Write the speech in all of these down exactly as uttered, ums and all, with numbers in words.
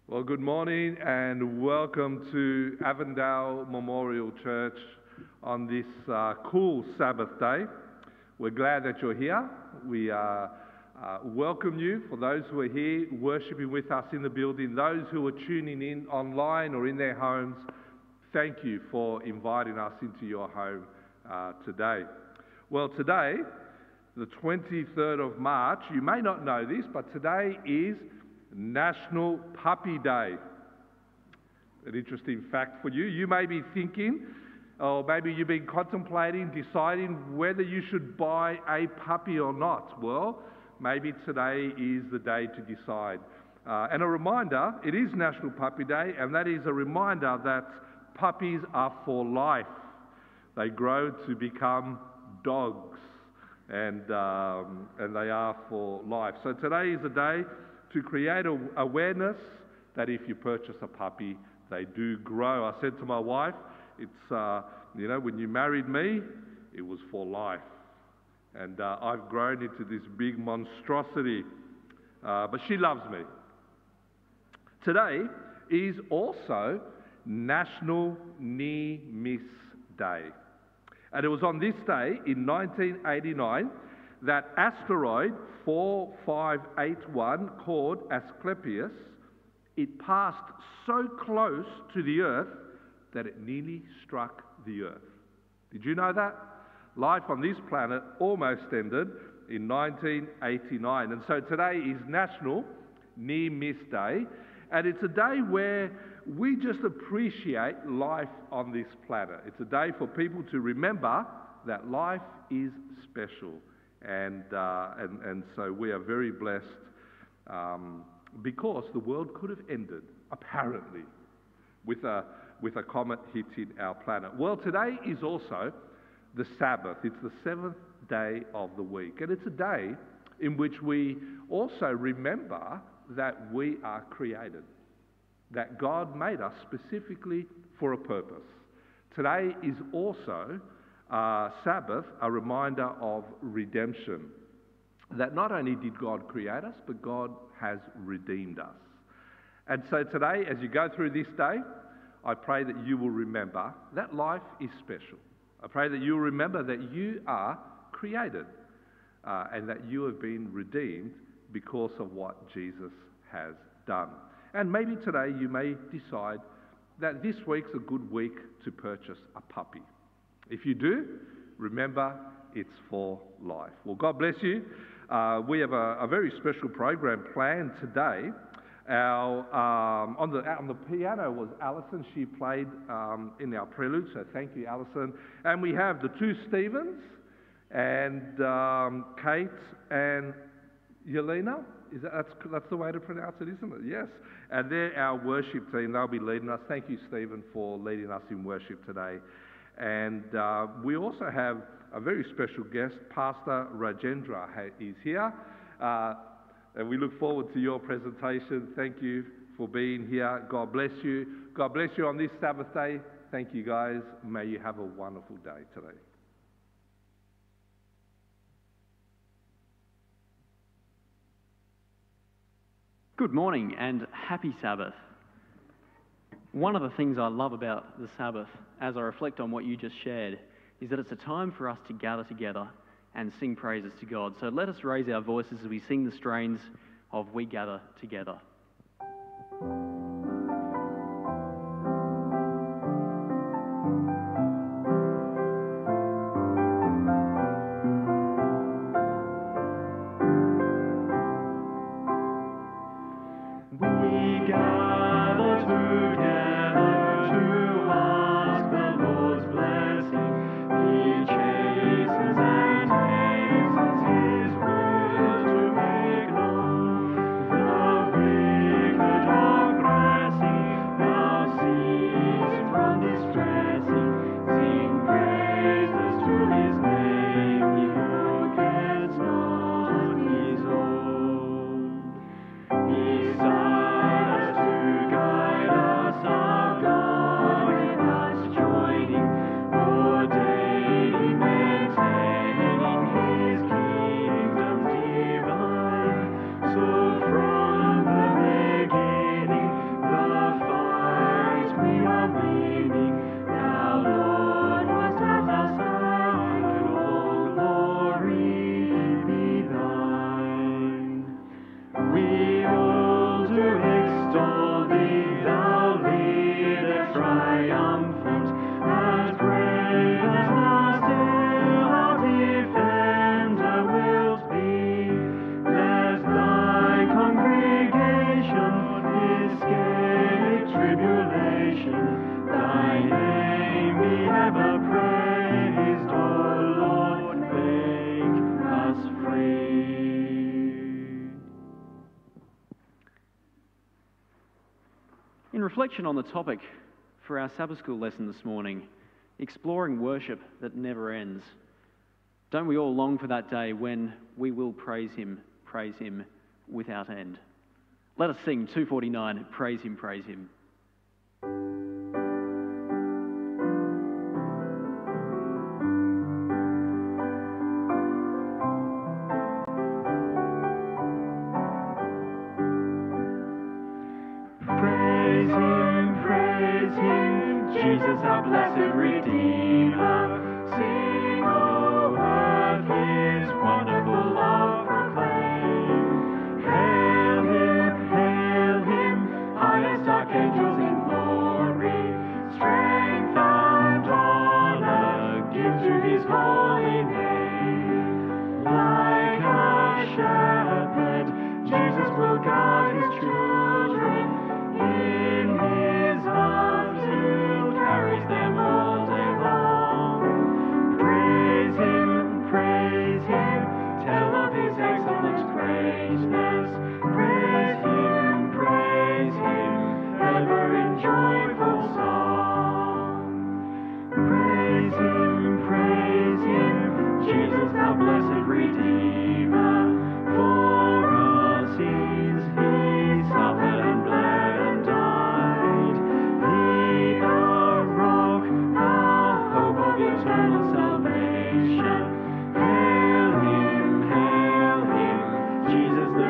Well, good morning and welcome to Avondale Memorial Church on this uh, cool Sabbath day. We're glad that you're here. We uh, uh, welcome you. For those who are here worshiping with us in the building, those who are tuning in online or in their homes, thank you for inviting us into your home uh, today. Well, today, the twenty-third of March, you may not know this, but today is National Puppy Day. An interesting fact for you. You may be thinking, or maybe you've been contemplating, deciding whether you should buy a puppy or not. Well, maybe today is the day to decide. Uh, and a reminder, it is National Puppy Day, and that is a reminder that puppies are for life. They grow to become dogs, and, um, and they are for life. So today is a day to create a awareness that if you purchase a puppy, they do grow. I said to my wife, it's, uh, you know, when you married me, it was for life. And uh, I've grown into this big monstrosity, uh, but she loves me. Today is also National Near Miss Day. And it was on this day in nineteen eighty-nine that asteroid four five eight one, called Asclepius, it passed so close to the Earth that it nearly struck the Earth. Did you know that? Life on this planet almost ended in nineteen eighty-nine. And so today is National Near Miss Day, and it's a day where we just appreciate life on this planet. It's a day for people to remember that life is special. And, uh, and and so we are very blessed um, because the world could have ended, apparently, with a, with a comet hitting our planet. Well, today is also the Sabbath. It's the seventh day of the week. And it's a day in which we also remember that we are created, that God made us specifically for a purpose. Today is also Uh, Sabbath, a reminder of redemption. That not only did God create us, but God has redeemed us. And so today, as you go through this day, I pray that you will remember that life is special. I pray that you will remember that you are created uh, and that you have been redeemed because of what Jesus has done. And maybe today you may decide that this week's a good week to purchase a puppy. If you do, remember, it's for life. Well, God bless you. Uh, we have a, a very special program planned today. Our, um, on, the, on the piano was Alison. She played um, in our prelude, so thank you, Alison. And we have the two Stephens and um, Kate and Yelena. Is that, that's, that's the way to pronounce it, isn't it? Yes. And they're our worship team. They'll be leading us. Thank you, Stephen, for leading us in worship today. And uh, we also have a very special guest, Pastor Rajendra is here. Uh, and we look forward to your presentation. Thank you for being here. God bless you. God bless you on this Sabbath day. Thank you, guys. May you have a wonderful day today. Good morning and happy Sabbath. One of the things I love about the Sabbath, as I reflect on what you just shared, is that it's a time for us to gather together and sing praises to God. So let us raise our voices as we sing the strains of We Gather Together. We reflection on the topic for our Sabbath school lesson this morning, exploring worship that never ends. Don't we all long for that day when we will praise him, praise him without end? Let us sing two forty-nine, Praise Him, Praise Him. Praise Him, praise Him, Jesus our blessed Redeemer. Sing, O earth, His wonderful love proclaim. Hail Him, hail Him, highest archangels in glory. Strength and honor give to His holy name. Like a shepherd, Jesus will guard His children. In His arms He carries them all day long. Praise Him, praise Him, tell of His excellent greatness. Praise Him, praise Him, ever in joyful song. Praise Him, praise Him, Jesus our blessed Redeemer. For our sins He suffered and bled and died. He the rock, our hope of eternal salvation. Hail Him, hail Him, Jesus the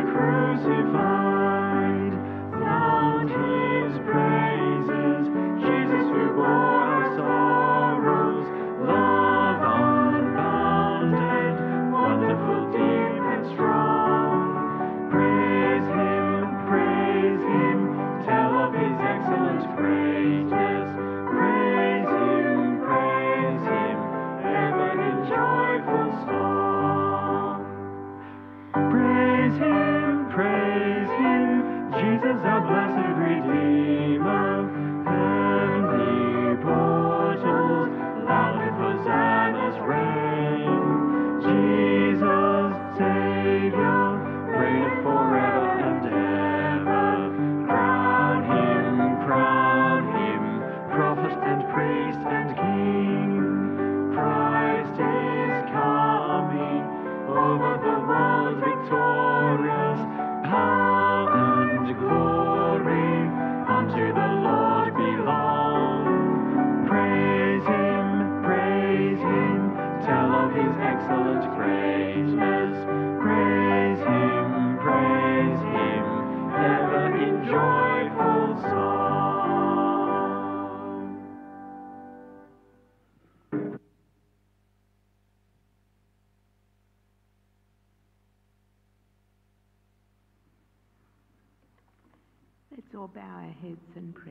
crucified. Sound His praises, Jesus who bore our sorrows. Love unbounded, wonderful, deep and strong. Praise Him, praise Him, tell of His excellent greatness. Praise Him, praise Him, ever in joyful song. Praise Him, praise Him, Jesus our blessed Redeemer. Heavenly portals loud with hosannas ring. Jesus, Saviour, reigneth forever and ever. Crown Him, crown Him, prophet and priest and king. Christ is coming, over the world victorious. Power and glory unto the Lord belong. Praise Him, praise Him, tell of His excellent greatness. Praise Him, praise Him, ever in joyful song. Let's all bow our heads in prayer.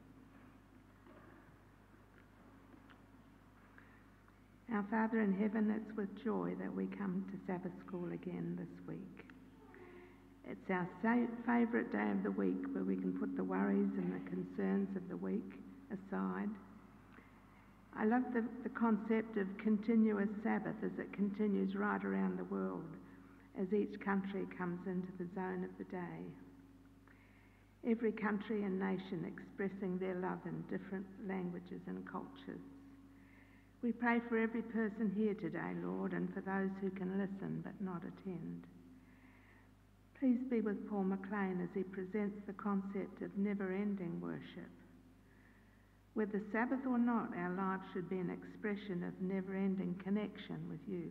Our Father in heaven, it's with joy that we come to Sabbath school again this week. It's our sa- favourite day of the week where we can put the worries and the concerns of the week aside. I love the, the concept of continuous Sabbath as it continues right around the world as each country comes into the zone of the day. Every country and nation expressing their love in different languages and cultures. We pray for every person here today, Lord, and for those who can listen but not attend. Please be with Paul McLean as he presents the concept of never-ending worship. Whether Sabbath or not, our lives should be an expression of never-ending connection with you.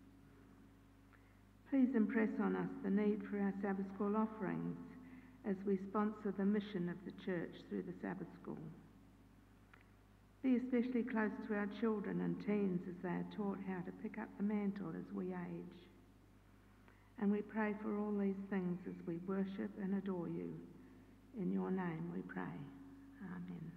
Please impress on us the need for our Sabbath school offerings as we sponsor the mission of the church through the Sabbath school. Be especially close to our children and teens as they are taught how to pick up the mantle as we age. And we pray for all these things as we worship and adore you. In your name we pray. Amen.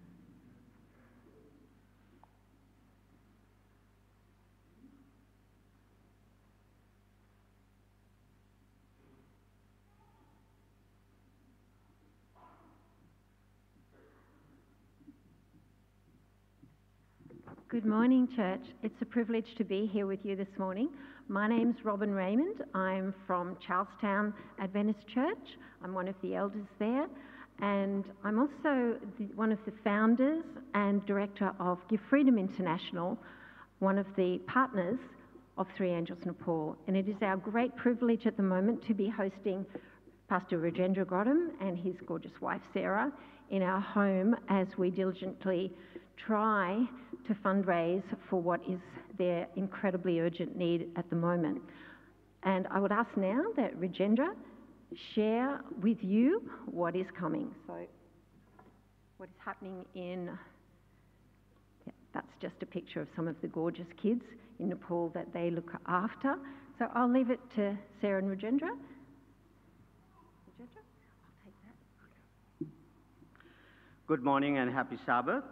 Good morning, church. It's a privilege to be here with you this morning. My name's Robin Raymond. I'm from Charlestown Adventist Church. I'm one of the elders there. And I'm also the, one of the founders and director of Give Freedom International, one of the partners of Three Angels Nepal. And it is our great privilege at the moment to be hosting Pastor Rajendra Gautam and his gorgeous wife Sarah in our home as we diligently try to fundraise for what is their incredibly urgent need at the moment. And I would ask now that Rajendra share with you what is coming. So what is happening in, yeah, that's just a picture of some of the gorgeous kids in Nepal that they look after. So I'll leave it to Sarah and Rajendra. Rajendra, I'll take that. Good morning and happy Sabbath.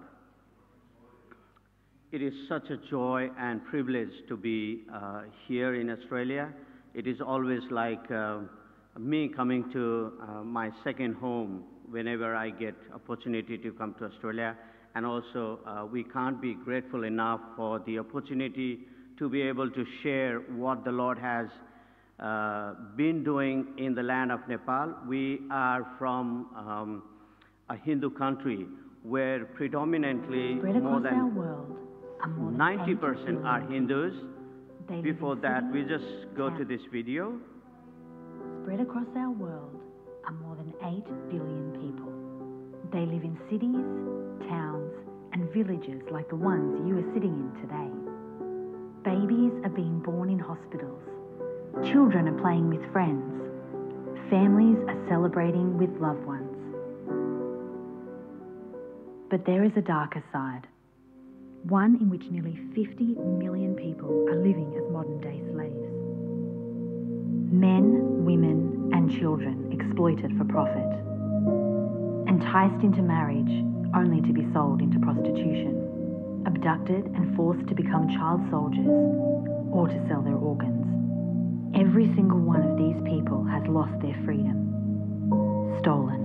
It is such a joy and privilege to be uh, here in Australia. It is always like uh, me coming to uh, my second home whenever I get opportunity to come to Australia. And also, uh, we can't be grateful enough for the opportunity to be able to share what the Lord has uh, been doing in the land of Nepal. We are from um, a Hindu country where predominantly more than ninety percent are Hindus. Before that, we just go to this video. Spread across our world are more than eight billion people. They live in cities, towns, and villages like the ones you are sitting in today. Babies are being born in hospitals. Children are playing with friends. Families are celebrating with loved ones. But there is a darker side, one in which nearly fifty million people are living as modern-day slaves. Men, women, and children exploited for profit, enticed into marriage only to be sold into prostitution, abducted and forced to become child soldiers or to sell their organs. Every single one of these people has lost their freedom, stolen.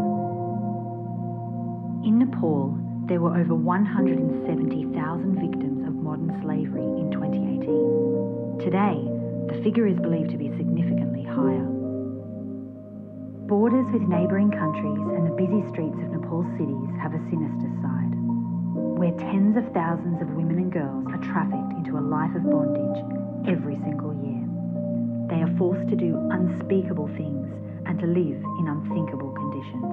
In Nepal, there were over one hundred seventy thousand victims of modern slavery in twenty eighteen. Today, the figure is believed to be significantly higher. Borders with neighbouring countries and the busy streets of Nepal's cities have a sinister side, where tens of thousands of women and girls are trafficked into a life of bondage every single year. They are forced to do unspeakable things and to live in unthinkable conditions.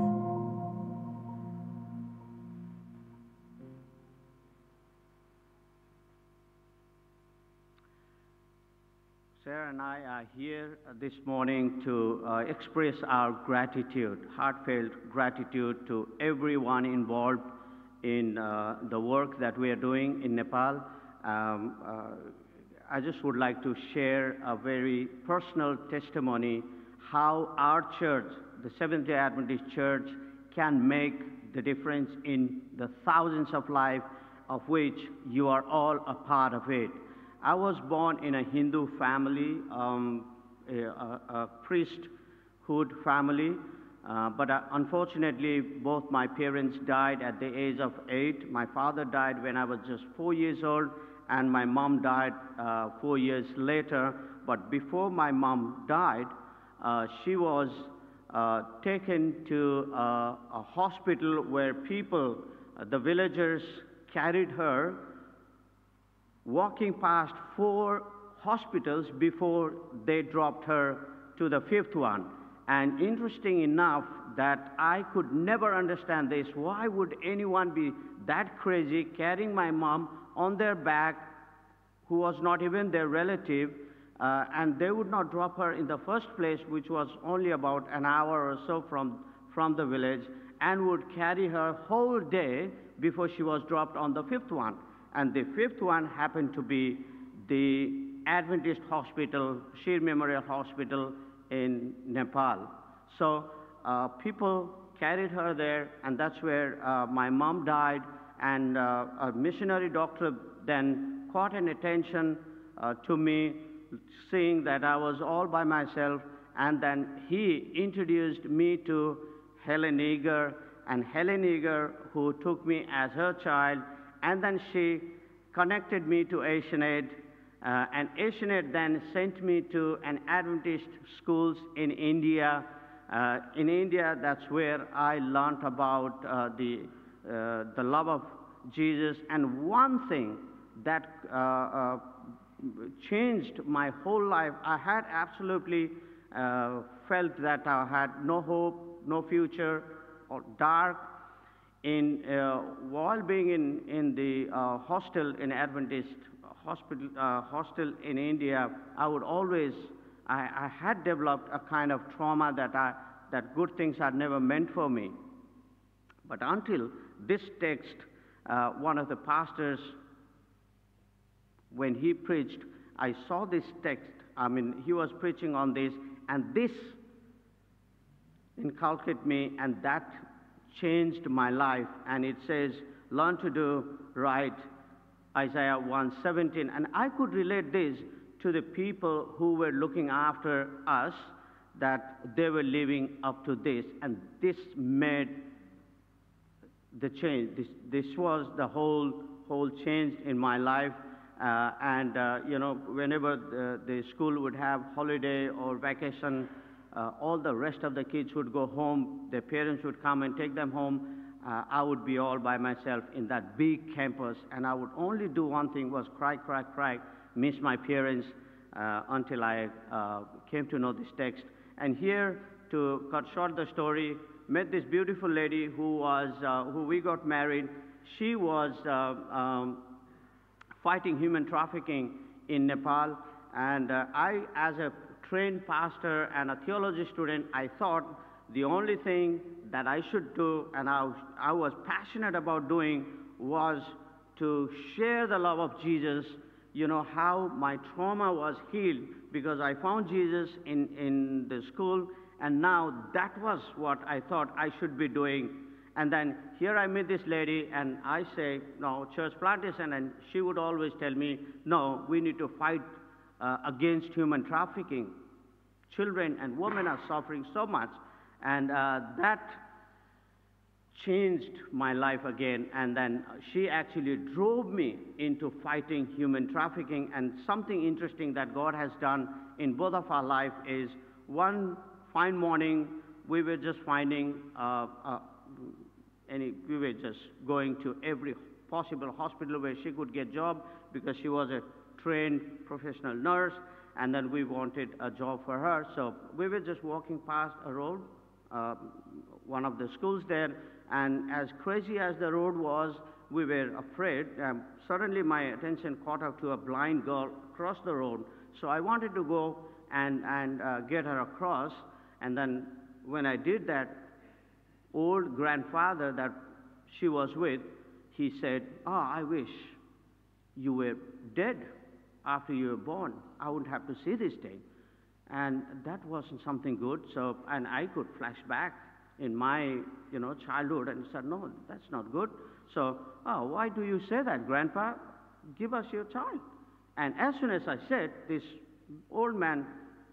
Sarah and I are here this morning to uh, express our gratitude, heartfelt gratitude to everyone involved in uh, the work that we are doing in Nepal. Um, uh, I just would like to share a very personal testimony how our church, the Seventh-day Adventist Church, can make the difference in the thousands of lives of which you are all a part of it. I was born in a Hindu family, um, a, a, a priesthood family, uh, but uh, unfortunately both my parents died at the age of eight. My father died when I was just four years old, and my mom died uh, four years later. But before my mom died, uh, she was uh, taken to uh, a hospital where people, uh, the villagers, carried her, walking past four hospitals before they dropped her to the fifth one. And interesting enough that I could never understand this. Why would anyone be that crazy carrying my mom on their back, who was not even their relative, uh, and they would not drop her in the first place, which was only about an hour or so from, from the village, and would carry her whole day before she was dropped on the fifth one. And the fifth one happened to be the Adventist Hospital, Shir Memorial Hospital in Nepal. So uh, people carried her there, and that's where uh, my mom died, and uh, a missionary doctor then caught an attention uh, to me, seeing that I was all by myself, and then he introduced me to Helen Eager, and Helen Eager, who took me as her child, and then she connected me to Asian Aid, uh, and Asian Aid then sent me to an Adventist schools in India, Uh, in India, that's where I learned about uh, the, uh, the love of Jesus. And one thing that uh, uh, changed my whole life, I had absolutely uh, felt that I had no hope, no future, or dark. In, uh, while being in, in the uh, hostel in Adventist hospital, uh, hostel in India, I would always, I, I had developed a kind of trauma that, I, that good things are never meant for me. But until this text, uh, one of the pastors, when he preached, I saw this text, I mean, he was preaching on this, and this inculcated me, and that changed my life. And it says, learn to do right, Isaiah one seventeen. And I could relate this to the people who were looking after us, that they were living up to this. And this made the change. This, this was the whole, whole change in my life. Uh, and, uh, you know, whenever the, the school would have holiday or vacation, Uh, all the rest of the kids would go home, their parents would come and take them home. Uh, I would be all by myself in that big campus, and I would only do one thing, was cry, cry, cry, miss my parents, uh, until I uh, came to know this text. And here, to cut short the story, met this beautiful lady who was, uh, who we got married. She was uh, um, fighting human trafficking in Nepal, and uh, I, as a trained pastor and a theology student, I thought the only thing that I should do, and I, I was passionate about doing, was to share the love of Jesus, you know, how my trauma was healed, because I found Jesus in, in the school, and now that was what I thought I should be doing. And then here I meet this lady, and I say, no, church plantation, and she would always tell me, no, we need to fight uh, against human trafficking. Children and women are suffering so much, and uh, that changed my life again. And then she actually drove me into fighting human trafficking. And something interesting that God has done in both of our life is, one fine morning, we were just finding uh, uh, any, we were just going to every possible hospital where she could get job, because she was a trained professional nurse, and then we wanted a job for her. So we were just walking past a road, uh, one of the schools there, and as crazy as the road was, we were afraid. Um, suddenly my attention caught up to a blind girl across the road. So I wanted to go and, and uh, get her across, and then when I did that, old grandfather that she was with, he said, oh, I wish you were dead after you were born. I wouldn't have to see this day. And that wasn't something good. So, and I could flash back in my, you know, childhood, and said, no, that's not good. So, oh, why do you say that, Grandpa? Give us your child. And as soon as I said, this old man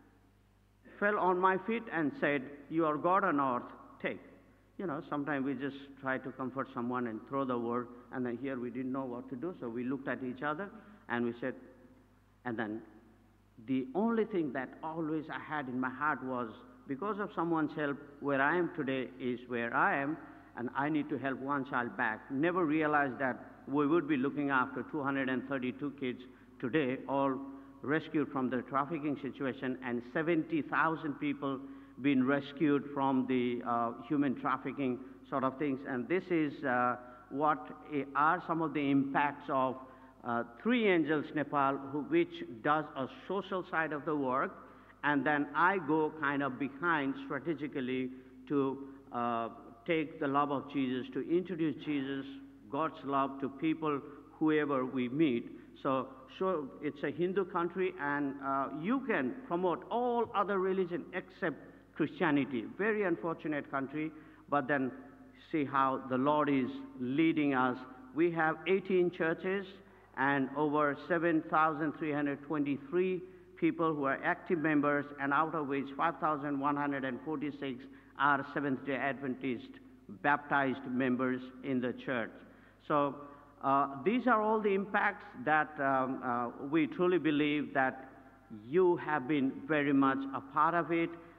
fell on my feet and said, you are God on earth, take. You know, sometimes we just try to comfort someone and throw the word, and then here we didn't know what to do, so we looked at each other, and we said, and then the only thing that always I had in my heart was, because of someone's help, where I am today is where I am, and I need to help one child back. Never realized that we would be looking after two hundred thirty-two kids today, all rescued from the trafficking situation, and seventy thousand people been rescued from the uh, human trafficking sort of things. And this is uh, what are some of the impacts of uh, Three Angels Nepal, who, which does a social side of the work, and then I go kind of behind strategically to uh, take the love of Jesus, to introduce Jesus, God's love, to people, whoever we meet. So, so it's a Hindu country, and uh, you can promote all other religions except Christianity. Very unfortunate country, but then see how the Lord is leading us. We have eighteen churches and over seven thousand three hundred twenty-three people who are active members, and out of which five thousand one hundred forty-six are Seventh-day Adventist baptized members in the church. So uh, these are all the impacts that um, uh, we truly believe that you have been very much a part of it,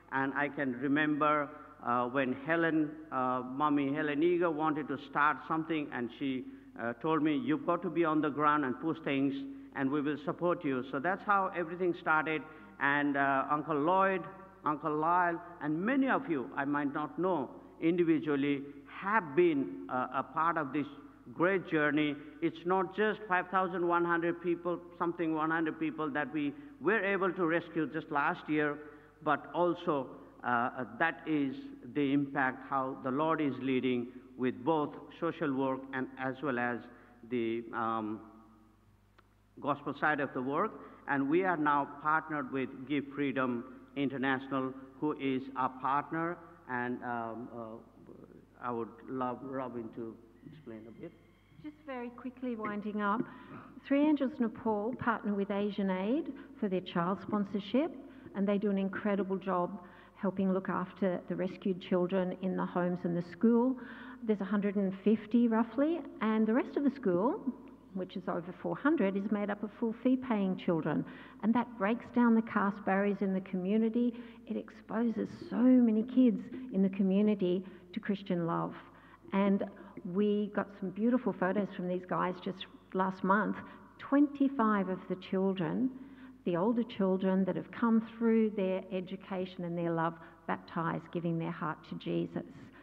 And I can remember uh, when Helen, uh, Mommy Helen Eager wanted to start something, and she uh, told me, you've got to be on the ground and push things, and we will support you. So that's how everything started. And uh, Uncle Lloyd, Uncle Lyle, and many of you I might not know individually have been uh, a part of this great journey. It's not just five thousand one hundred people, something one hundred people that we were able to rescue just last year, but also uh, that is the impact how the Lord is leading with both social work and as well as the um, gospel side of the work. And we are now partnered with Give Freedom International, who is our partner, and um, uh, I would love Robin to explain a bit. Just very quickly winding up, Three Angels Nepal partner with Asian Aid for their child sponsorship, and they do an incredible job helping look after the rescued children in the homes and the school. There's one hundred fifty roughly, and the rest of the school, which is over four hundred, is made up of full fee-paying children, and that breaks down the caste barriers in the community. It exposes so many kids in the community to Christian love. And we got some beautiful photos from these guys just last month. twenty-five of the children, the older children that have come through their education and their love, baptised, giving their heart to Jesus.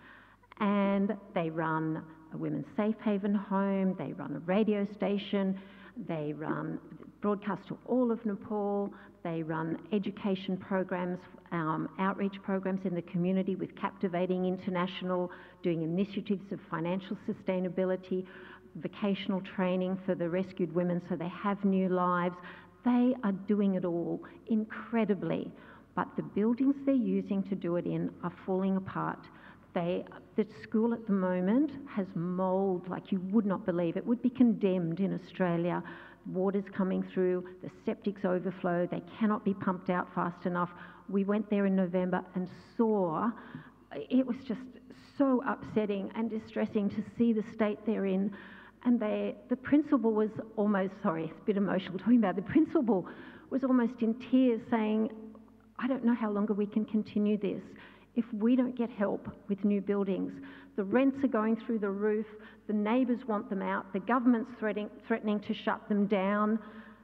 And they run a women's safe haven home, they run a radio station, they run broadcast to all of Nepal, they run education programs, um, outreach programs in the community with Captivating International, doing initiatives of financial sustainability, vocational training for the rescued women so they have new lives. They are doing it all incredibly, but the buildings they're using to do it in are falling apart. They, the school at the moment has mould like you would not believe. It would be condemned in Australia. Water's coming through, the septics overflow, they cannot be pumped out fast enough. We went there in November and saw, it was just so upsetting and distressing to see the state they're in. And they, the principal was almost, sorry, it's a bit emotional talking about it, the principal was almost in tears saying, I don't know how longer we can continue this if we don't get help with new buildings. The rents are going through the roof, the neighbours want them out, the government's threatening, threatening to shut them down.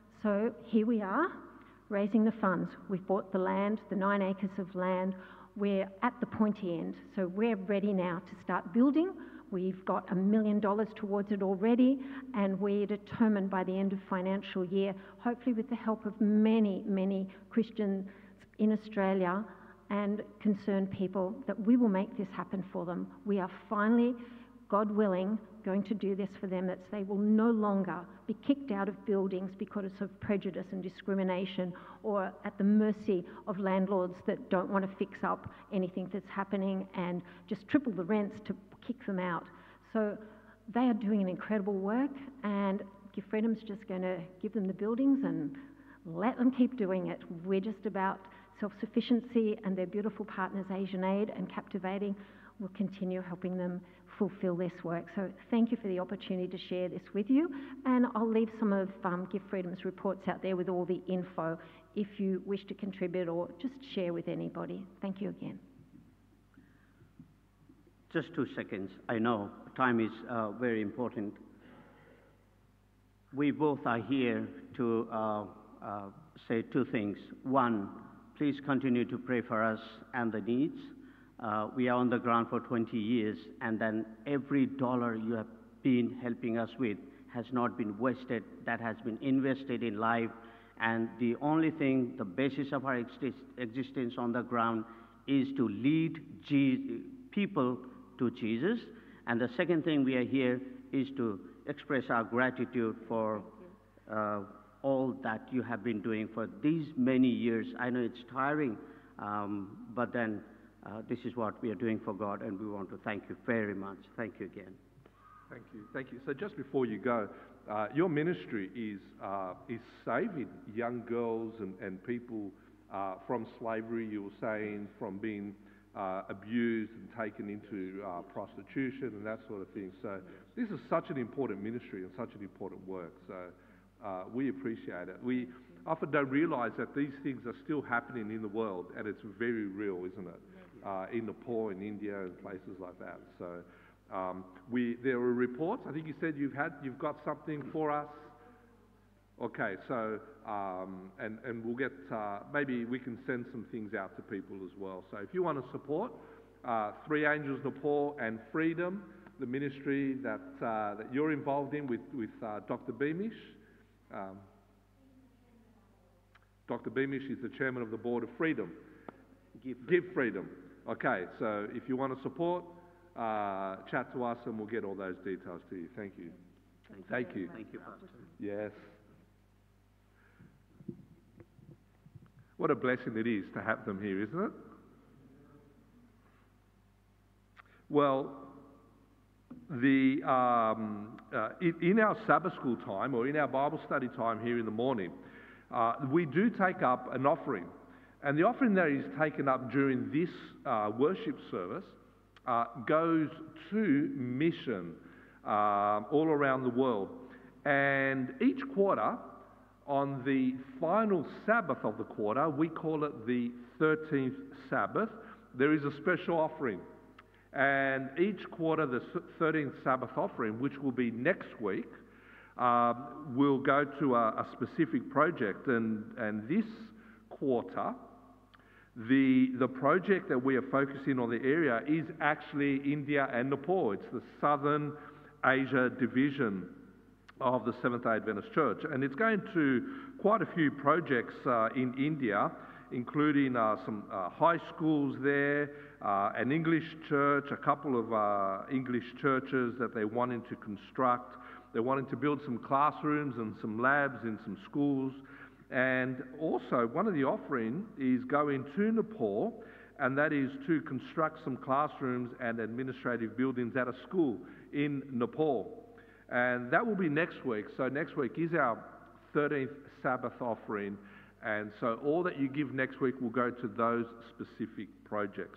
So here we are, raising the funds. We've bought the land, the nine acres of land. We're at the pointy end, so we're ready now to start building. We've got a million dollars towards it already, and we're determined by the end of financial year, hopefully with the help of many, many Christians in Australia and concerned people, that we will make this happen for them. We are finally, God willing, going to do this for them, that they will no longer be kicked out of buildings because of prejudice and discrimination, or at the mercy of landlords that don't want to fix up anything that's happening and just triple the rents to kick them out. So they are doing an incredible work, and Give Freedom's just going to give them the buildings and let them keep doing it. We're just about self-sufficiency, and their beautiful partners, Asian Aid and Captivating, will continue helping them fulfil this work. So thank you for the opportunity to share this with you, and I'll leave some of um, Give Freedom's reports out there with all the info if you wish to contribute or just share with anybody. Thank you again. Just two seconds. I know time is uh, very important. We both are here to uh, uh, say two things. One, please continue to pray for us and the needs. Uh, we are on the ground for twenty years, and then every dollar you have been helping us with has not been wasted. That has been invested in life, and the only thing, the basis of our exist existence on the ground is to lead Je people to Jesus. And the second thing we are here is to express our gratitude for uh, all that you have been doing for these many years. I know it's tiring, um, but then uh, this is what we are doing for God, and we want to thank you very much. Thank you again. Thank you, thank you. So just before you go, uh, your ministry is, uh, is saving young girls and, and people uh, from slavery, you were saying, from being uh, abused and taken into uh, prostitution and that sort of thing. So this is such an important ministry and such an important work. So uh, we appreciate it. We, often don't realise that these things are still happening in the world, and it's very real, isn't it? Uh, in Nepal, in India, and places like that. So um, we there are reports. I think you said you've had you've got something for us. Okay, so um, and and we'll get uh, maybe we can send some things out to people as well. So if you want to support uh, Three Angels Nepal and Freedom, the ministry that uh, that you're involved in with with uh, Doctor Beamish. Um, Doctor Beamish is the chairman of the board of Freedom. Give Give Freedom. Okay, so if you want to support, uh, chat to us and we'll get all those details to you. Thank you. Thank, Thank you. Thank you, Pastor. Yes. What a blessing it is to have them here, isn't it? Well, the um, uh, in, in our Sabbath school time or in our Bible study time here in the morning, uh, we do take up an offering. And the offering that is taken up during this uh, worship service uh, goes to mission uh, all around the world. And each quarter, on the final Sabbath of the quarter, we call it the thirteenth Sabbath, there is a special offering. And each quarter, the thirteenth Sabbath offering, which will be next week, uh, will go to a, a specific project. And, and this quarter, The, the project that we are focusing on the area is actually India and Nepal. It's the Southern Asia division of the Seventh-day Adventist Church. And it's going to quite a few projects uh, in India, including uh, some uh, high schools there, uh, an English church, a couple of uh, English churches that they're wanting to construct. They're wanting to build some classrooms and some labs in some schools. And also, one of the offering is going to Nepal, and that is to construct some classrooms and administrative buildings at a school in Nepal. And that will be next week. So next week is our thirteenth Sabbath offering. And so all that you give next week will go to those specific projects.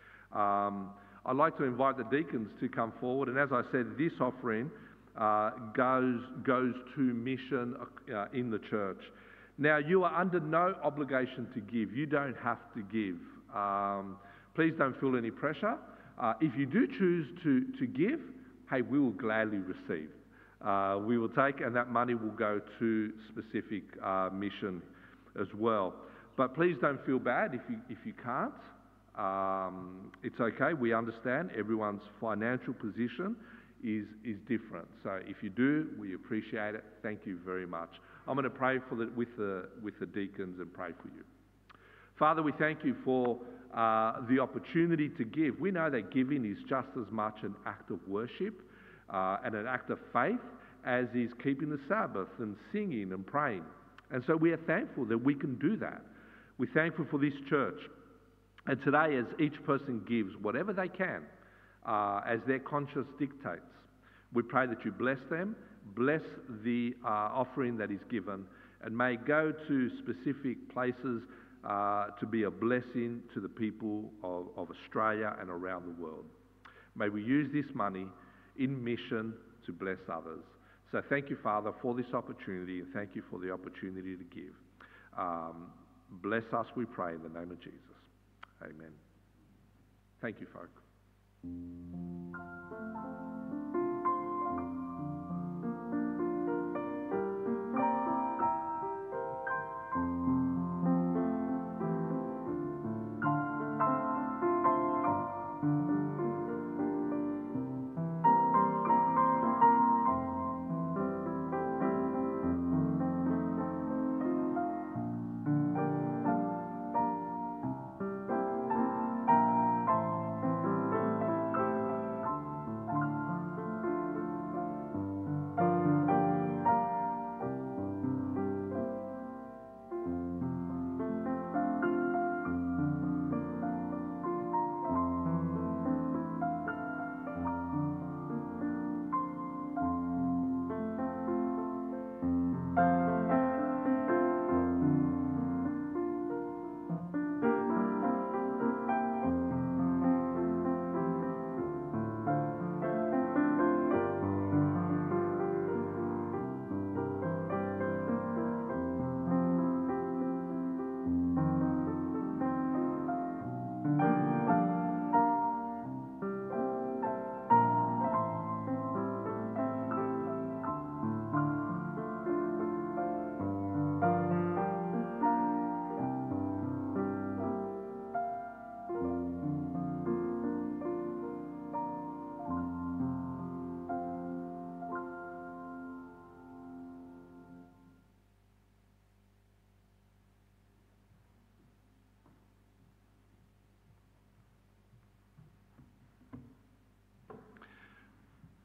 Um, I'd like to invite the deacons to come forward. And as I said, this offering uh, goes, goes to mission uh, in the church. Now, you are under no obligation to give. You don't have to give. Um, please don't feel any pressure. Uh, if you do choose to, to give, hey, we will gladly receive. Uh, we will take, and that money will go to specific uh, mission as well. But please don't feel bad if you, if you can't. Um, it's okay. We understand everyone's financial position is, is different. So if you do, we appreciate it. Thank you very much. I'm going to pray for the, with, the, with the deacons and pray for you. Father, we thank you for uh, the opportunity to give. We know that giving is just as much an act of worship uh, and an act of faith as is keeping the Sabbath and singing and praying. And so we are thankful that we can do that. We're thankful for this church. And today, as each person gives whatever they can, uh, as their conscience dictates, we pray that you bless them. Bless the uh, offering that is given, and may go to specific places uh, to be a blessing to the people of, of Australia and around the world. May we use this money in mission to bless others. So thank you, Father, for this opportunity, and thank you for the opportunity to give. Um, bless us, we pray, in the name of Jesus. Amen. Thank you, folk.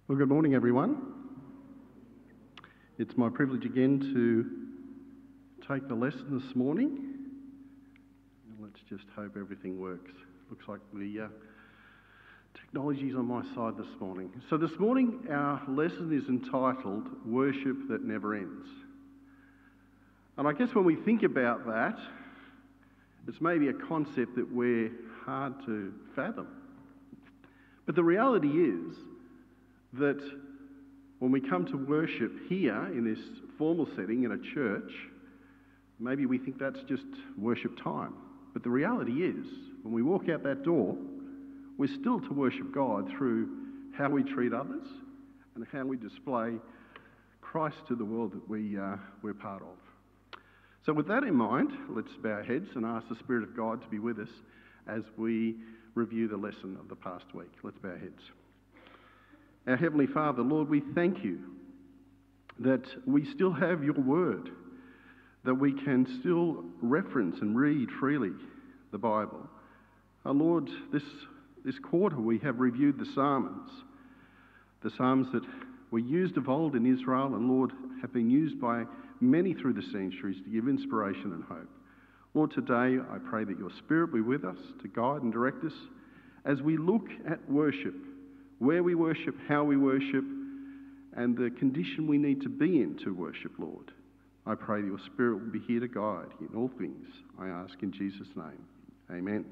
Well, good morning, everyone. It's my privilege again to take the lesson this morning. And let's just hope everything works. Looks like the uh, technology's on my side this morning. So this morning, our lesson is entitled Worship That Never Ends. And I guess when we think about that, it's maybe a concept that we're hard to fathom. But the reality is that when we come to worship here in this formal setting in a church, maybe we think that's just worship time. But the reality is, when we walk out that door, we're still to worship God through how we treat others and how we display Christ to the world that we, uh, we're part of. So with that in mind, let's bow our heads and ask the Spirit of God to be with us as we review the lesson of the past week. Let's bow our heads. Our Heavenly Father, Lord, we thank you that we still have your word, that we can still reference and read freely the Bible. Our Lord, this, this quarter we have reviewed the Psalms, the Psalms that were used of old in Israel and, Lord, have been used by many through the centuries to give inspiration and hope. Lord, today I pray that your Spirit be with us to guide and direct us as we look at worship, where we worship, how we worship, and the condition we need to be in to worship, Lord. I pray that your Spirit will be here to guide in all things. I ask in Jesus' name. Amen.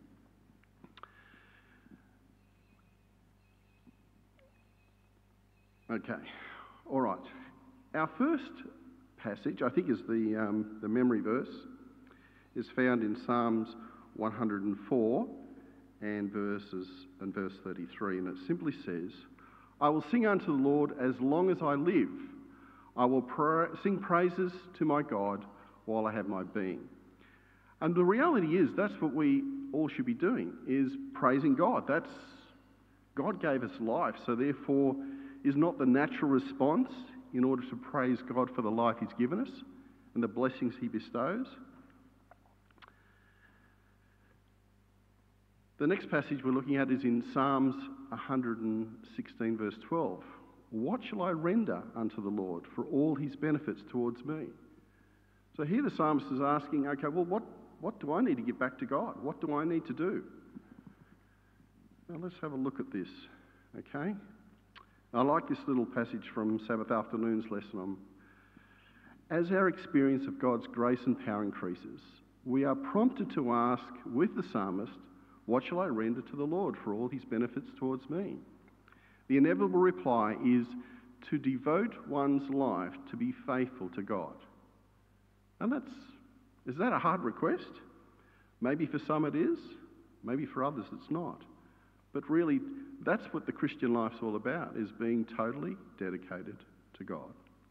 Okay, all right. Our first passage, I think, is the, um, the memory verse, is found in Psalms one hundred and four. And verses and verse thirty-three, and it simply says, I will sing unto the Lord as long as I live. I will pra- sing praises to my God while I have my being. And the reality is that's what we all should be doing, is praising God. That's God gave us life, so therefore is not the natural response in order to praise God for the life he's given us and the blessings he bestows. The next passage we're looking at is in Psalms one hundred sixteen, verse twelve. What shall I render unto the Lord for all his benefits towards me? So here the psalmist is asking, okay, well, what, what do I need to give back to God? What do I need to do? Now let's have a look at this, okay? I like this little passage from Sabbath afternoon's lesson on. As our experience of God's grace and power increases, we are prompted to ask with the psalmist, what shall I render to the Lord for all his benefits towards me? The inevitable reply is to devote one's life to be faithful to God. And that's, is that a hard request? Maybe for some it is, maybe for others it's not. But really, that's what the Christian life's all about, is being totally dedicated to God.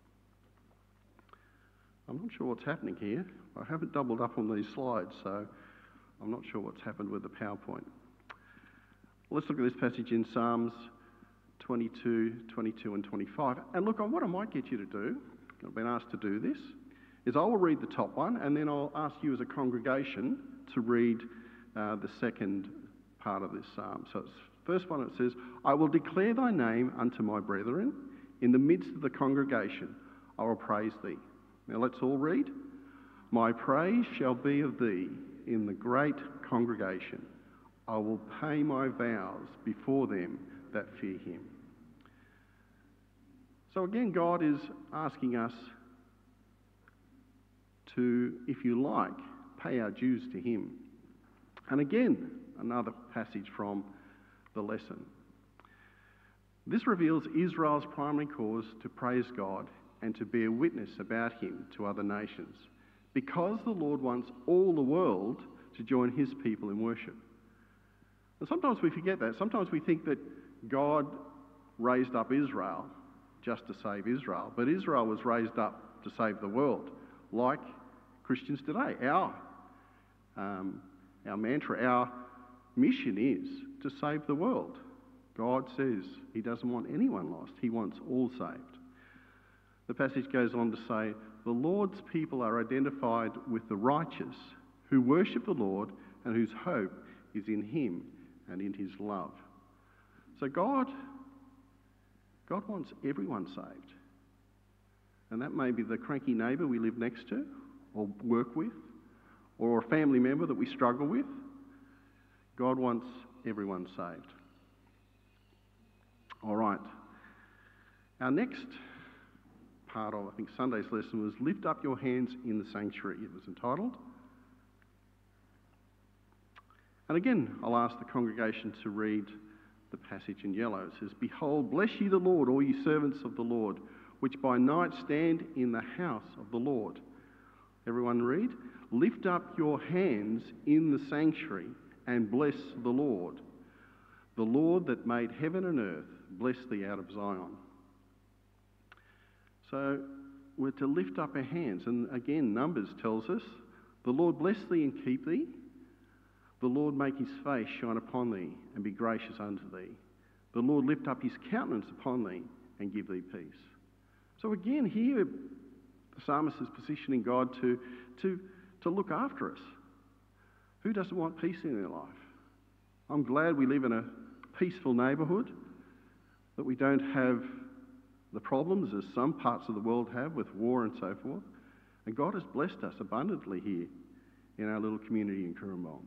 I'm not sure what's happening here. I haven't doubled up on these slides, so I'm not sure what's happened with the PowerPoint. Let's look at this passage in Psalms twenty-two, twenty-two and twenty-five. And look, what I might get you to do, I've been asked to do this, is I will read the top one and then I'll ask you as a congregation to read uh, the second part of this psalm. So it's first one, it says, I will declare thy name unto my brethren. In the midst of the congregation, I will praise thee. Now let's all read. My praise shall be of thee in the great congregation. I will pay my vows before them that fear him. So again, God is asking us to, if you like, pay our dues to him. And again, another passage from the lesson. This reveals Israel's primary cause to praise God and to bear witness about him to other nations, because the Lord wants all the world to join his people in worship. And sometimes we forget that. Sometimes we think that God raised up Israel just to save Israel, but Israel was raised up to save the world, like Christians today. Our, um, our mantra, our mission is to save the world. God says he doesn't want anyone lost. He wants all saved. The passage goes on to say, the Lord's people are identified with the righteous who worship the Lord and whose hope is in him and in his love. So God God wants everyone saved. And that may be the cranky neighbour we live next to or work with, or a family member that we struggle with. God wants everyone saved. All right. Our next part of, I think, Sunday's lesson was Lift Up Your Hands in the Sanctuary, it was entitled. And again, I'll ask the congregation to read the passage in yellow. It says, Behold, bless ye the Lord, all ye servants of the Lord, which by night stand in the house of the Lord. Everyone read. Lift up your hands in the sanctuary and bless the Lord. The Lord that made heaven and earth, bless thee out of Zion. So we're to lift up our hands. And again, Numbers tells us, the Lord bless thee and keep thee. The Lord make his face shine upon thee and be gracious unto thee. The Lord lift up his countenance upon thee and give thee peace. So again, here the psalmist is positioning God to, to, to look after us. Who doesn't want peace in their life? I'm glad we live in a peaceful neighbourhood, that we don't have the problems as some parts of the world have with war and so forth. And God has blessed us abundantly here in our little community in Cooranbong.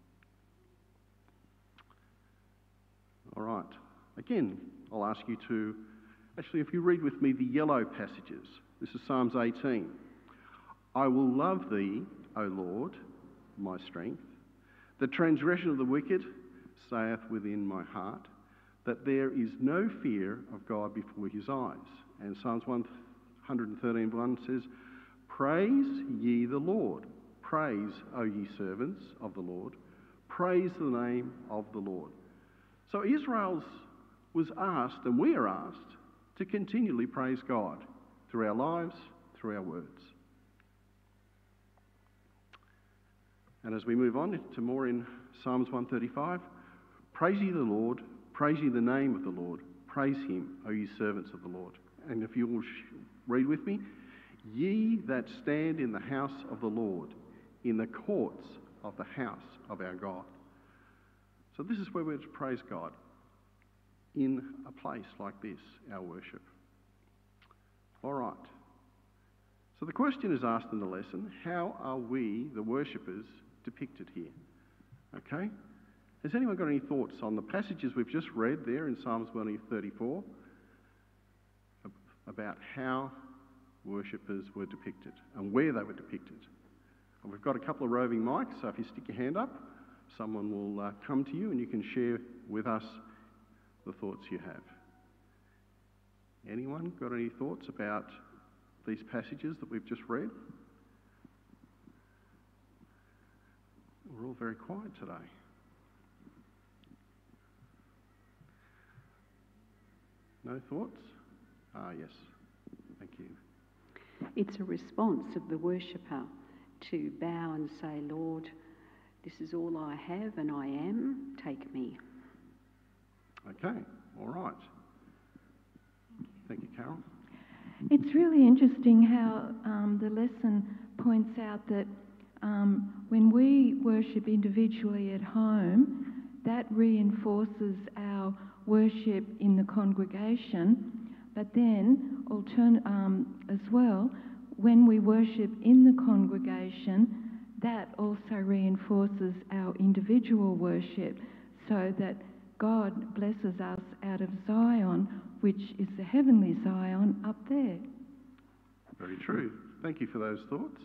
All right. Again, I'll ask you to, actually, if you read with me the yellow passages. This is Psalms eighteen. I will love thee, O Lord, my strength. The transgression of the wicked saith within my heart, that there is no fear of God before his eyes. And Psalms one thirteen one says, Praise ye the Lord. Praise, O ye servants of the Lord. Praise the name of the Lord. So Israel was asked, and we are asked, to continually praise God through our lives, through our words. And as we move on to more in Psalms one thirty-five, praise ye the Lord, praise ye the name of the Lord, praise him, O ye servants of the Lord. And if you will sh- read with me, ye that stand in the house of the Lord, in the courts of the house of our God. So this is where we're to praise God, in a place like this, our worship. All right. So the question is asked in the lesson, how are we, the worshippers, depicted here? Okay? Has anyone got any thoughts on the passages we've just read there in Psalms one thirty-four about how worshippers were depicted and where they were depicted? And we've got a couple of roving mics, so if you stick your hand up, someone will uh, come to you and you can share with us the thoughts you have. Anyone got any thoughts about these passages that we've just read? We're all very quiet today. No thoughts? Ah, yes. Thank you. It's a response of the worshipper to bow and say, Lord, this is all I have and I am, take me. Okay, all right. Thank you, Carol. It's really interesting how um, the lesson points out that um, when we worship individually at home, that reinforces our worship in the congregation, but then altern- um, as well, when we worship in the congregation, that also reinforces our individual worship, so that God blesses us out of Zion, which is the heavenly Zion up there. Very true. Thank you for those thoughts.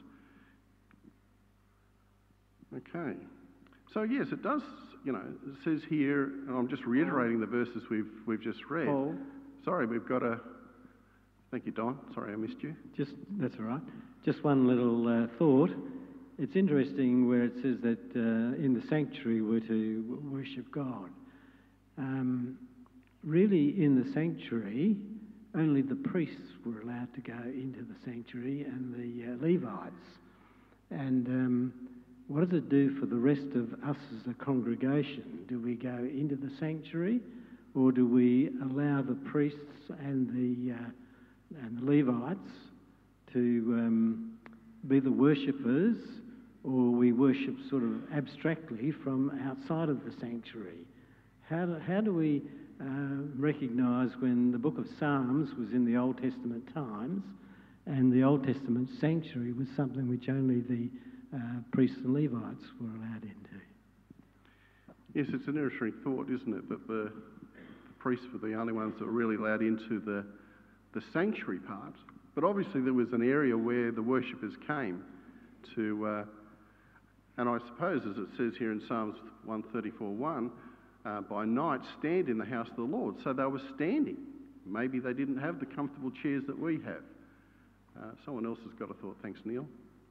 Okay. So yes, it does, you know, it says here, and I'm just reiterating the verses we've we've just read. Paul. Sorry, we've got a... Thank you, Don. Sorry I missed you. Just, that's all right. Just one little uh, thought. It's interesting where it says that uh, in the sanctuary we're to w- worship God. Um, really, in the sanctuary, only the priests were allowed to go into the sanctuary and the uh, Levites. And um, what does it do for the rest of us as a congregation? Do we go into the sanctuary, or do we allow the priests and the uh, and the Levites to um, be the worshippers, or we worship sort of abstractly from outside of the sanctuary? How do, how do we uh, recognise when the book of Psalms was in the Old Testament times and the Old Testament sanctuary was something which only the uh, priests and Levites were allowed into? Yes, it's an interesting thought, isn't it, that the, the priests were the only ones that were really allowed into the, the sanctuary part. But obviously there was an area where the worshippers came to, uh, and I suppose as it says here in Psalms one thirty-four one, uh, by night stand in the house of the Lord. So they were standing. Maybe they didn't have the comfortable chairs that we have. Uh, someone else has got a thought. Thanks, Neil.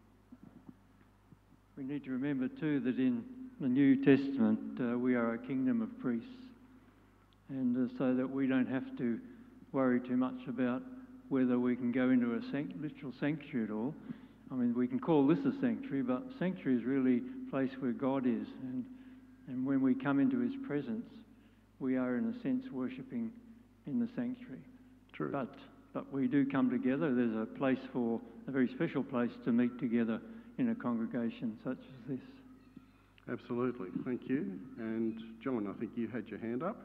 We need to remember too that in the New Testament uh, we are a kingdom of priests, and uh, so that we don't have to worry too much about whether we can go into a sanct- literal sanctuary at all. I mean, we can call this a sanctuary, but sanctuary is really a place where God is, and and when we come into his presence, we are in a sense worshipping in the sanctuary. True. But but we do come together. There's a place for, a very special place to meet together in a congregation such as this. Absolutely. Thank you. And John, I think you had your hand up.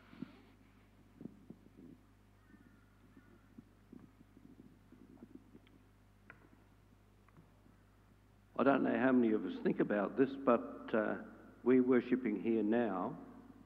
I don't know how many of us think about this, but uh, we're worshipping here now.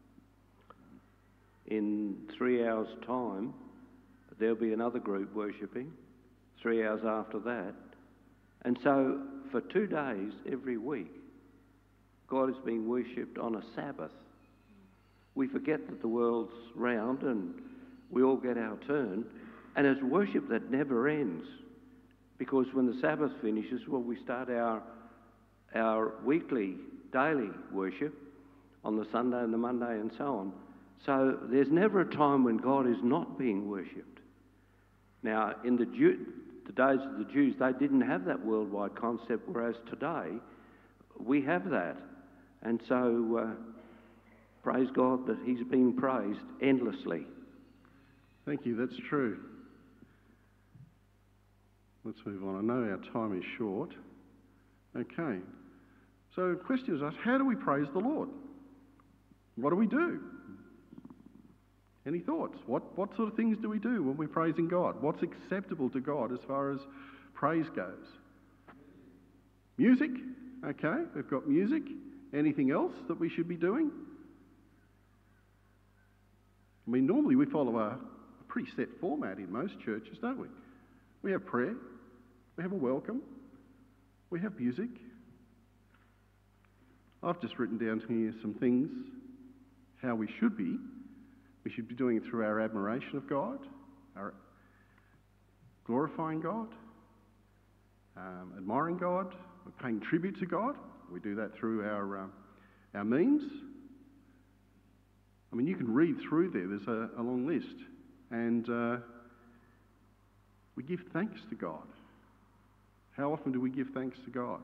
In three hours' time, there'll be another group worshipping, three hours after that. And so for two days every week, God is being worshipped on a Sabbath. We forget that the world's round and we all get our turn. And it's worship that never ends. Because when the Sabbath finishes, well, we start our, our weekly, daily worship on the Sunday and the Monday and so on. So there's never a time when God is not being worshipped. Now, in the, Jew, the days of the Jews, they didn't have that worldwide concept, whereas today we have that. And so, uh, praise God that he's being praised endlessly. Thank you, that's true. Let's move on. I know our time is short. Okay. So the question is asked, how do we praise the Lord? What do we do? Any thoughts? What, what sort of things do we do when we're praising God? What's acceptable to God as far as praise goes? Music. Okay, we've got music. Anything else that we should be doing? I mean, normally we follow a, a pretty set format in most churches, don't we? We have prayer, we have a welcome, we have music. I've just written down here some things, how we should be. We should be doing it through our admiration of God, our glorifying God, um, admiring God, we're paying tribute to God. We do that through our, um, our means. I mean, you can read through there, there's a, a long list. And uh, we give thanks to God. How often do we give thanks to God?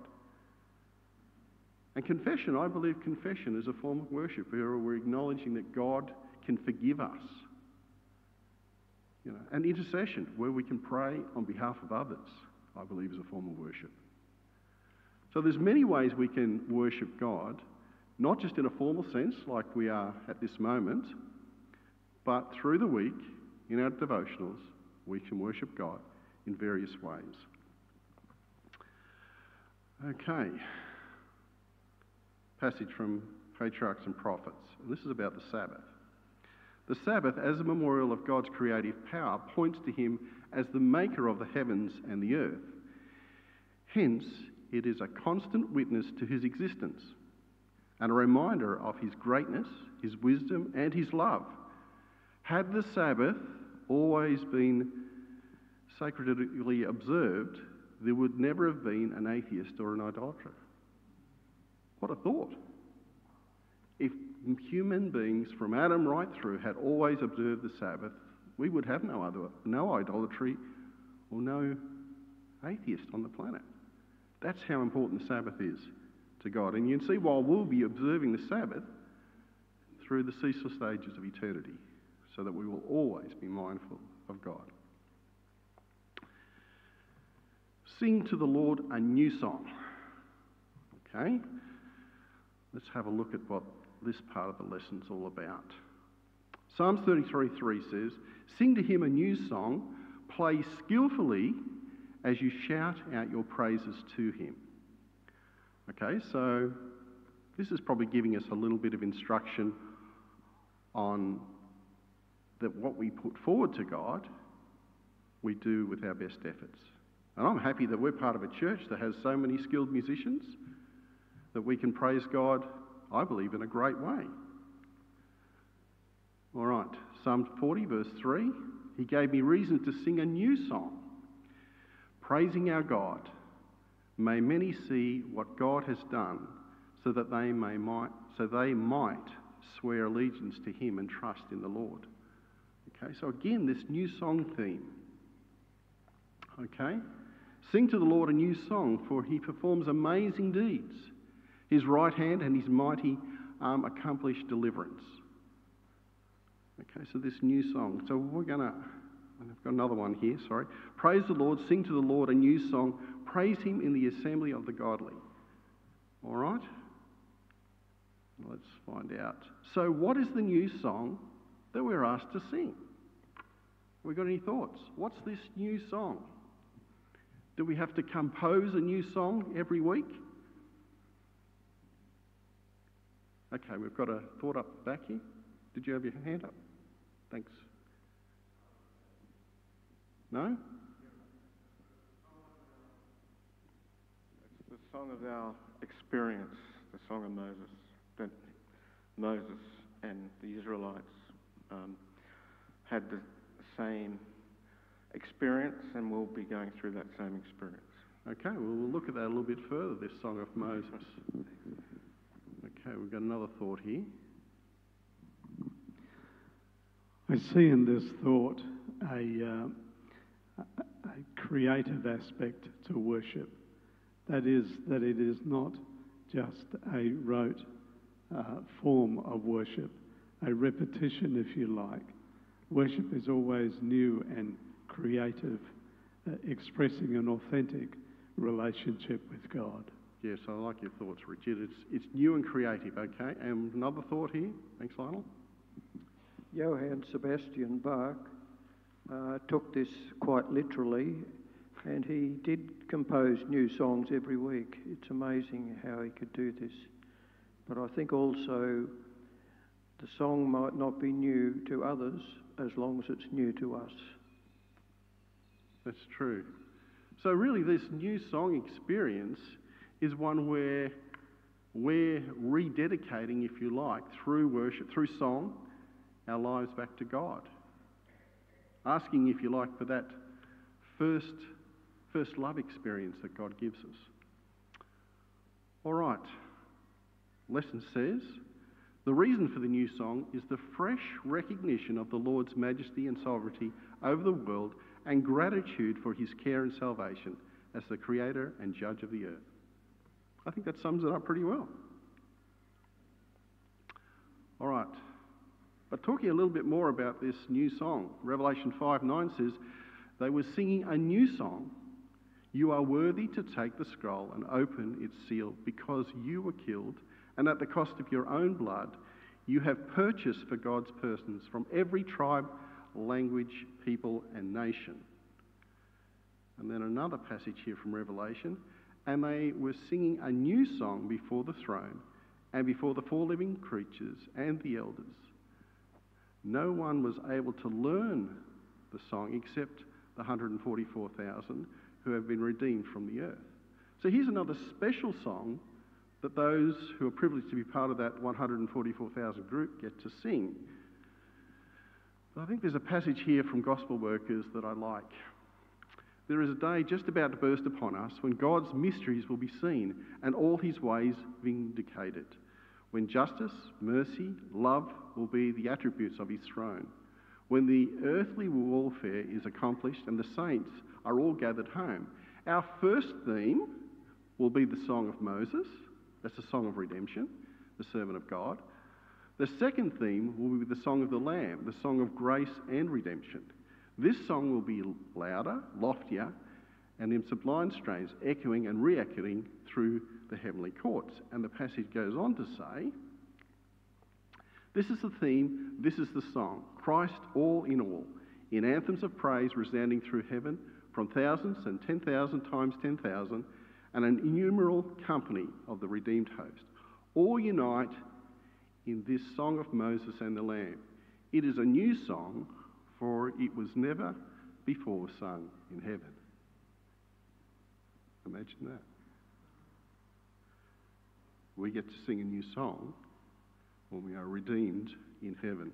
And confession, I believe confession is a form of worship where we're acknowledging that God can forgive us. You know, and intercession, where we can pray on behalf of others, I believe is a form of worship. So there's many ways we can worship God, not just in a formal sense like we are at this moment, but through the week, in our devotionals, we can worship God in various ways. Okay. Passage from Patriarchs and Prophets. And this is about the Sabbath. The Sabbath, as a memorial of God's creative power, points to him as the maker of the heavens and the earth. Hence, it is a constant witness to his existence and a reminder of his greatness, his wisdom, and his love. Had the Sabbath always been sacredly observed, there would never have been an atheist or an idolater. What a thought. If human beings from Adam right through had always observed the Sabbath, we would have no other, no idolatry or no atheist on the planet. That's how important the Sabbath is to God. And you can see why we'll be observing the Sabbath through the ceaseless stages of eternity, so that we will always be mindful of God. Sing to the Lord a new song. Okay? Let's have a look at what this part of the lesson's all about. Psalms thirty-three three says, "Sing to him a new song, play skillfully as you shout out your praises to him." Okay, so this is probably giving us a little bit of instruction on that what we put forward to God, we do with our best efforts. And I'm happy that we're part of a church that has so many skilled musicians that we can praise God, I believe, in a great way. All right, Psalm forty, verse three, "He gave me reason to sing a new song, praising our God. May many see what God has done, so that they may might so they might swear allegiance to him and trust in the Lord." Okay, so again, this new song theme. Okay, "Sing to the Lord a new song, for he performs amazing deeds. His right hand and his mighty arm accomplish deliverance." Okay, so this new song. So we're going to, I've got another one here, sorry. "Praise the Lord, sing to the Lord a new song, praise him in the assembly of the godly." All right? Let's find out. So what is the new song that we're asked to sing? Have we got any thoughts? What's this new song? Do we have to compose a new song every week? Okay, we've got a thought up the back here. Did you have your hand up? Thanks. No? It's the song of our experience, the song of Moses, that Moses and the Israelites um, had the same experience, and we'll be going through that same experience. Okay, well, we'll look at that a little bit further, this song of Moses. Okay, we've got another thought here. I see in this thought a, uh, a creative aspect to worship. That is, that it is not just a rote uh, form of worship, a repetition, if you like. Worship is always new and creative, uh, expressing an authentic relationship with God. Yes, I like your thoughts, Richard. It's, it's new and creative, okay? And another thought here. Thanks, Lionel. Johann Sebastian Bach uh, took this quite literally, and he did compose new songs every week. It's amazing how he could do this. But I think also the song might not be new to others as long as it's new to us. That's true. So really this new song experience is one where we're rededicating, if you like, through worship, through song, our lives back to God. Asking, if you like, for that first, first love experience that God gives us. All right. Lesson says, the reason for the new song is the fresh recognition of the Lord's majesty and sovereignty over the world and gratitude for his care and salvation as the creator and judge of the earth. I think that sums it up pretty well. All right. But talking a little bit more about this new song, Revelation five nine says, they were singing a new song. You are worthy to take the scroll and open its seal because you were killed, and at the cost of your own blood, you have purchased for God's persons from every tribe, language, people, and nation. And then another passage here from Revelation, and they were singing a new song before the throne and before the four living creatures and the elders. No one was able to learn the song except the one hundred forty-four thousand who have been redeemed from the earth. So here's another special song that those who are privileged to be part of that one hundred forty-four thousand group get to sing. But I think there's a passage here from Gospel Workers that I like. There is a day just about to burst upon us when God's mysteries will be seen and all his ways vindicated, when justice, mercy, love will be the attributes of his throne, when the earthly warfare is accomplished and the saints are all gathered home. Our first theme will be the Song of Moses. That's the song of redemption, the servant of God. The second theme will be the Song of the Lamb, the song of grace and redemption. This song will be louder, loftier, and in sublime strains, echoing and re-echoing through the heavenly courts. And the passage goes on to say, This is the theme, this is the song. Christ all in all, in anthems of praise resounding through heaven from thousands and ten thousand times ten thousand, and an innumerable company of the redeemed host. All unite in this song of Moses and the Lamb. It is a new song, for it was never before sung in heaven. Imagine that. We get to sing a new song when we are redeemed in heaven.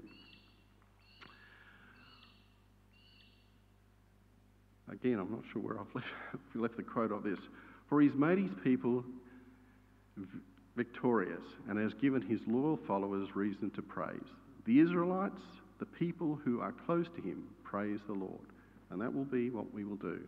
Again, I'm not sure where I've left, left the quote of this. For he's made his people v- victorious and has given his loyal followers reason to praise. The Israelites, the people who are close to him, praise the Lord. And that will be what we will do.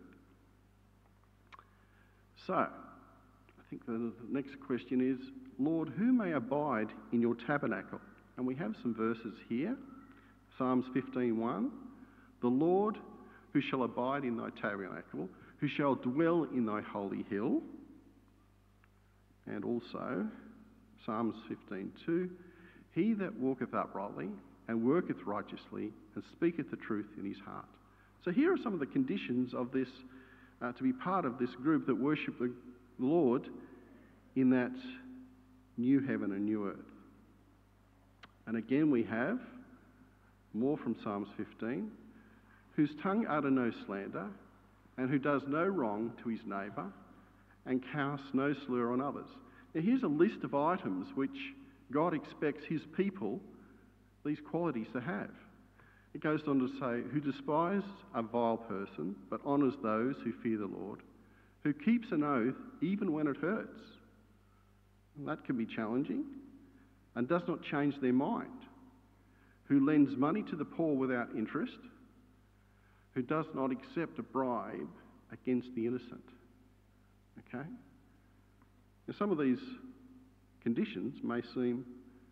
So, I think the next question is, Lord, who may abide in your tabernacle? And we have some verses here. Psalms fifteen one. The Lord who shall abide in thy tabernacle, who shall dwell in thy holy hill. And also Psalms fifteen two. He that walketh uprightly and worketh righteously and speaketh the truth in his heart. So here are some of the conditions of this, uh, to be part of this group that worship the Lord in that new heaven and new earth. And again we have more from Psalms fifteen. Whose tongue utter no slander, and who does no wrong to his neighbour, and casts no slur on others. Now here's a list of items which God expects his people, these qualities, to have. It goes on to say, who despises a vile person, but honours those who fear the Lord, who keeps an oath even when it hurts. And that can be challenging, and does not change their mind, who lends money to the poor without interest, who does not accept a bribe against the innocent. Okay? Now, some of these conditions may seem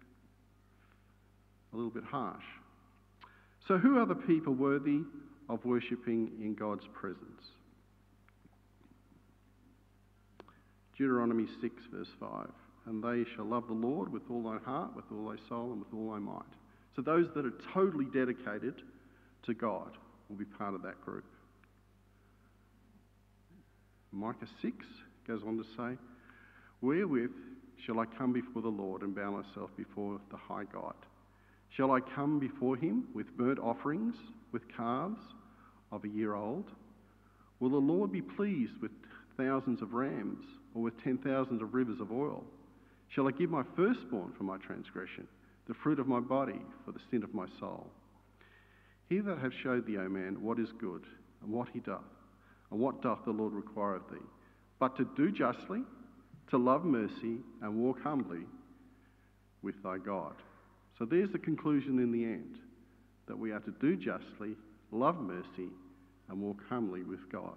a little bit harsh. So who are the people worthy of worshipping in God's presence? Deuteronomy six verse five. And they shall love the Lord with all thy heart, with all thy soul, and with all thy might. So those that are totally dedicated to God will be part of that group. Micah six goes on to say, wherewith shall I come before the Lord and bow myself before the high God? Shall I come before him with burnt offerings, with calves of a year old? Will the Lord be pleased with thousands of rams, or with ten thousands of rivers of oil? Shall I give my firstborn for my transgression, the fruit of my body for the sin of my soul? He that hath showed thee, O man, what is good, and what he doth, and what doth the Lord require of thee, but to do justly, to love mercy, and walk humbly with thy God. So there's the conclusion in the end, that we are to do justly, love mercy, and walk humbly with God.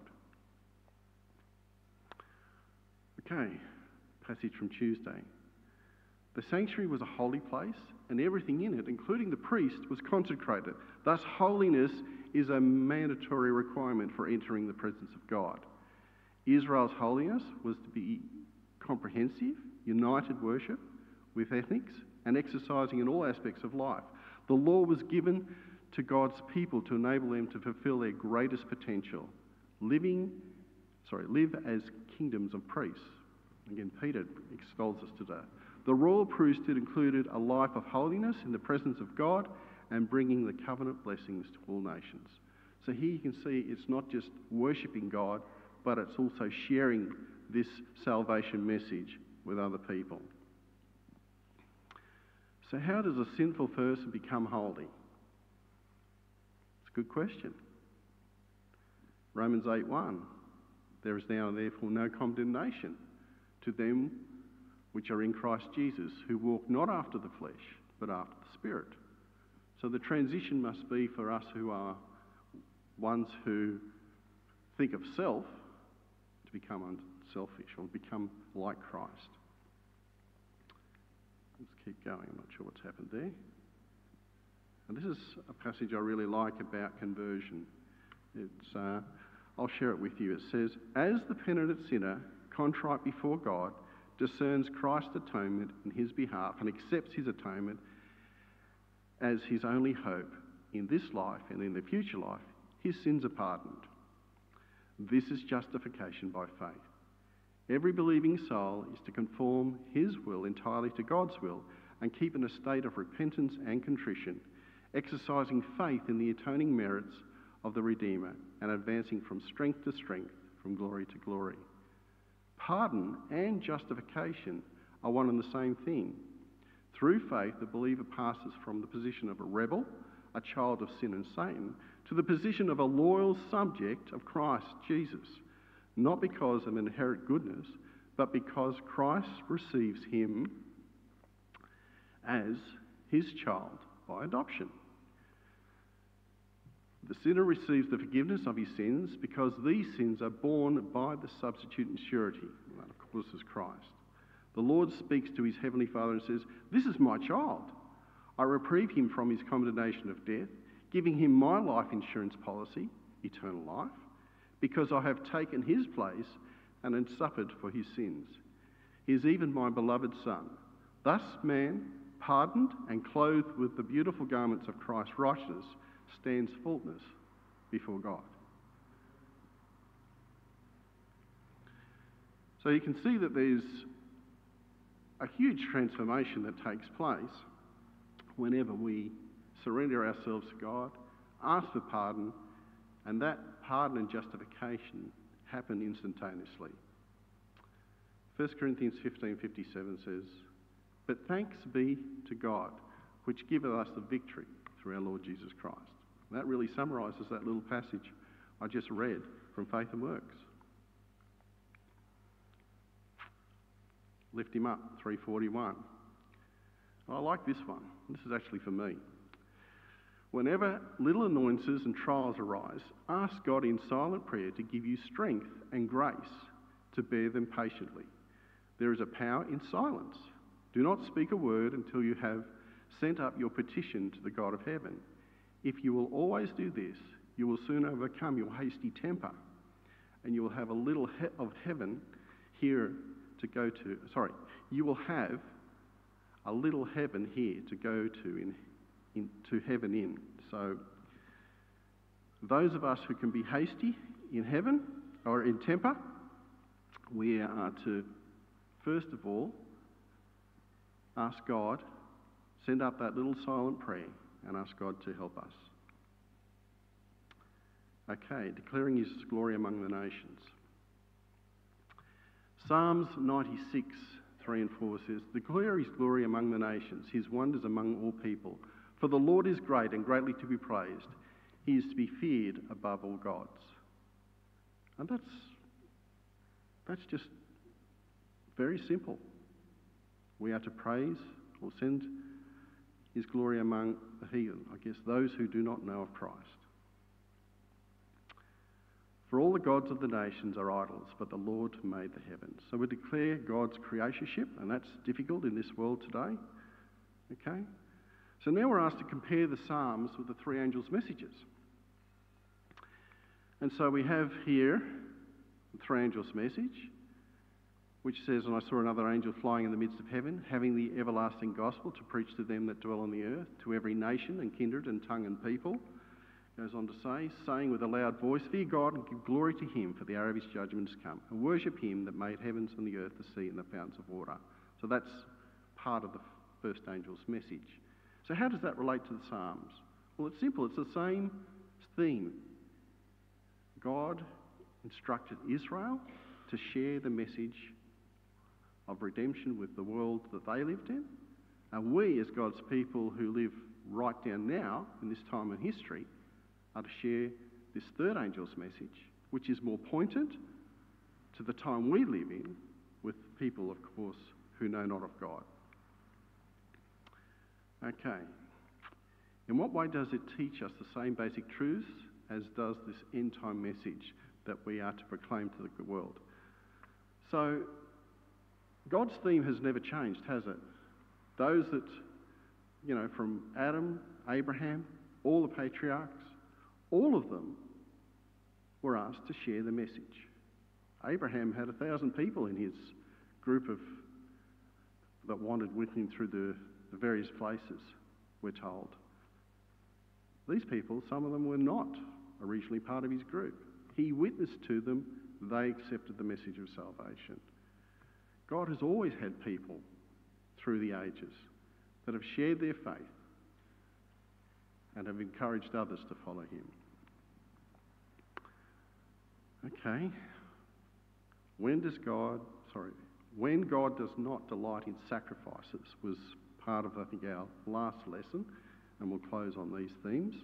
Okay, passage from Tuesday. The sanctuary was a holy place, and everything in it, including the priest, was consecrated. Thus, holiness is a mandatory requirement for entering the presence of God. Israel's holiness was to be comprehensive, united worship with ethics, and exercising in all aspects of life. The law was given to God's people to enable them to fulfill their greatest potential, living, sorry, live as kingdoms of priests. Again, Peter extols us today. The royal priesthood included a life of holiness in the presence of God and bringing the covenant blessings to all nations. So here you can see it's not just worshipping God, but it's also sharing this salvation message with other people. So how does a sinful person become holy? It's a good question. Romans eight one. There is now therefore no condemnation to them which are in Christ Jesus, who walk not after the flesh, but after the Spirit. So the transition must be for us who are ones who think of self to become unselfish or become like Christ. Let's keep going. I'm not sure what's happened there. And this is a passage I really like about conversion. It's, uh, I'll share it with you. It says, as the penitent sinner, contrite before God, discerns Christ's atonement in his behalf and accepts his atonement as his only hope in this life and in the future life, his sins are pardoned. This is justification by faith. Every believing soul is to conform his will entirely to God's will and keep in a state of repentance and contrition, exercising faith in the atoning merits of the Redeemer and advancing from strength to strength, from glory to glory. Pardon and justification are one and the same thing. Through faith, the believer passes from the position of a rebel, a child of sin and Satan, to the position of a loyal subject of Christ Jesus, not because of inherent goodness, but because Christ receives him as his child by adoption. The sinner receives the forgiveness of his sins because these sins are borne by the substitute and surety, and that of course is Christ. The Lord speaks to his heavenly Father and says, "This is my child. I reprieve him from his condemnation of death, giving him my life insurance policy, eternal life, because I have taken his place and have suffered for his sins. He is even my beloved Son." Thus man, pardoned and clothed with the beautiful garments of Christ's righteousness, stands faultless before God. So you can see that there's a huge transformation that takes place whenever we surrender ourselves to God, ask for pardon, and that pardon and justification happen instantaneously. First Corinthians fifteen fifty-seven says, "But thanks be to God, which giveth us the victory through our Lord Jesus Christ." And that really summarises that little passage I just read from Faith and Works. Lift him up, three forty-one. I like this one. This is actually for me. "Whenever little annoyances and trials arise, ask God in silent prayer to give you strength and grace to bear them patiently. There is a power in silence. Do not speak a word until you have sent up your petition to the God of heaven. If you will always do this, you will soon overcome your hasty temper, and you will have a little he- of heaven here to go to. Sorry, you will have a little heaven here to go to in, in to heaven in." So those of us who can be hasty in heaven or in temper, we are to first of all ask God, send up that little silent prayer and ask God to help us. Okay, declaring his glory among the nations. Psalms ninety-six, three and four says, "Declare his glory among the nations, his wonders among all people. For the Lord is great and greatly to be praised. He is to be feared above all gods." And that's, that's just very simple. We are to praise or send his glory among the heathen, I guess those who do not know of Christ. "For all the gods of the nations are idols, but the Lord made the heavens." So we declare God's creatorship, and that's difficult in this world today. Okay? So now we're asked to compare the Psalms with the three angels' messages. And so we have here the three angels' message, which says, "And I saw another angel flying in the midst of heaven, having the everlasting gospel to preach to them that dwell on the earth, to every nation and kindred and tongue and people." Goes on to say, "saying with a loud voice, Fear God and give glory to him, for the hour of his judgment has come, and worship him that made heavens and the earth, the sea and the fountains of water." So that's part of the first angel's message. So how does that relate to the Psalms? Well, it's simple. It's the same theme. God instructed Israel to share the message of redemption with the world that they lived in. And we, as God's people who live right down now, in this time in history, are to share this third angel's message, which is more pointed to the time we live in, with people, of course, who know not of God. Okay. In what way does it teach us the same basic truths as does this end-time message that we are to proclaim to the world? So, God's theme has never changed, has it? Those that, you know, from Adam, Abraham, all the patriarchs, all of them were asked to share the message. Abraham had a thousand people in his group of that wandered with him through the, the various places, we're told. These people, some of them were not originally part of his group. He witnessed to them, they accepted the message of salvation. God has always had people through the ages that have shared their faith and have encouraged others to follow him. Okay. When does God, sorry, when God does not delight in sacrifices was part of, I think, our last lesson, and we'll close on these themes.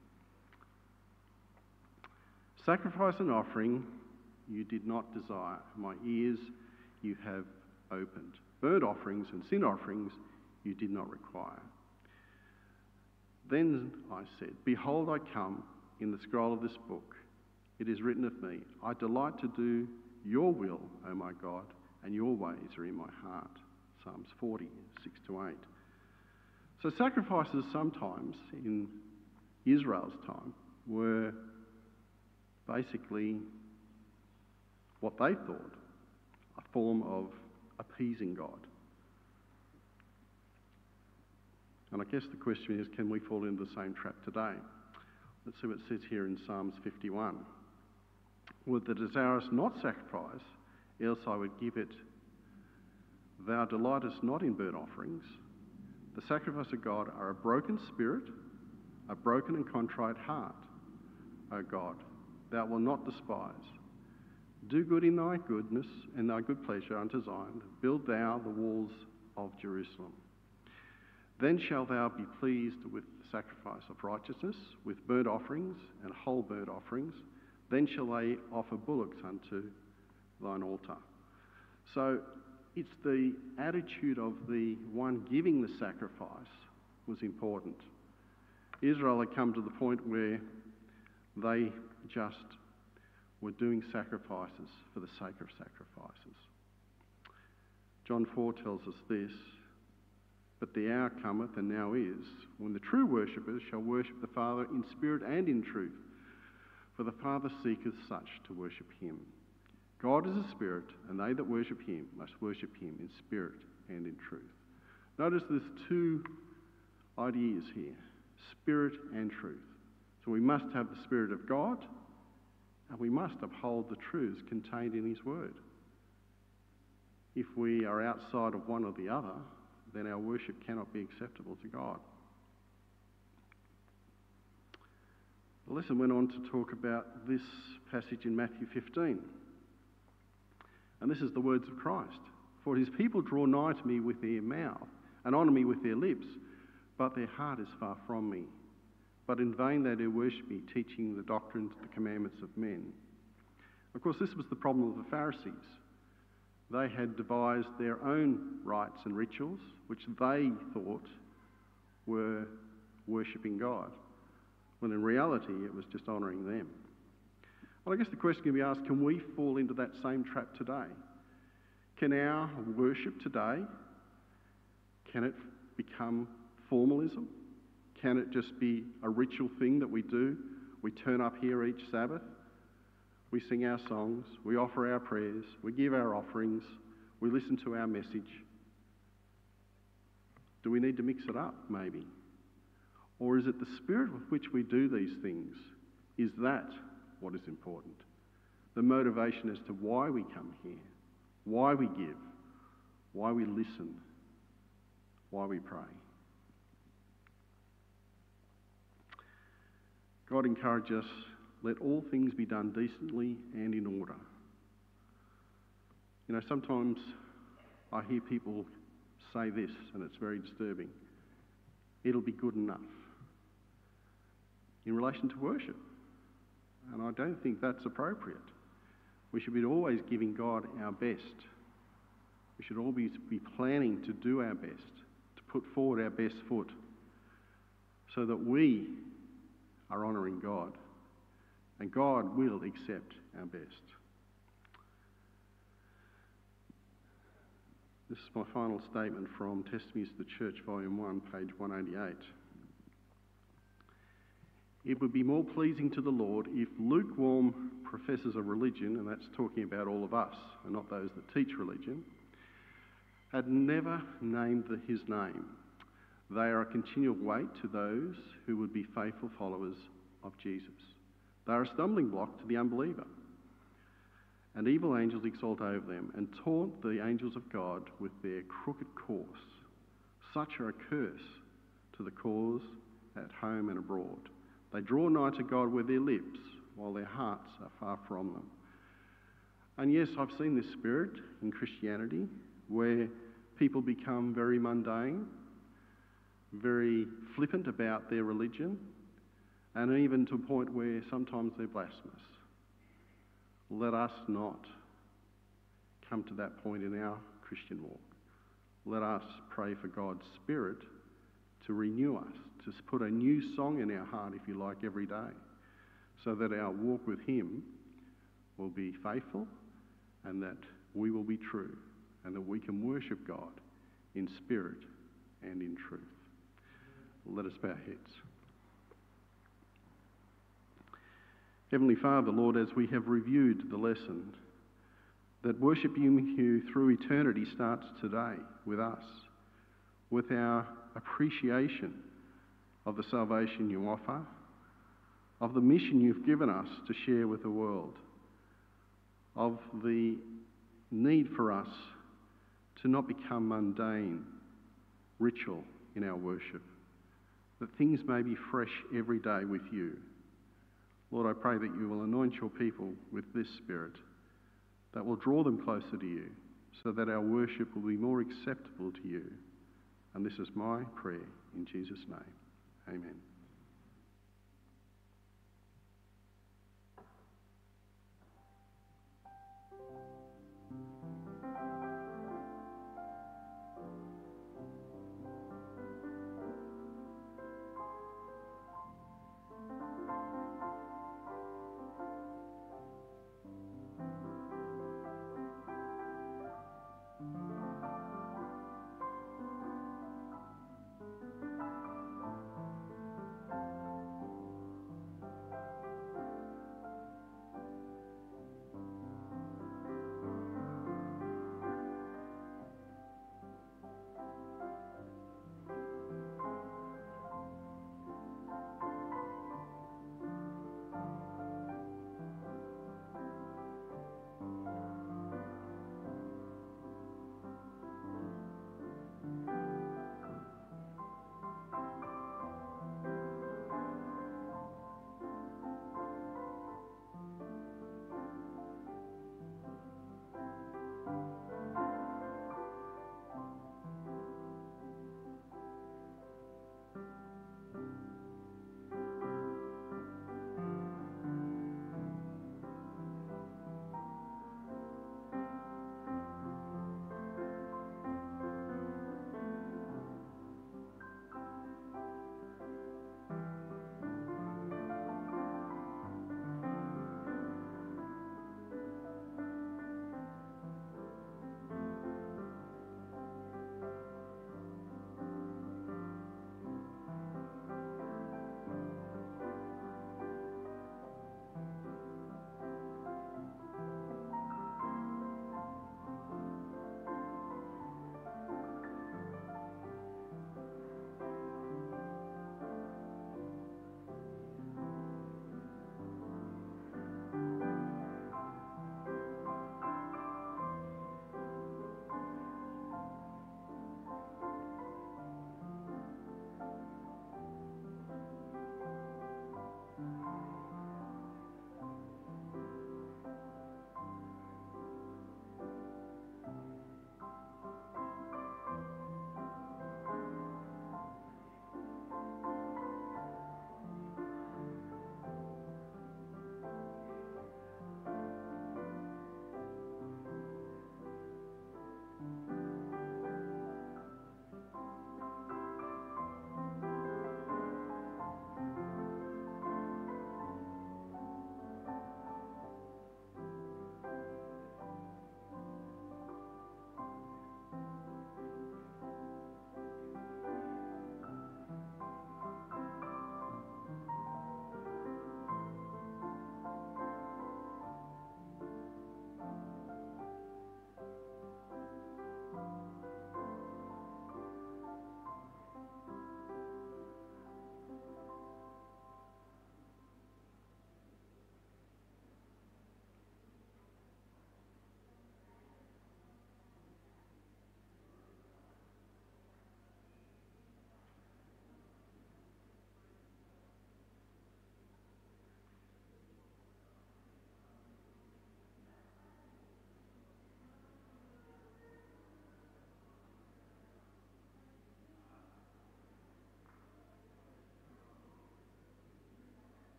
Sacrifice and offering you did not desire. My ears you have opened. Burnt offerings and sin offerings you did not require. Then I said, behold, I come in the scroll of this book. It is written of me, I delight to do your will, O my God, and your ways are in my heart. Psalms forty, six to eight. So sacrifices sometimes in Israel's time were basically what they thought, a form of appeasing God. And I guess the question is, can we fall into the same trap today? Let's see what it says here in Psalms fifty-one. Would the desirous not sacrifice, else I would give it. Thou delightest not in burnt offerings. The sacrifice of God are a broken spirit, a broken and contrite heart. O God, thou wilt not despise. Do good in thy goodness and thy good pleasure unto Zion. Build thou the walls of Jerusalem. Then shalt thou be pleased with the sacrifice of righteousness, with burnt offerings and whole burnt offerings. Then shall they offer bullocks unto thine altar. So it's the attitude of the one giving the sacrifice was important. Israel had come to the point where they just were doing sacrifices for the sake of sacrifices. John four tells us this, but the hour cometh, and now is, when the true worshippers shall worship the Father in spirit and in truth, for the Father seeketh such to worship him. God is a spirit, and they that worship him must worship him in spirit and in truth. Notice there's two ideas here, spirit and truth. So we must have the Spirit of God, and we must uphold the truths contained in his word. If we are outside of one or the other, then our worship cannot be acceptable to God. The lesson went on to talk about this passage in Matthew fifteen. And this is the words of Christ. For his people draw nigh to me with their mouth and honour me with their lips, but their heart is far from me. But in vain they do worship me, teaching the doctrines, the commandments of men. Of course, this was the problem of the Pharisees. They had devised their own rites and rituals, which they thought were worshipping God, when in reality it was just honouring them. Well, I guess the question can be asked, can we fall into that same trap today? Can our worship today, can it become formalism? Can it just be a ritual thing that we do? We turn up here each Sabbath, we sing our songs, we offer our prayers, we give our offerings, we listen to our message. Do we need to mix it up, maybe? Or is it the spirit with which we do these things? Is that what is important? The motivation as to why we come here, why we give, why we listen, why we pray. God encourages us, let all things be done decently and in order. You know, sometimes I hear people say this, and it's very disturbing. It'll be good enough. In relation to worship. And I don't think that's appropriate. We should be always giving God our best. We should always be planning to do our best, to put forward our best foot, so that we are honouring God, and God will accept our best. This is my final statement from Testimonies to the Church, Volume one, page one eighty-eight. It would be more pleasing to the Lord if lukewarm professors of religion, and that's talking about all of us and not those that teach religion, had never named his name, They are a continual weight to those who would be faithful followers of Jesus. They are a stumbling block to the unbeliever. And evil angels exult over them and taunt the angels of God with their crooked course. Such are a curse to the cause at home and abroad. They draw nigh to God with their lips, while their hearts are far from them. And yes, I've seen this spirit in Christianity, where people become very mundane, very flippant about their religion, and even to a point where sometimes they're blasphemous. Let us not come to that point in our Christian walk. Let us pray for God's Spirit to renew us, to put a new song in our heart, if you like, every day, so that our walk with Him will be faithful and that we will be true and that we can worship God in spirit and in truth. Let us bow our heads. Heavenly Father, Lord, as we have reviewed the lesson, that worshiping you through eternity starts today with us, with our appreciation of the salvation you offer, of the mission you've given us to share with the world, of the need for us to not become mundane, ritual in our worship, that things may be fresh every day with you. Lord, I pray that you will anoint your people with this Spirit that will draw them closer to you so that our worship will be more acceptable to you. And this is my prayer in Jesus' name. Amen.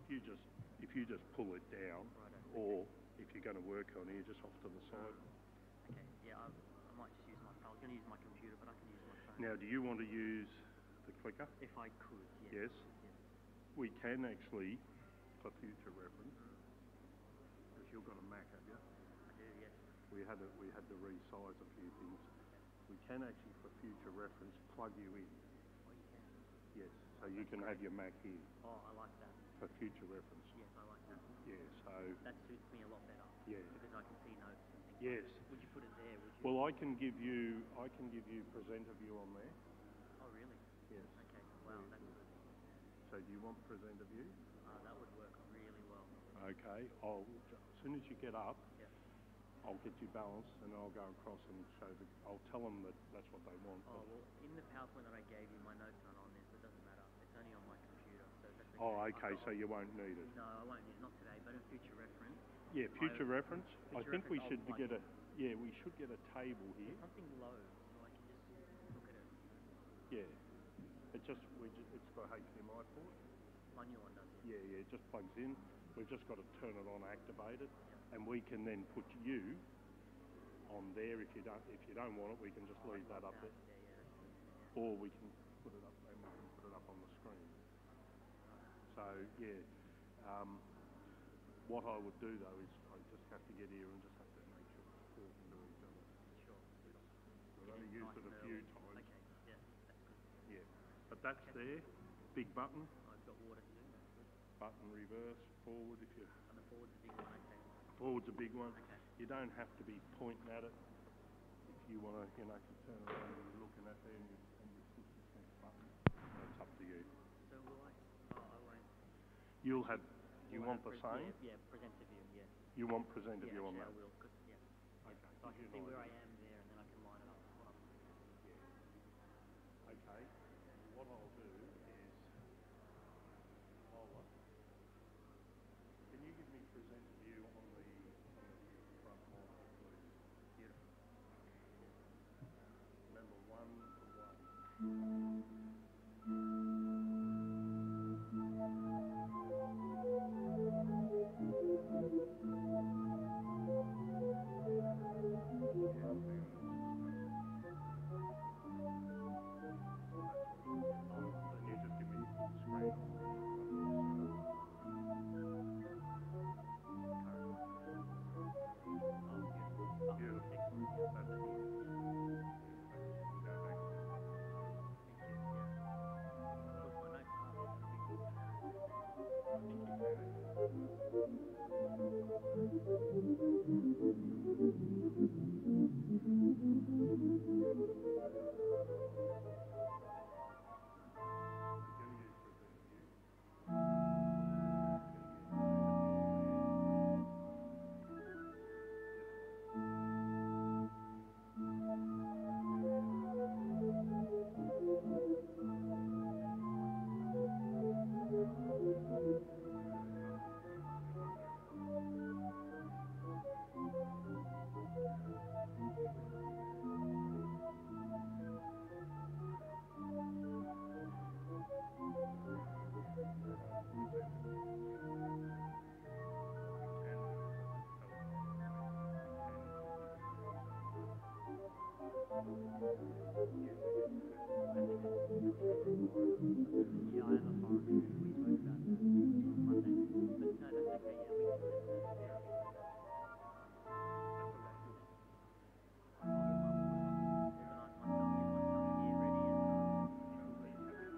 if you just if you just pull it down, Righto, or if you're going to work on it, you're just off to the side. Okay, yeah, I, I might just use my phone. I was going to use my computer, but I can use my phone. Now, do you want to use the clicker? If I could, yes. Yes. We can actually, for future reference, because you've got a Mac, have you? I do, yes. We had to, we had to resize a few things. We can actually, for future reference, plug you in. Oh, you can? Yes, so you can have your Mac here. Oh, I like that. For future reference. Yes, I like that. Yeah, so... That suits me a lot better. Yeah. Because I can see notes and things. Yes. Like that. Would you put it there, would you? Well, I can give you, I can give you presenter view on there. Oh, really? Yes. Okay, wow, Yeah. that's good. So do you want presenter view? Uh, that would work really well. Okay, I'll, as soon as you get up, Yep. I'll get you balanced and I'll go across and show the, I'll tell them that that's what they want. Oh, well, in the PowerPoint that I gave you, my notes aren't on there, so it doesn't matter. It's only on my computer, so that's okay. Oh, I've okay, got- so you won't need it. No, I won't need it, not today, but in future reference. Yeah, future I- reference. I future think we reference, should I'll get plug a, yeah, we should get a table here. Something low, so I can just look at it. Yeah, it just, we ju- it's got a H D M I port. My new one does, Yeah, yeah, it just plugs in. We've just got to turn it on, activate it, and we can then put you on there. If you don't, if you don't want it, we can just Oh, I leave that love up that. there, Yeah, yeah, that's good. Yeah. or we can put it up and we can put it up on the screen. So yeah, um, what I would do though is I just have to get here and just have to make sure it's talking to each other. Sure. We've Get only it used nice it a and few early. times. Okay, yeah, that's good. Yeah, but that's Okay. there. Big button, I've got water to do, that's good. button reverse, forward if you. And the forward's a big one, okay. Forward's a big one. Okay. You don't have to be pointing at it. If you want to, you know, if you turn around and you're looking at there and you, and you push this next button, that's up to you. So will I? Oh, I won't. You'll have, you Will I want have the pres- same? Yeah, yeah, presenter view, yeah. You want presenter Yeah, view on actually that? I will, 'cause- yeah. Okay. So I can gives see you an where I idea. am there, and then I can line it up as well. Okay. What I'll do is, I'll, uh, can you give me presenter view on the, on the front monitor, please? Beautiful. Remember, one to one. Then you just give me screen on. Beautiful. That's good. Go back. Yeah, I am a foreigner. We spoke about that on Monday. But no, that's okay. Yeah, we can set the therapy like that. I'll get my water, organise myself, get my stuff here ready, and uh,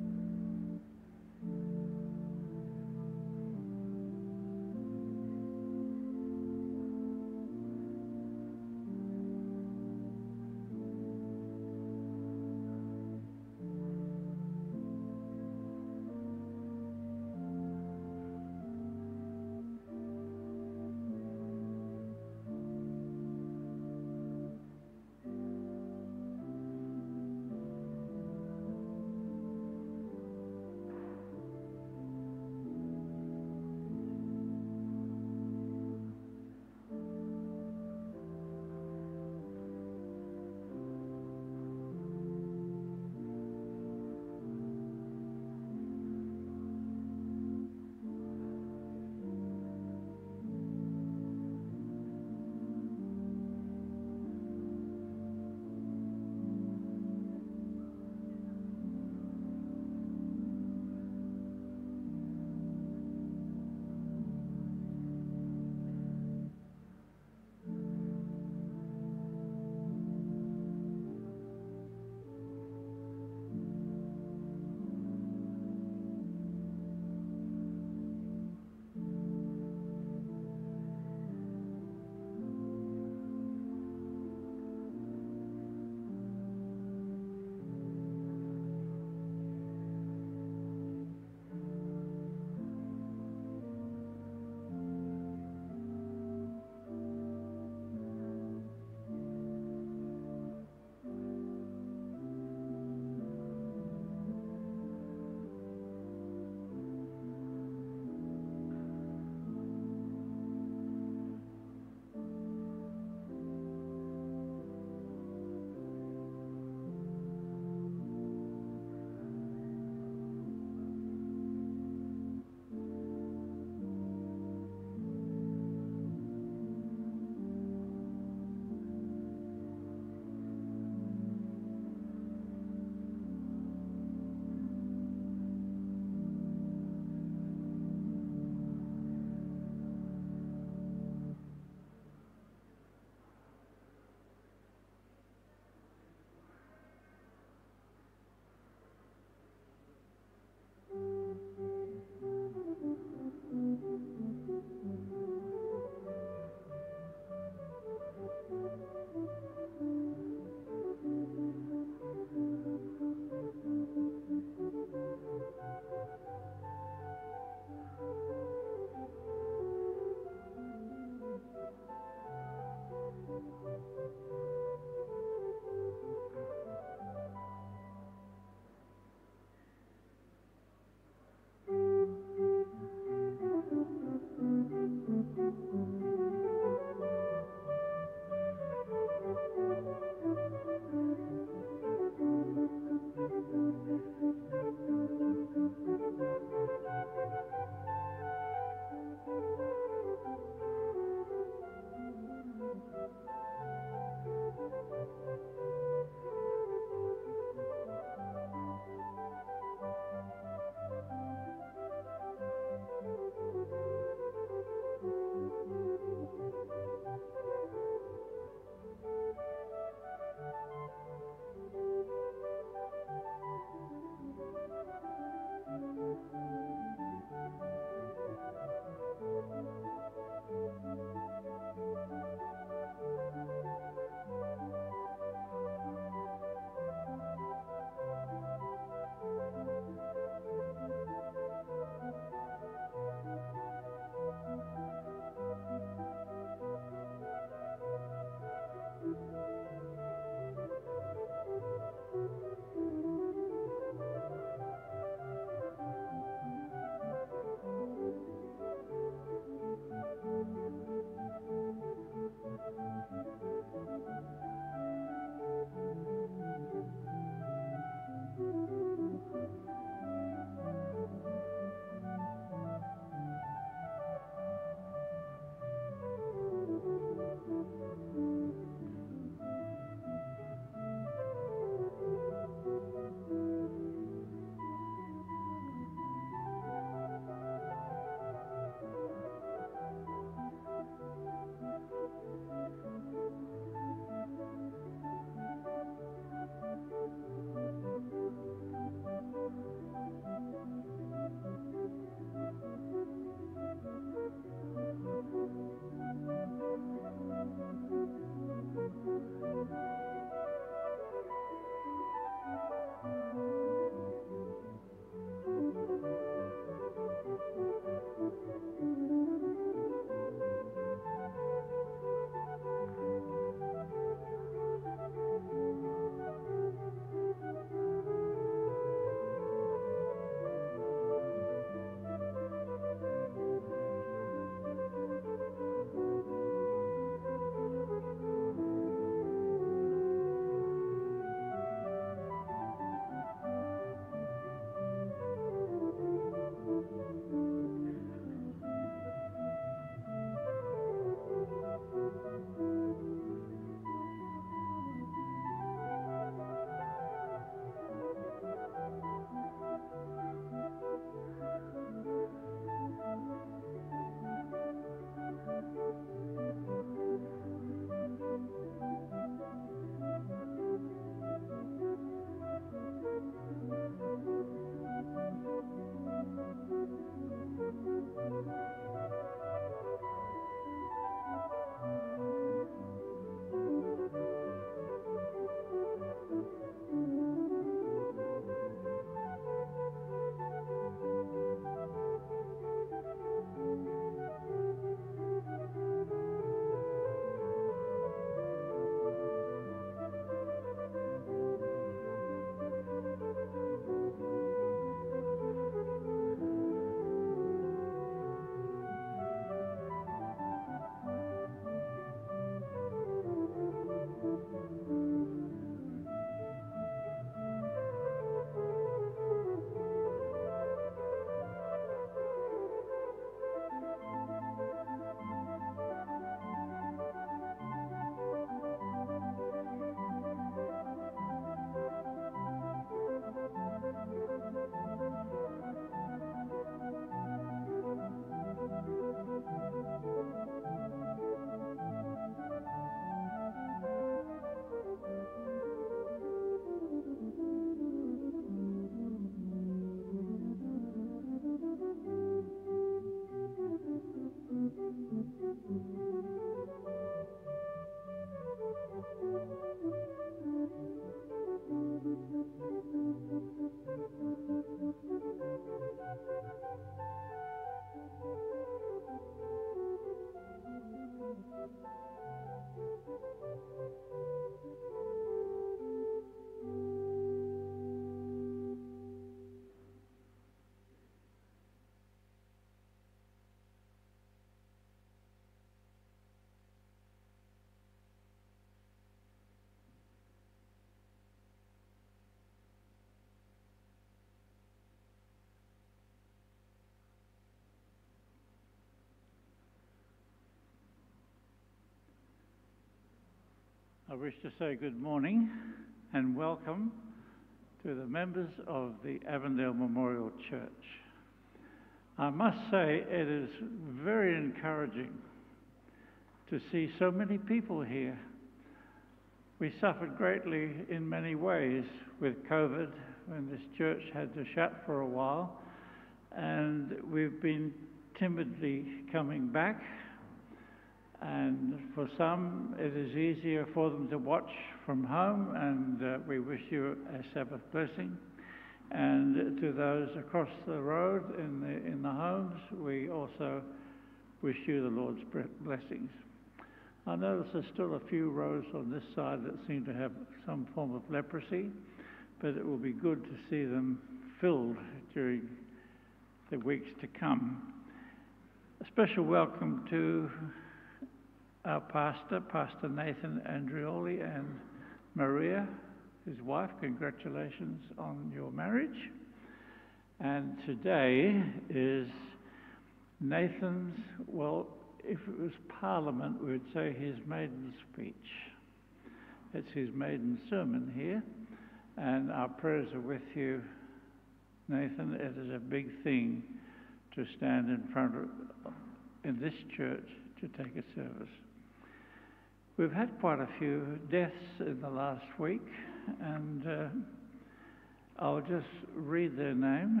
I wish to say good morning and welcome to the members of the Avondale Memorial Church. I must say it is very encouraging to see so many people here. We suffered greatly in many ways with COVID when this church had to shut for a while, and we've been timidly coming back. And for some, it is easier for them to watch from home, and uh, we wish you a Sabbath blessing. And to those across the road in the, in the homes, we also wish you the Lord's blessings. I notice there's still a few rows on this side that seem to have some form of leprosy, but it will be good to see them filled during the weeks to come. A special welcome to our pastor, Pastor Nathan Andrioli, and Maria, his wife. Congratulations on your marriage. And today is Nathan's, well, if it was Parliament, we would say his maiden speech. It's his maiden sermon here, and our prayers are with you, Nathan. It is a big thing to stand in front of, in this church, to take a service. We've had quite a few deaths in the last week, and uh, I'll just read their names.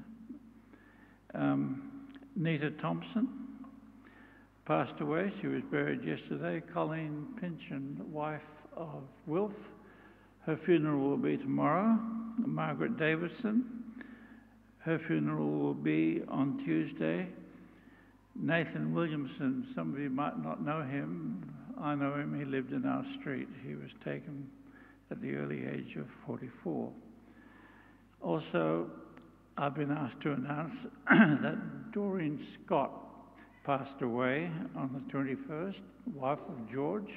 Um, Nita Thompson passed away. She was buried yesterday. Colleen Pynchon, wife of Wilf. Her funeral will be tomorrow. Margaret Davidson. Her funeral will be on Tuesday. Nathan Williamson, some of you might not know him. I know him. He lived in our street. He was taken at the early age of forty-four. Also, I've been asked to announce that Doreen Scott passed away on the twenty-first, wife of George.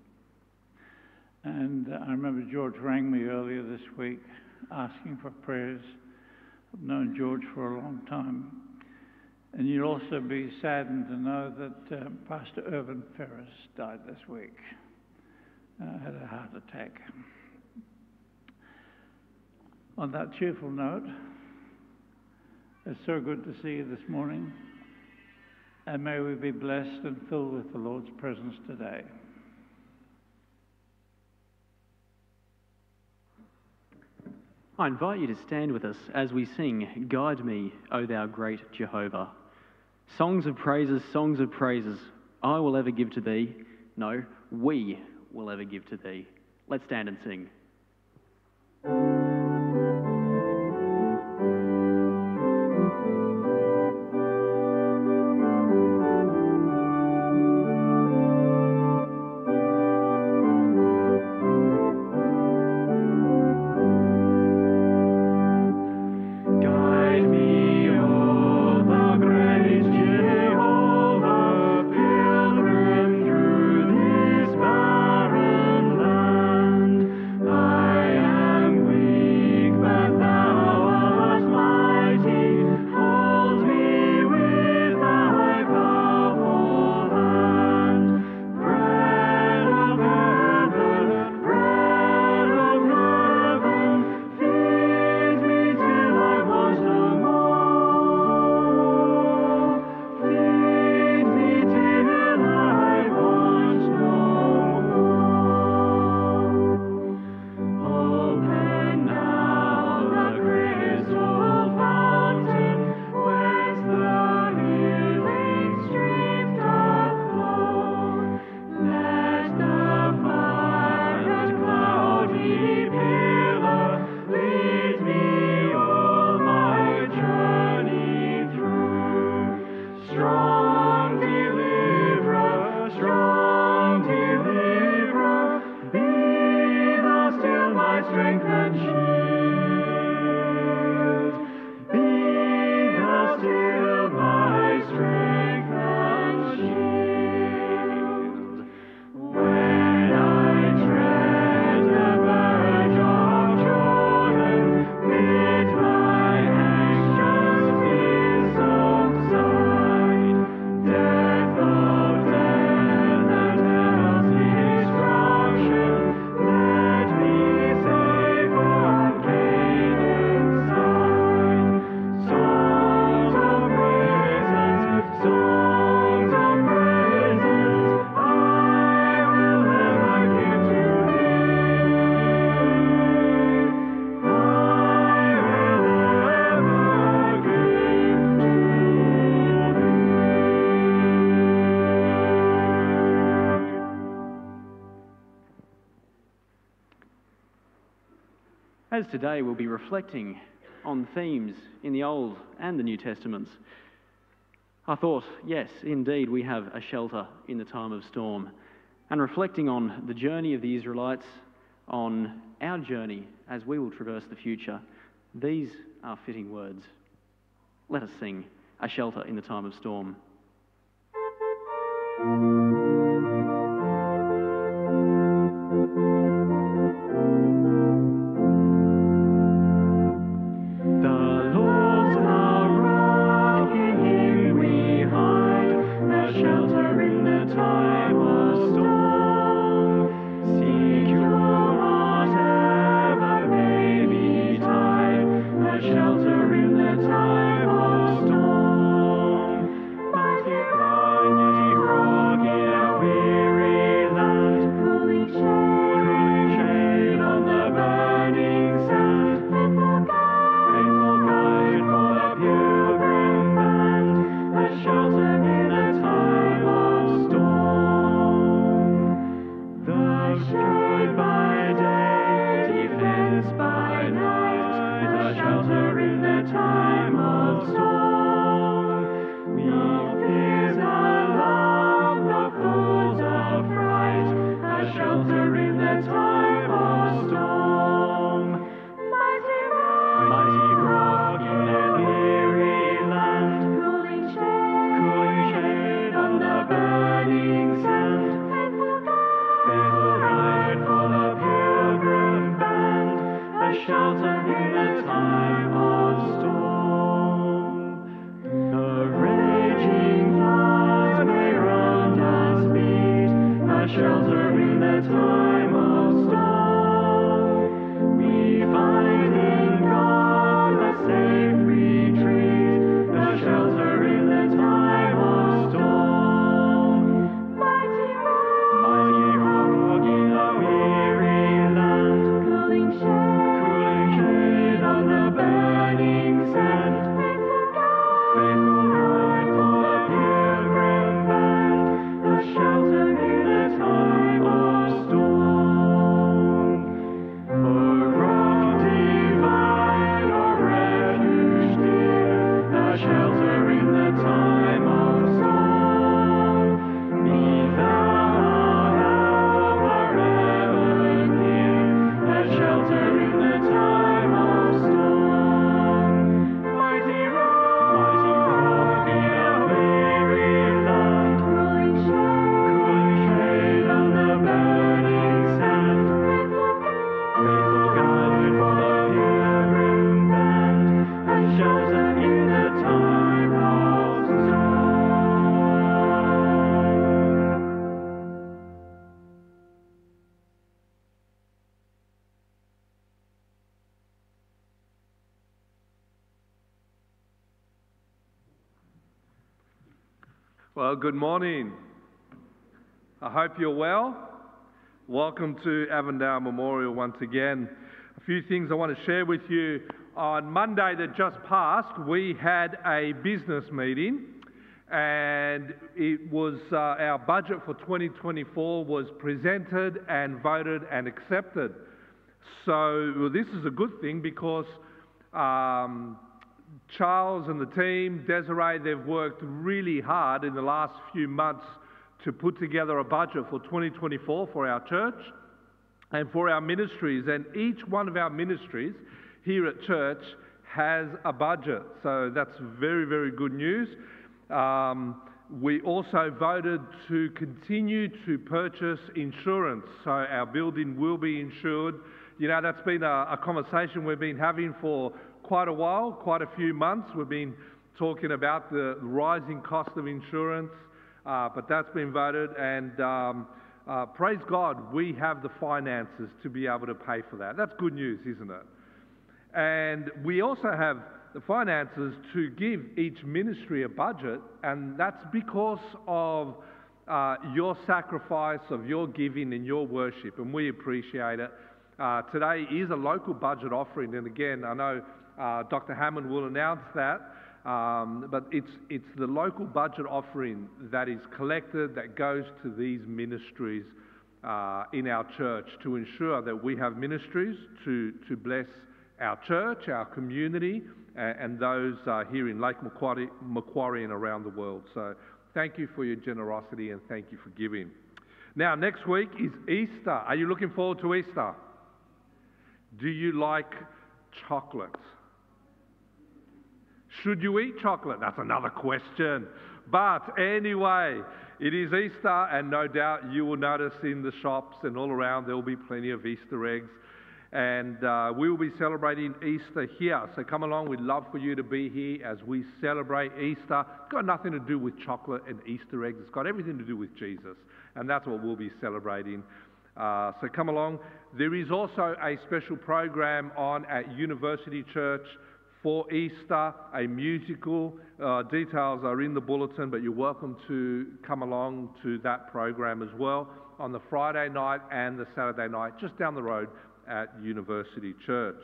And uh, I remember George rang me earlier this week asking for prayers. I've known George for a long time. And you'll also be saddened to know that uh, Pastor Irvin Ferris died this week, uh, had a heart attack. On that cheerful note, it's so good to see you this morning, and may we be blessed and filled with the Lord's presence today. I invite you to stand with us as we sing, "Guide Me, O Thou Great Jehovah." Songs of praises, songs of praises, I will ever give to thee. No, we will ever give to thee. Let's stand and sing. Oh as today we'll be reflecting on themes in the Old and the New Testaments, I thought, yes, indeed, we have a shelter in the time of storm. And reflecting on the journey of the Israelites, on our journey as we will traverse the future, these are fitting words. Let us sing A Shelter in the Time of Storm. Well, good morning. I hope you're well. Welcome to Avondale Memorial once again. A few things I want to share with you. On Monday that just passed, we had a business meeting, and it was uh, our budget for twenty twenty-four was presented and voted and accepted. So well, this is a good thing because um, Charles and the team, Desiree, they've worked really hard in the last few months to put together a budget for twenty twenty-four for our church and for our ministries. And each one of our ministries here at church has a budget. So that's very, very good news. Um, we also voted to continue to purchase insurance. So our building will be insured. You know, that's been a, a conversation we've been having for quite a while, quite a few months. We've been talking about the rising cost of insurance, uh, but that's been voted, and um, uh, praise God, we have the finances to be able to pay for that. That's good news, isn't it? And we also have the finances to give each ministry a budget, and that's because of uh, your sacrifice, of your giving and your worship, and we appreciate it. Uh, today is a local budget offering, and again, I know Uh, Doctor Hammond will announce that, um, but it's, it's the local budget offering that is collected that goes to these ministries uh, in our church to ensure that we have ministries to, to bless our church, our community, and, and those uh, here in Lake Macquarie, Macquarie and around the world. So thank you for your generosity and thank you for giving. Now, next week is Easter. Are you looking forward to Easter? Do you like chocolate? Should you eat chocolate? That's another question. But anyway, it is Easter, and no doubt you will notice in the shops and all around there will be plenty of Easter eggs. And uh, we will be celebrating Easter here. So come along. We'd love for you to be here as we celebrate Easter. It's got nothing to do with chocolate and Easter eggs. It's got everything to do with Jesus. And that's what we'll be celebrating. Uh, so come along. There is also a special program on at University Church for Easter, a musical. Uh, details are in the bulletin, but you're welcome to come along to that program as well on the Friday night and the Saturday night, just down the road at University Church.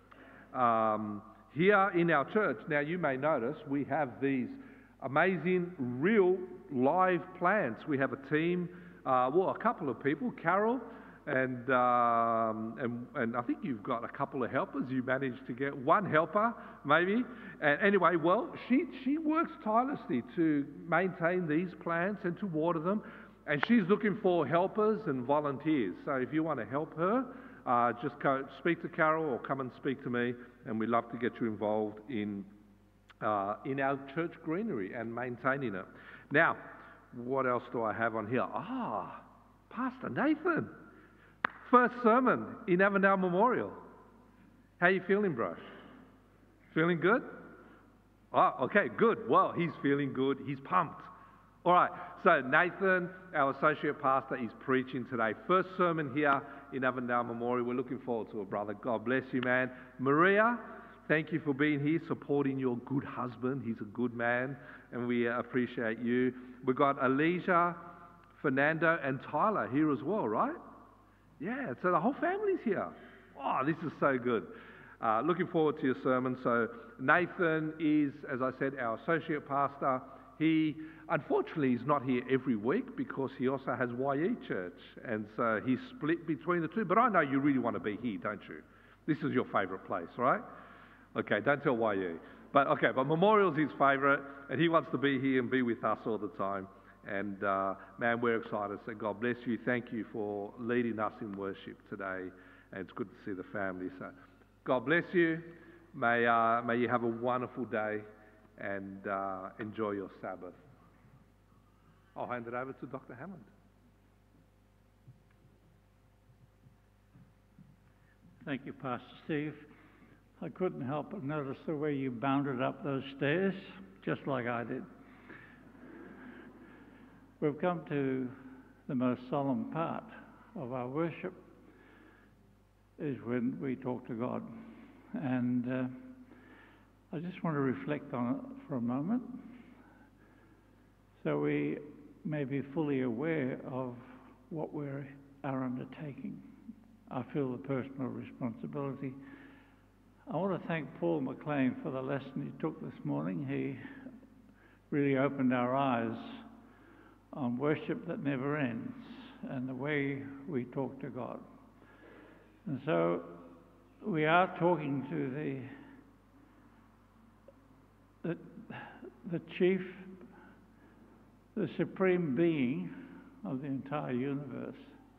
Um, here in our church, now you may notice we have these amazing real live plants. We have a team, uh, well, a couple of people, Carol, and, um, and and I think you've got a couple of helpers. You managed to get one helper, maybe. And anyway, well, she she works tirelessly to maintain these plants and to water them, and she's looking for helpers and volunteers. So if you want to help her, uh, just go speak to Carol or come and speak to me, and we'd love to get you involved in uh, in our church greenery and maintaining it. Now, what else do I have on here? Ah, Pastor Nathan. First sermon in Avondale Memorial. How you feeling, bro? Feeling good? Oh, okay, good. Well, he's feeling good. He's pumped. All right, so Nathan, our associate pastor, is preaching today. First sermon here in Avondale Memorial. We're looking forward to it, brother. God bless you, man. Maria, thank you for being here, supporting your good husband. He's a good man, and we appreciate you. We've got Alicia, Fernando, and Tyler here as well, right? Yeah, so the whole family's here. Oh, this is so good. Uh, looking forward to your sermon. So Nathan is, as I said, our associate pastor. He, unfortunately, is not here every week because he also has Y E Church. And so he's split between the two. But I know you really want to be here, don't you? This is your favourite place, right? Okay, don't tell Y E. But okay, but Memorial's his favourite, and he wants to be here and be with us all the time. And uh, man, we're excited. So God bless you. Thank you for leading us in worship today. And it's good to see the family. So God bless you. May, uh, may you have a wonderful day and uh, enjoy your Sabbath. I'll hand it over to Doctor Hammond. Thank you, Pastor Steve. I couldn't help but notice the way you bounded up those stairs, just like I did. We've come to the most solemn part of our worship, is when we talk to God. And uh, I just want to reflect on it for a moment, so we may be fully aware of what we are undertaking. I feel the personal responsibility. I want to thank Paul McLean for the lesson he took this morning. He really opened our eyes on worship that never ends and the way we talk to God. And so we are talking to the, the, the chief, the supreme being of the entire universe.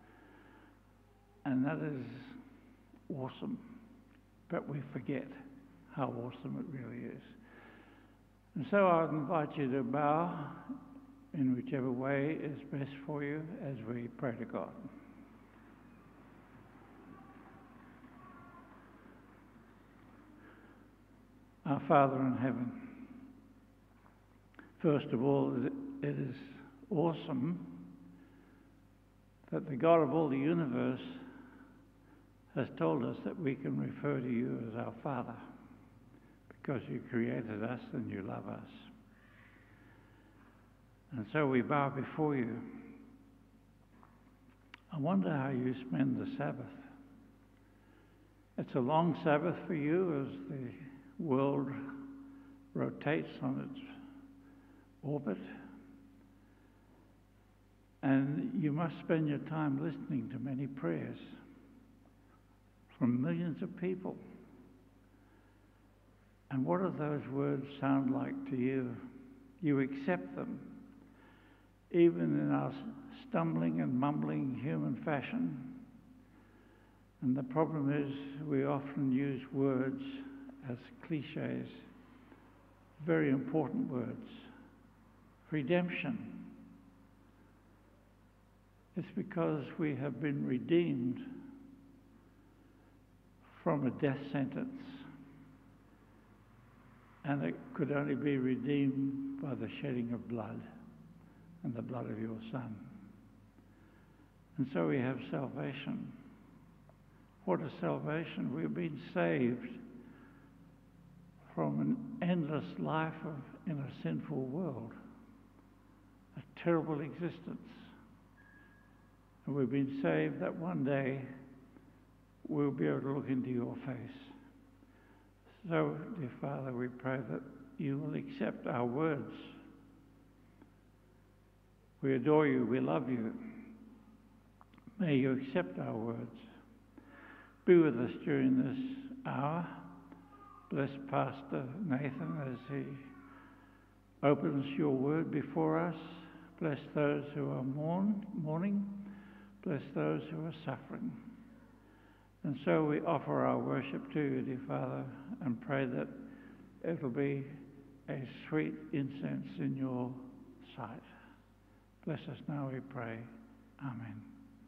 And that is awesome. But we forget how awesome it really is. And so I would invite you to bow in whichever way is best for you as we pray to God. Our Father in heaven, first of all, it is awesome that the God of all the universe has told us that we can refer to you as our Father because you created us and you love us. And so we bow before you. I wonder how you spend the Sabbath. It's a long Sabbath for you as the world rotates on its orbit. And you must spend your time listening to many prayers from millions of people And what do those words sound like to you? You accept them, even in our stumbling and mumbling human fashion. And the problem is we often use words as cliches, very important words. Redemption. It's because we have been redeemed from a death sentence. And it could only be redeemed by the shedding of blood and the blood of your Son. And so we have salvation. What is salvation? We've been saved from an endless life of, in a sinful world, a terrible existence. And we've been saved that one day we'll be able to look into your face. So, dear Father, we pray that you will accept our words. We adore you, we love you. May you accept our words. Be with us during this hour. Bless Pastor Nathan as he opens your word before us. Bless those who are mourn, mourning. Bless those who are suffering. And so we offer our worship to you, dear Father, and pray that it'll be a sweet incense in your sight. Bless us now, we pray. Amen.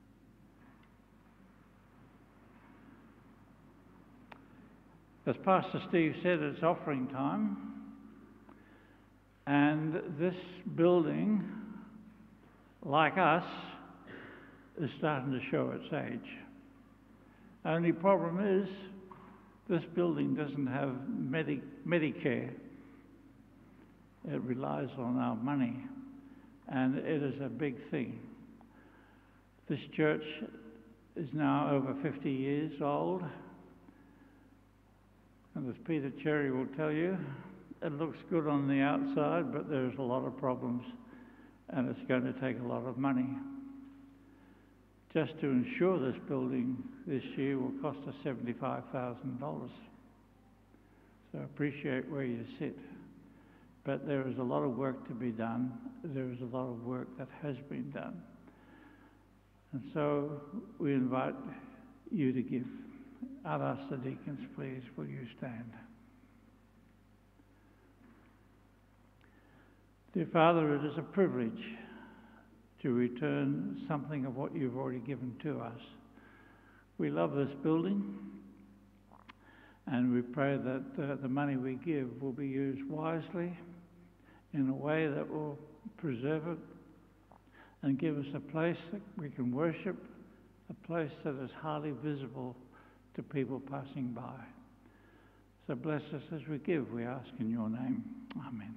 As Pastor Steve said, it's offering time. And this building, like us, is starting to show its age. Only problem is, this building doesn't have Medi- Medicare. It relies on our money, and it is a big thing. This church is now over fifty years old, and as Peter Cherry will tell you, it looks good on the outside, but there's a lot of problems, and it's going to take a lot of money. Just to insure this building this year will cost us seventy-five thousand dollars. So appreciate where you sit. But there is a lot of work to be done. There is a lot of work that has been done. And so we invite you to give. I'll ask the deacons, please, will you stand? Dear Father, it is a privilege to return something of what you've already given to us. We love this building, and we pray that uh, the money we give will be used wisely in a way that will preserve it and give us a place that we can worship, a place that is highly visible to people passing by. So bless us as we give, we ask in your name. Amen.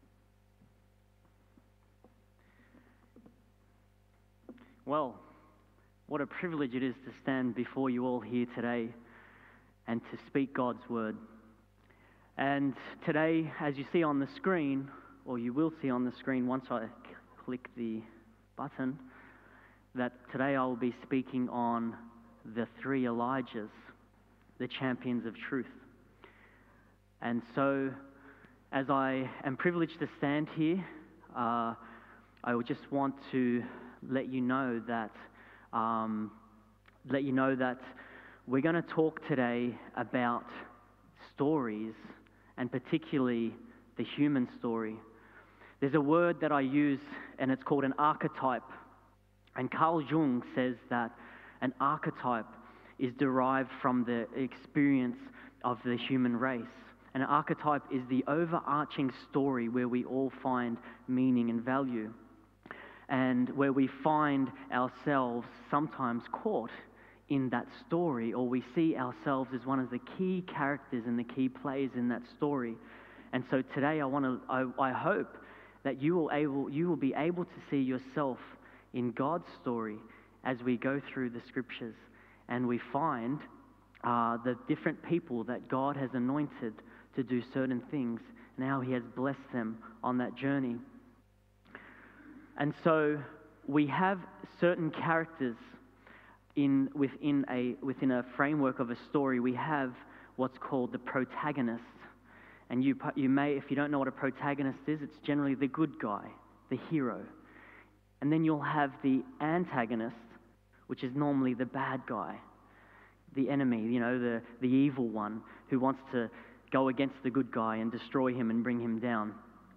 Well, What a privilege it is to stand before you all here today and to speak God's word. And today, as you see on the screen, or you will see on the screen once I click the button, that today I will be speaking on the three Elijahs, the champions of truth. And so, as I am privileged to stand here, uh, I would just want to let you know that um, let you know that we're going to talk today about stories, and particularly the human story. There's a word that I use, and it's called an archetype. And Carl Jung says that an archetype is derived from the experience of the human race. An archetype is the overarching story where we all find meaning and value, and where we find ourselves sometimes caught in that story, or we see ourselves as one of the key characters and the key players in that story. And so today I want to, I, I hope that you will able, you will be able to see yourself in God's story as we go through the scriptures and we find uh, the different people that God has anointed to do certain things and how He has blessed them on that journey. And so we have certain characters in within a within a framework of a story. We have what's called the protagonist. And you you may, if you don't know what a protagonist is, it's generally the good guy, the hero. And then you'll have the antagonist, which is normally the bad guy, the enemy, you know, the, the evil one who wants to go against the good guy and destroy him and bring him down.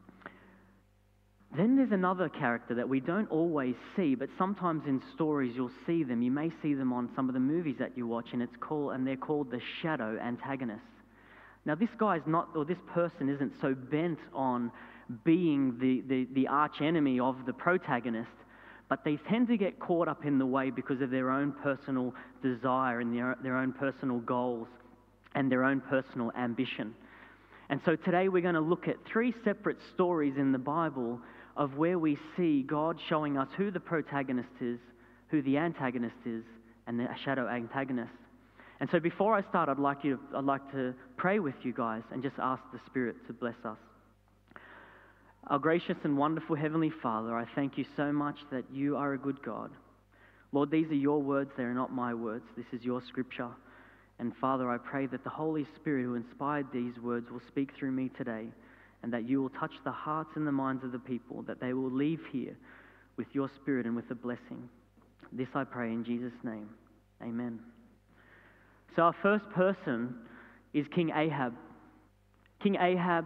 Then there's another character that we don't always see, but sometimes in stories you'll see them. You may see them on some of the movies that you watch, and it's called, and they're called the shadow antagonist. Now this guy's not, or this person isn't so bent on being the, the, the arch enemy of the protagonist, but they tend to get caught up in the way because of their own personal desire and their, their own personal goals and their own personal ambition. And so today we're going to look at three separate stories in the Bible of where we see God showing us who the protagonist is, who the antagonist is, and the shadow antagonist. And so before I start, I'd like you, I'd like to pray with you guys and just ask the Spirit to bless us. Our gracious and wonderful Heavenly Father, I thank you so much that you are a good God. Lord, these are your words, they are not my words. This is your scripture. And Father, I pray that the Holy Spirit who inspired these words will speak through me today, and that you will touch the hearts and the minds of the people, that they will leave here with your Spirit and with a blessing. This I pray in Jesus' name. Amen. So our first person is King Ahab. King Ahab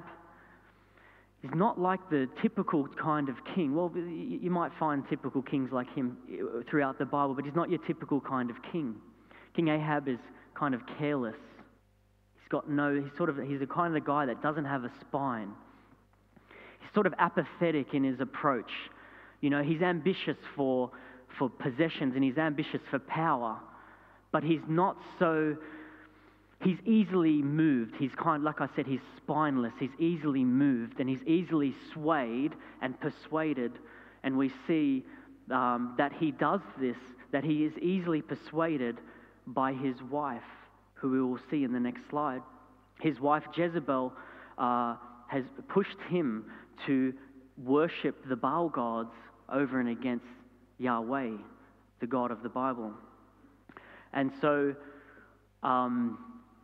is not like the typical kind of king. Well, you might find typical kings like him throughout the Bible, but he's not your typical kind of king. King Ahab is kind of careless. He's got no, he's sort of, he's the kind of the guy that doesn't have a spine. He's sort of apathetic in his approach. You know, he's ambitious for, for possessions and he's ambitious for power, but he's not so, he's easily moved. He's kind of, like I said, he's spineless. He's easily moved and he's easily swayed and persuaded. And we see um, that he does this, that he is easily persuaded by his wife, who we will see in the next slide. His wife Jezebel uh, has pushed him to worship the Baal gods over and against Yahweh, the God of the Bible. And so um,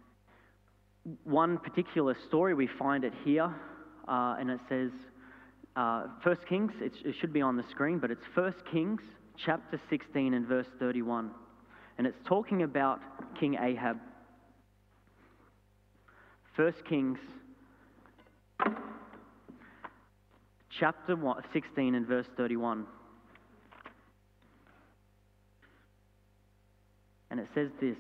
one particular story, we find it here, uh, and it says, uh, First Kings, it, it should be on the screen, but it's First Kings chapter sixteen and verse thirty-one. And it's talking about King Ahab. First Kings chapter sixteen and verse thirty-one. And it says this.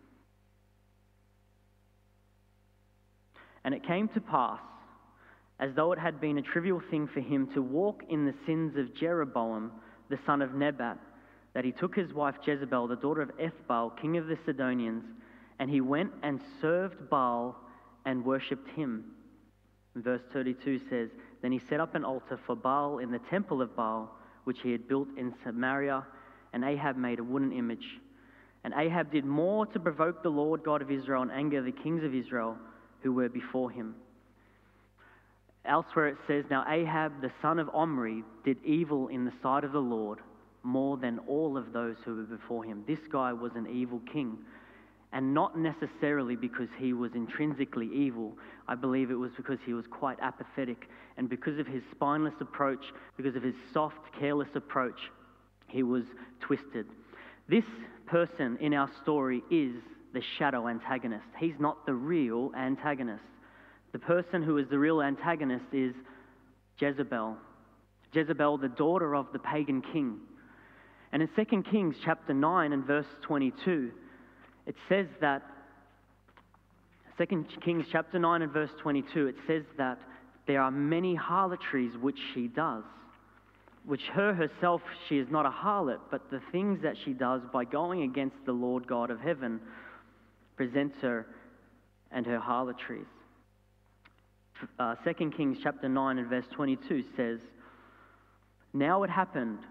And it came to pass, as though it had been a trivial thing for him to walk in the sins of Jeroboam, the son of Nebat, that he took his wife Jezebel, the daughter of Ethbaal, king of the Sidonians, and he went and served Baal and worshipped him. And verse thirty-two says, Then he set up an altar for Baal in the temple of Baal, which he had built in Samaria, and Ahab made a wooden image. And Ahab did more to provoke the Lord God of Israel and anger the kings of Israel who were before him. Elsewhere it says, Now Ahab, the son of Omri, did evil in the sight of the Lord more than all of those who were before him. This guy was an evil king. And not necessarily because he was intrinsically evil. I believe it was because he was quite apathetic. And because of his spineless approach, because of his soft, careless approach, he was twisted. This person in our story is the shadow antagonist. He's not the real antagonist. The person who is the real antagonist is Jezebel. Jezebel, the daughter of the pagan king. And in Second Kings chapter nine and verse twenty-two, it says that, Second Kings chapter nine and verse twenty-two, it says that there are many harlotries which she does, which her herself, she is not a harlot, but the things that she does by going against the Lord God of heaven presents her and her harlotries. Uh, Second Kings chapter nine and verse twenty-two says, Now it happened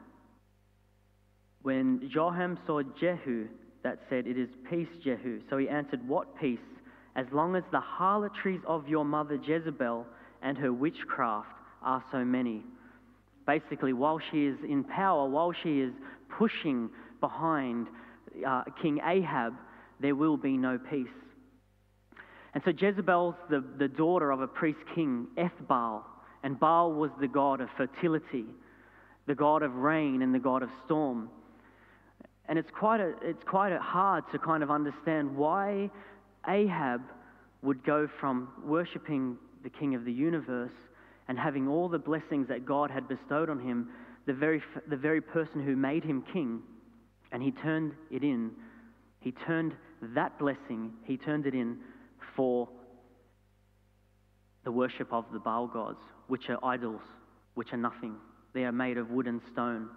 when Joram saw Jehu, that said, It is peace, Jehu. So he answered, What peace? As long as the harlotries of your mother Jezebel and her witchcraft are so many. Basically, while she is in power, while she is pushing behind uh, King Ahab, there will be no peace. And so Jezebel's the, the daughter of a priest king, Ethbaal, and Baal was the god of fertility, the god of rain and the god of storm. And it's quite a, it's quite a hard to kind of understand why Ahab would go from worshipping the King of the universe and having all the blessings that God had bestowed on him, the very, the very person who made him king, and he turned it in. He turned that blessing, he turned it in for the worship of the Baal gods, which are idols, which are nothing. They are made of wood and stone.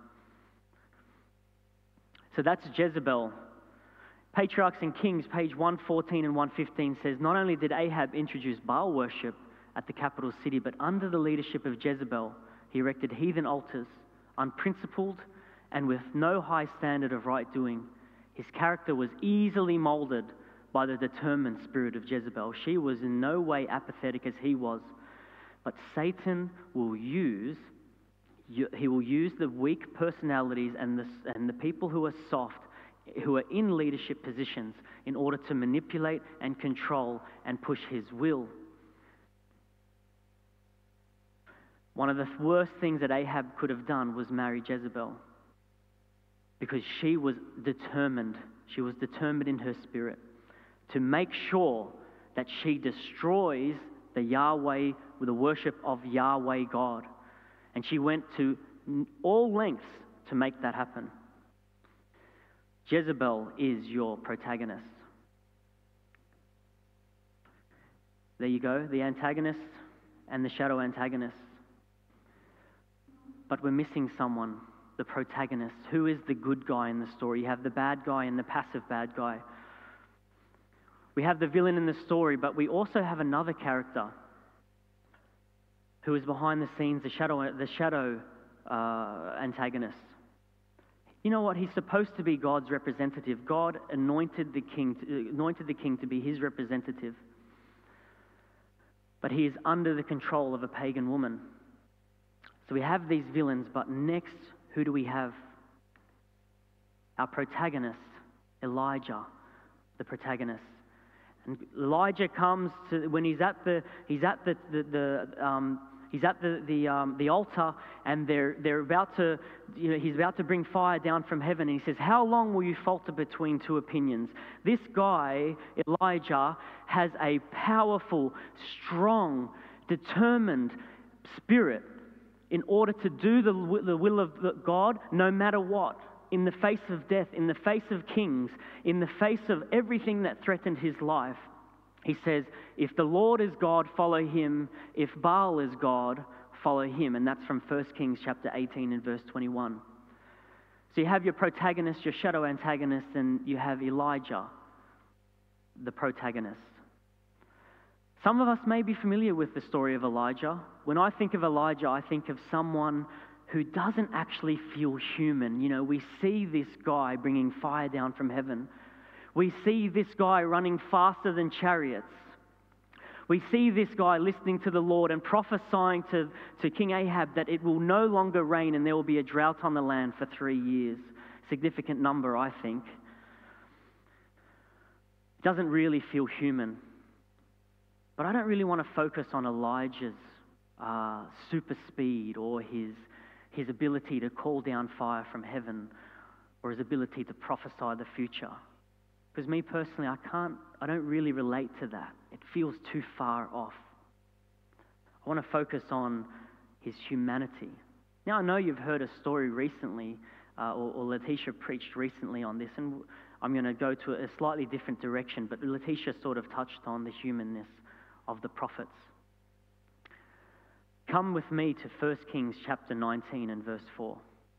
So that's Jezebel. Patriarchs and Kings, page one fourteen and one fifteen says, Not only did Ahab introduce Baal worship at the capital city, but under the leadership of Jezebel, he erected heathen altars, unprincipled and with no high standard of right doing. His character was easily molded by the determined spirit of Jezebel. She was in no way apathetic as he was. But Satan will use He will use the weak personalities and the, and the people who are soft, who are in leadership positions, in order to manipulate and control and push his will. One of the worst things that Ahab could have done was marry Jezebel, because she was determined, she was determined in her spirit to make sure that she destroys the Yahweh, the worship of Yahweh God. And she went to all lengths to make that happen. Jezebel is your protagonist. There you go, the antagonist and the shadow antagonist. But we're missing someone, the protagonist. Who is the good guy in the story? You have the bad guy and the passive bad guy. We have the villain in the story, but we also have another character who is behind the scenes, the shadow, the shadow uh, antagonist. You know what? He's supposed to be God's representative. God anointed the king, to, anointed the king to be his representative. But he is under the control of a pagan woman. So we have these villains, but next, who do we have? Our protagonist, Elijah, the protagonist. And Elijah comes to when he's at the he's at the the, the um, he's at the the um, the altar, and they're they're about to you know he's about to bring fire down from heaven, and he says, "How long will you falter between two opinions?" This guy Elijah has a powerful, strong, determined spirit in order to do the the will of God, no matter what. In the face of death, in the face of kings, in the face of everything that threatened his life, he says, if the Lord is God, follow him. If Baal is God, follow him. And that's from First Kings chapter eighteen and verse twenty-one. So you have your protagonist, your shadow antagonist, and you have Elijah, the protagonist. Some of us may be familiar with the story of Elijah. When I think of Elijah, I think of someone who doesn't actually feel human. You know, we see this guy bringing fire down from heaven. We see this guy running faster than chariots. We see this guy listening to the Lord and prophesying to, to King Ahab that it will no longer rain and there will be a drought on the land for three years. Significant number, I think. Doesn't really feel human. But I don't really want to focus on Elijah's uh, super speed or his, his ability to call down fire from heaven or his ability to prophesy the future. Because me personally, I can't, I don't really relate to that. It feels too far off. I want to focus on his humanity. Now, I know you've heard a story recently, uh, or, or Letitia preached recently on this, and I'm going to go to a slightly different direction, but Letitia sort of touched on the humanness of the prophets. Come with me to First Kings chapter nineteen and verse four.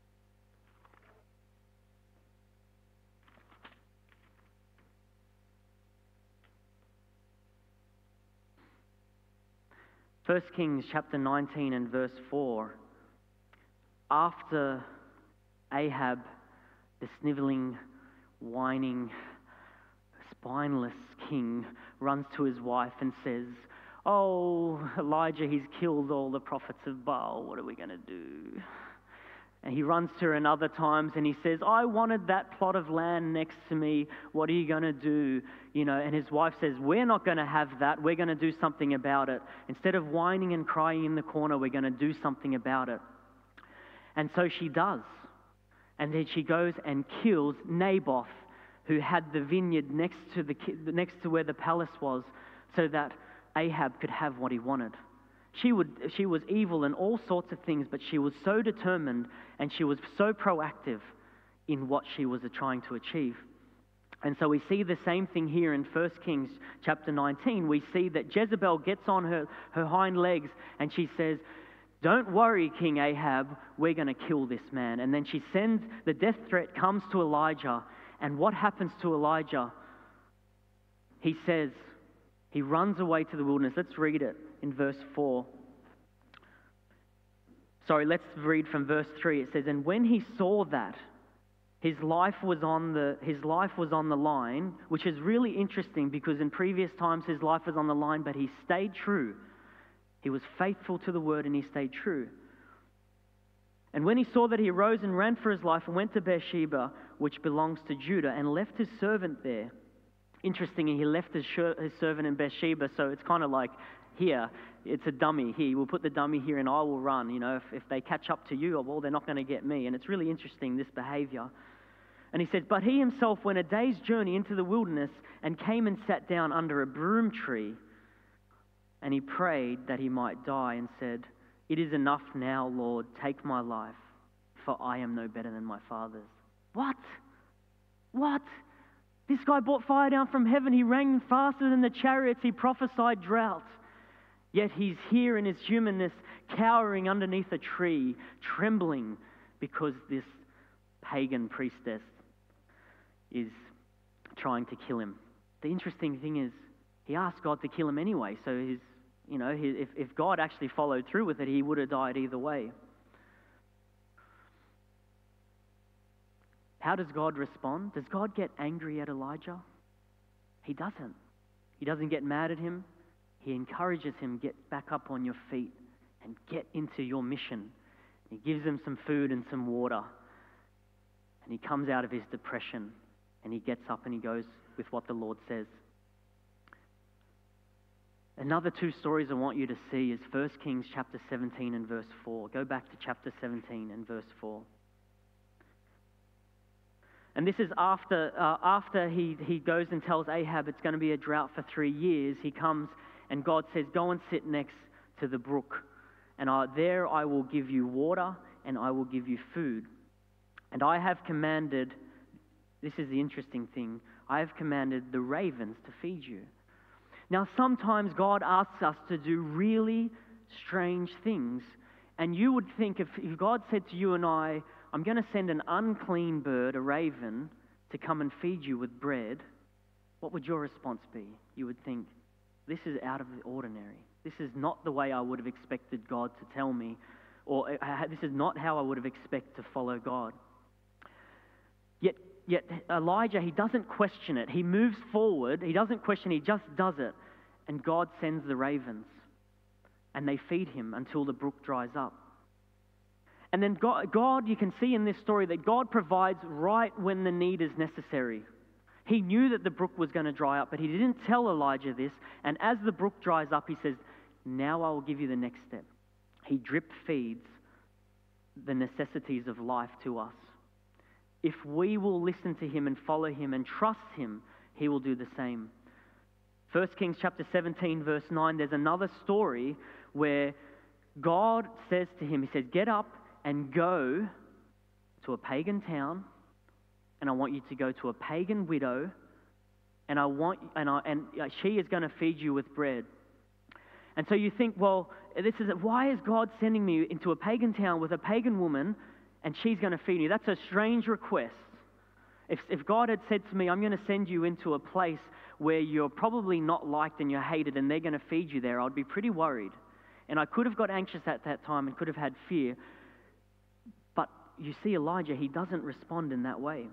First Kings chapter nineteen and verse four. After Ahab, the snivelling, whining, spineless king, runs to his wife and says, "Oh, Elijah, he's killed all the prophets of Baal. What are we going to do?" And he runs to her in other times and he says, "I wanted that plot of land next to me. What are you going to do?" You know, and his wife says, "We're not going to have that. We're going to do something about it. Instead of whining and crying in the corner, we're going to do something about it." And so she does. And then she goes and kills Naboth, who had the vineyard next to the next to where the palace was, so that Ahab could have what he wanted. She would, she was evil in all sorts of things, but she was so determined and she was so proactive in what she was trying to achieve. And so we see the same thing here in First Kings chapter nineteen. We see that Jezebel gets on her, her hind legs and she says, "Don't worry, King Ahab, we're going to kill this man." And then she sends, the death threat comes to Elijah. And what happens to Elijah? He says, he runs away to the wilderness. Let's read it in verse four. Sorry, let's read from verse three. It says, "And when he saw that his life was on the his life was on the line," which is really interesting because in previous times his life was on the line, but he stayed true. He was faithful to the word and he stayed true. "And when he saw that, he arose and ran for his life and went to Beersheba, which belongs to Judah, and left his servant there." Interestingly, he left his, his servant in Beersheba, so it's kind of like, here, it's a dummy. Here, we'll put the dummy here and I will run. You know, if, if they catch up to you, well, they're not going to get me. And it's really interesting, this behavior. And he says, "But he himself went a day's journey into the wilderness and came and sat down under a broom tree. And he prayed that he might die and said, 'It is enough now, Lord, take my life, for I am no better than my fathers.'" What? What? This guy brought fire down from heaven. He ran faster than the chariots. He prophesied drought. Yet he's here in his humanness, cowering underneath a tree, trembling because this pagan priestess is trying to kill him. The interesting thing is, he asked God to kill him anyway. So his, you know, his, if, if God actually followed through with it, he would have died either way. How does God respond? Does God get angry at Elijah? He doesn't. He doesn't get mad at him. He encourages him, get back up on your feet and get into your mission. He gives him some food and some water. And he comes out of his depression and he gets up and he goes with what the Lord says. Another two stories I want you to see is First Kings chapter seventeen and verse four. Go back to chapter seventeen and verse four. And this is after uh, after he, he goes and tells Ahab it's going to be a drought for three years. He comes and God says, "Go and sit next to the brook. And I, there I will give you water and I will give you food. And I have commanded," this is the interesting thing, "I have commanded the ravens to feed you." Now sometimes God asks us to do really strange things. And you would think if, if God said to you and I, "I'm going to send an unclean bird, a raven, to come and feed you with bread," what would your response be? You would think, this is out of the ordinary. This is not the way I would have expected God to tell me or uh, this is not how I would have expected to follow God. Yet, yet Elijah, he doesn't question it. He moves forward. He doesn't question, he just does it. And God sends the ravens. And they feed him until the brook dries up. And then God, God, you can see in this story that God provides right when the need is necessary. He knew that the brook was going to dry up, but he didn't tell Elijah this. And as the brook dries up, he says, now I will give you the next step. He drip feeds the necessities of life to us. If we will listen to him and follow him and trust him, he will do the same. First Kings chapter seventeen, verse nine, there's another story where God says to him, he says, get up and go to a pagan town, and I want you to go to a pagan widow, and I want and I and she is going to feed you with bread. And so you think, well, this is why is God sending me into a pagan town with a pagan woman, and she's going to feed me? That's a strange request. If if God had said to me, I'm going to send you into a place where you're probably not liked and you're hated, and they're going to feed you there, I'd be pretty worried. And I could have got anxious at that time and could have had fear. But you see, Elijah, he doesn't respond in that way.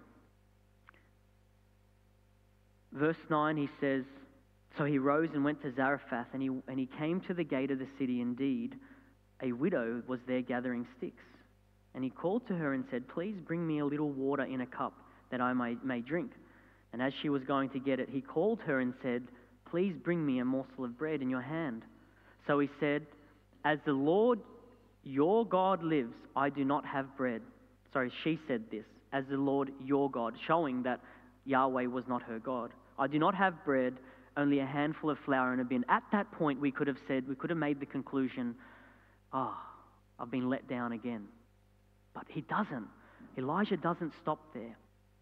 Verse nine, he says, so he rose and went to Zarephath, and he, and he came to the gate of the city. Indeed, a widow was there gathering sticks. And he called to her and said, please bring me a little water in a cup that I may, may drink. And as she was going to get it, he called her and said, please bring me a morsel of bread in your hand. So he said, as the Lord your God lives, I do not have bread. Sorry, she said this, as the Lord your God, showing that Yahweh was not her God. I do not have bread, only a handful of flour in a bin. At that point, we could have said, we could have made the conclusion, ah, oh, I've been let down again. But he doesn't. Elijah doesn't stop there.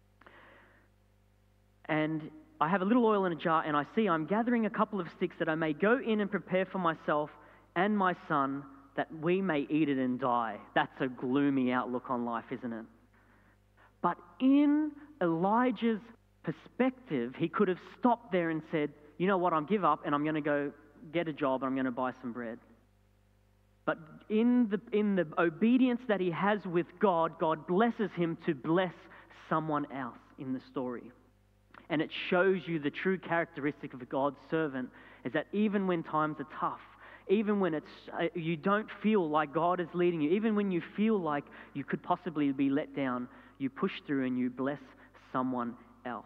And I have a little oil in a jar, and I see I'm gathering a couple of sticks that I may go in and prepare for myself and my son, that we may eat it and die. That's a gloomy outlook on life, isn't it? But in Elijah's perspective, he could have stopped there and said, you know what, I'll give up and I'm going to go get a job and I'm going to buy some bread. But in the, in the obedience that he has with God, God blesses him to bless someone else in the story. And it shows you the true characteristic of a God's servant is that even when times are tough, even when it's uh, you don't feel like God is leading you, even when you feel like you could possibly be let down, you push through and you bless someone else.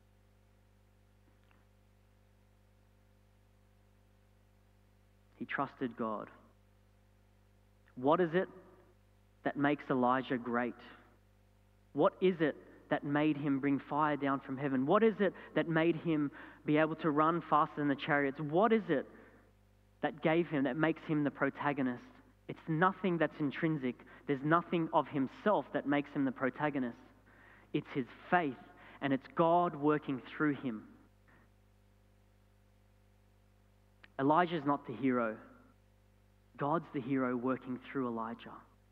He trusted God. What is it that makes Elijah great? What is it that made him bring fire down from heaven? What is it that made him be able to run faster than the chariots? What is it that gave him, that makes him the protagonist? It's nothing that's intrinsic. There's nothing of himself that makes him the protagonist. It's his faith, and it's God working through him. Elijah's not the hero. God's the hero working through Elijah,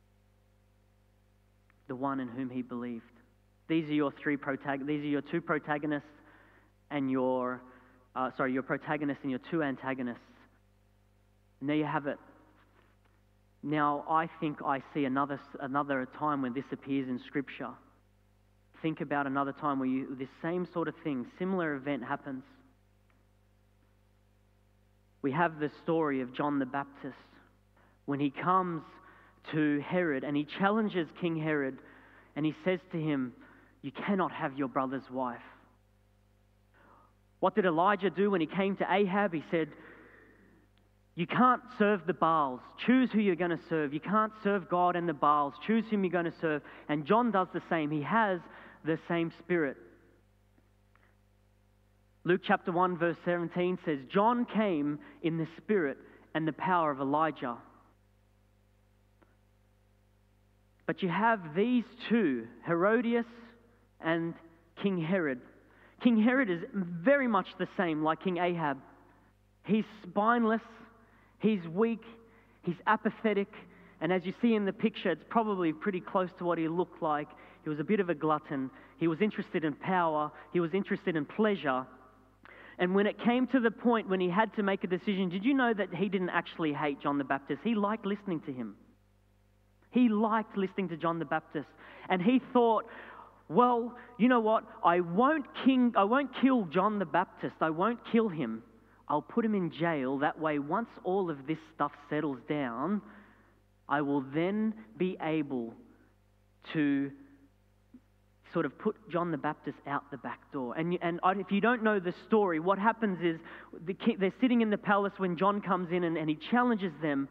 the one in whom he believed. These are your three protag- These are your two protagonists, and your uh, sorry, your protagonist and your two antagonists. And there you have it. Now, I think I see another another time when this appears in Scripture. Think about another time where you, this same sort of thing, similar event happens. We have the story of John the Baptist when he comes to Herod and he challenges King Herod and he says to him, you cannot have your brother's wife. What did Elijah do when he came to Ahab? He said, you can't serve the Baals. Choose who you're going to serve. You can't serve God and the Baals. Choose whom you're going to serve. And John does the same. He has the same spirit. Luke chapter one verse seventeen says, John came in the spirit and the power of Elijah. But you have these two, Herodias and King Herod. King Herod is very much the same like King Ahab. He's spineless, he's weak, he's apathetic, and as you see in the picture, it's probably pretty close to what he looked like. He was a bit of a glutton. He was interested in power. He was interested in pleasure. And when it came to the point when he had to make a decision, did you know that he didn't actually hate John the Baptist? He liked listening to him. He liked listening to John the Baptist. And he thought, well, you know what? I won't, king, I won't kill John the Baptist. I won't kill him. I'll put him in jail. That way, once all of this stuff settles down, I will then be able to sort of put John the Baptist out the back door. And, and if you don't know the story, what happens is the king, they're sitting in the palace when John comes in and, and he challenges them.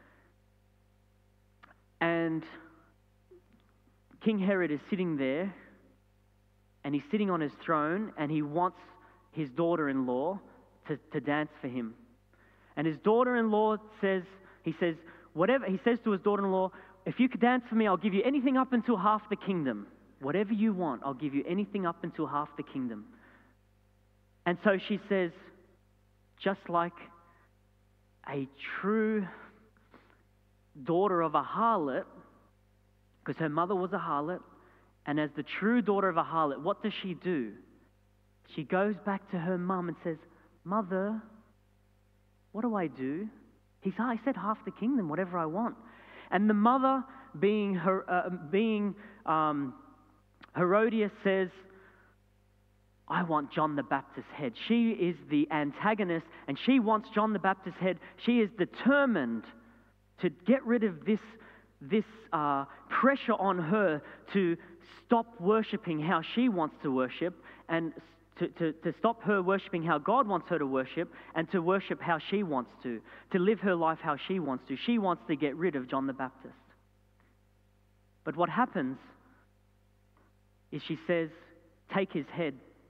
And King Herod is sitting there, and he's sitting on his throne, and he wants his daughter-in-law to, to dance for him. And his daughter-in-law says, he says, whatever, he says to his daughter-in-law, if you could dance for me, I'll give you anything up until half the kingdom. Whatever you want, I'll give you anything up until half the kingdom. And so she says, just like a true daughter of a harlot, because her mother was a harlot, and as the true daughter of a harlot, what does she do? She goes back to her mum and says, Mother, what do I do? He said, I said half the kingdom, whatever I want. And the mother, being her, uh, being um, Herodias, says, I want John the Baptist's head. She is the antagonist, and she wants John the Baptist's head. She is determined to get rid of this, this uh, pressure on her to stop worshipping how she wants to worship, and to, to, to stop her worshipping how God wants her to worship, and to worship how she wants to, to live her life how she wants to. She wants to get rid of John the Baptist. But what happens is she says, take his head.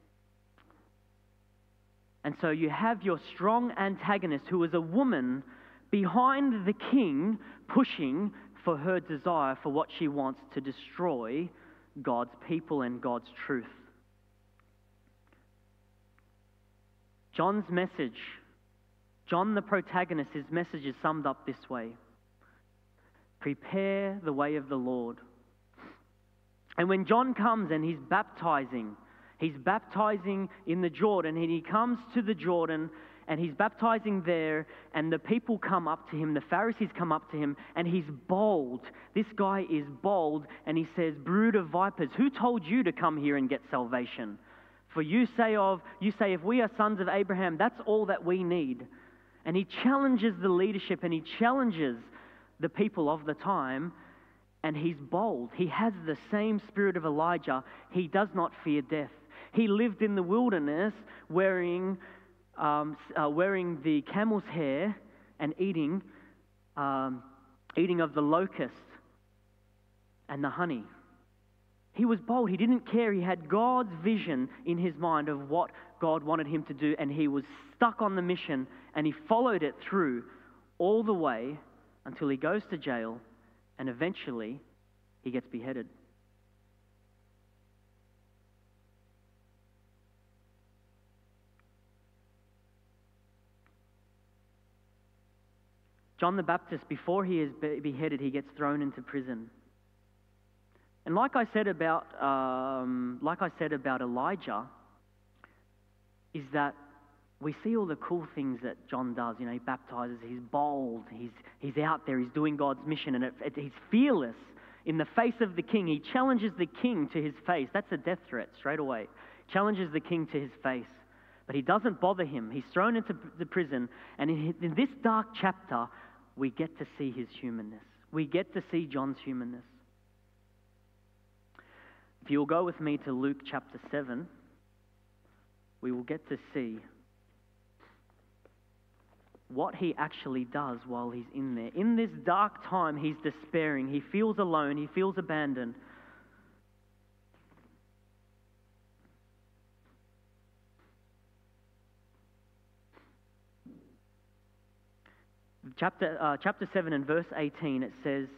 And so you have your strong antagonist, who is a woman, behind the king, pushing for her desire for what she wants to destroy God's people and God's truth. John's message, John the protagonist, his message is summed up this way: prepare the way of the Lord. And when John comes and he's baptizing, he's baptizing in the Jordan, and he comes to the Jordan and he's baptizing there, and the people come up to him, the Pharisees come up to him, and he's bold. This guy is bold, and he says, brood of vipers, who told you to come here and get salvation? For you say of, you say, if we are sons of Abraham, that's all that we need. And he challenges the leadership, and he challenges the people of the time, and he's bold. He has the same spirit of Elijah. He does not fear death. He lived in the wilderness wearing um, uh, wearing the camel's hair and eating um, eating of the locust and the honey. He was bold. He didn't care. He had God's vision in his mind of what God wanted him to do, and he was stuck on the mission, and he followed it through all the way until he goes to jail, and eventually he gets beheaded. John the Baptist, before he is beheaded, he gets thrown into prison. And like I said about, um, like I said about Elijah, is that we see all the cool things that John does. You know, he baptizes, he's bold, he's, he's out there, he's doing God's mission, and it, it, he's fearless in the face of the king. He challenges the king to his face. That's a death threat straight away. Challenges the king to his face. But he doesn't bother him. He's thrown into the prison, and in, in this dark chapter, we get to see his humanness. We get to see John's humanness. If you'll go with me to Luke chapter seven, we will get to see what he actually does while he's in there. In this dark time, he's despairing. He feels alone. He feels abandoned. Chapter, uh, chapter seven and verse eighteen, it says,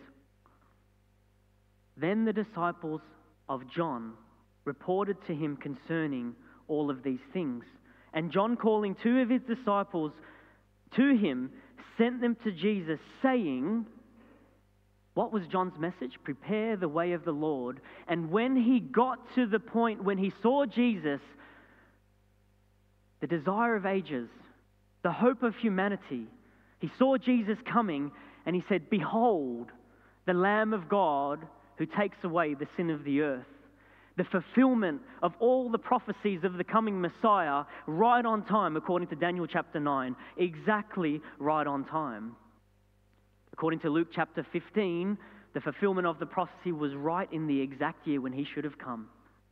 Then the disciples of John reported to him concerning all of these things. And John, calling two of his disciples to him, sent them to Jesus, saying, what was John's message? Prepare the way of the Lord. And when he got to the point, when he saw Jesus, the desire of ages, the hope of humanity, he saw Jesus coming, and he said, behold, the Lamb of God who takes away the sin of the earth. The fulfillment of all the prophecies of the coming Messiah right on time, according to Daniel chapter nine, exactly right on time. According to Luke chapter fifteen, the fulfillment of the prophecy was right in the exact year when he should have come.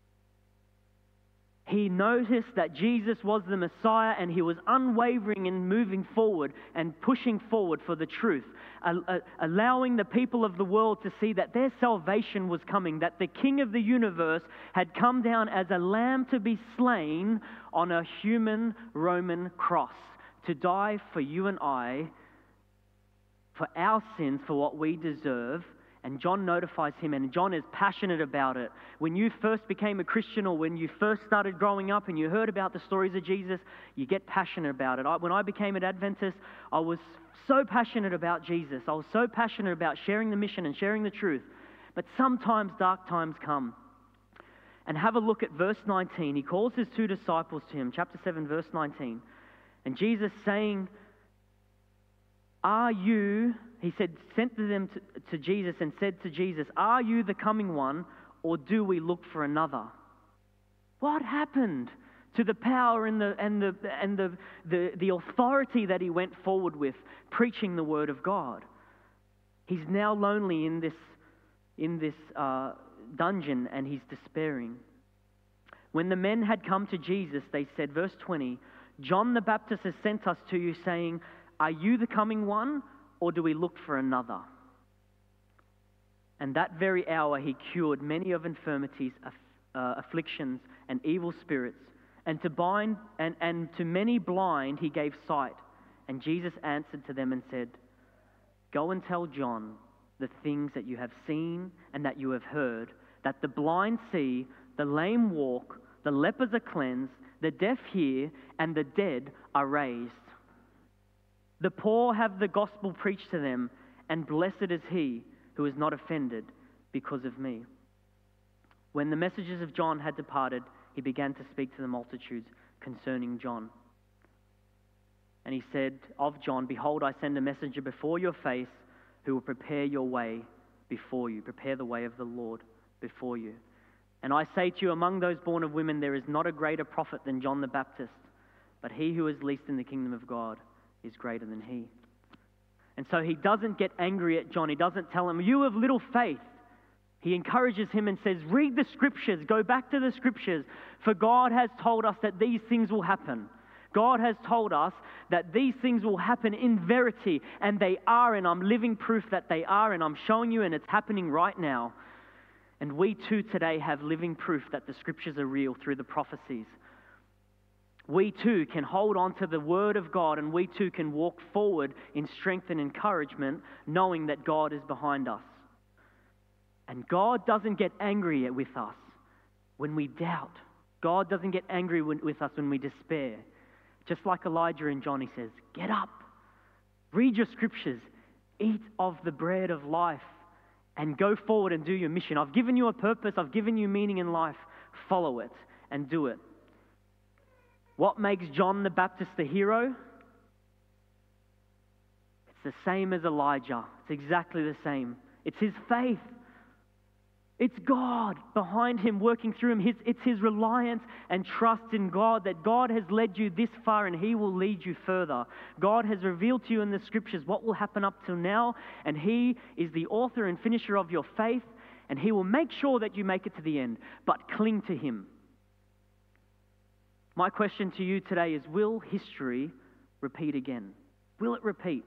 He noticed that Jesus was the Messiah, and he was unwavering in moving forward and pushing forward for the truth, allowing the people of the world to see that their salvation was coming, that the King of the universe had come down as a lamb to be slain on a human Roman cross, to die for you and I, for our sins, for what we deserve. And John notifies him, and John is passionate about it. When you first became a Christian, or when you first started growing up and you heard about the stories of Jesus, you get passionate about it. I, when I became an Adventist, I was so passionate about Jesus. I was so passionate about sharing the mission and sharing the truth. But sometimes dark times come. And have a look at verse nineteen. He calls his two disciples to him, chapter seven, verse nineteen. And Jesus saying, are you... He said, sent to them to, to Jesus and said to Jesus, are you the coming one, or do we look for another? What happened to the power and the and the and the, the, the authority that he went forward with, preaching the word of God? He's now lonely in this in this uh, dungeon, and he's despairing. When the men had come to Jesus, they said, verse twenty, John the Baptist has sent us to you, saying, are you the coming one, or do we look for another? And that very hour he cured many of infirmities, uh, afflictions, and evil spirits. And to bind and, and to many blind he gave sight. And Jesus answered to them and said, go and tell John the things that you have seen and that you have heard, that the blind see, the lame walk, the lepers are cleansed, the deaf hear, and the dead are raised. The poor have the gospel preached to them, and blessed is he who is not offended because of me. When the messengers of John had departed, he began to speak to the multitudes concerning John. And he said of John, behold, I send a messenger before your face who will prepare your way before you, prepare the way of the Lord before you. And I say to you, among those born of women, there is not a greater prophet than John the Baptist, but he who is least in the kingdom of God is greater than he. And so he doesn't get angry at John. He doesn't tell him, you have little faith. He encourages him and says, read the scriptures, go back to the scriptures, for God has told us that these things will happen. God has told us that these things will happen in verity, and they are, and I'm living proof that they are, and I'm showing you, and it's happening right now. And we too today have living proof that the scriptures are real through the prophecies. We too can hold on to the word of God, and we too can walk forward in strength and encouragement, knowing that God is behind us. And God doesn't get angry with us when we doubt. God doesn't get angry with us when we despair. Just like Elijah and John, he says, get up, read your scriptures, eat of the bread of life, and go forward and do your mission. I've given you a purpose, I've given you meaning in life. Follow it and do it. What makes John the Baptist the hero? It's the same as Elijah. It's exactly the same. It's his faith. It's God behind him, working through him. His, it's his reliance and trust in God that God has led you this far and he will lead you further. God has revealed to you in the scriptures what will happen up till now, and he is the author and finisher of your faith, and he will make sure that you make it to the end. But cling to him. My question to you today is, will history repeat again? Will it repeat?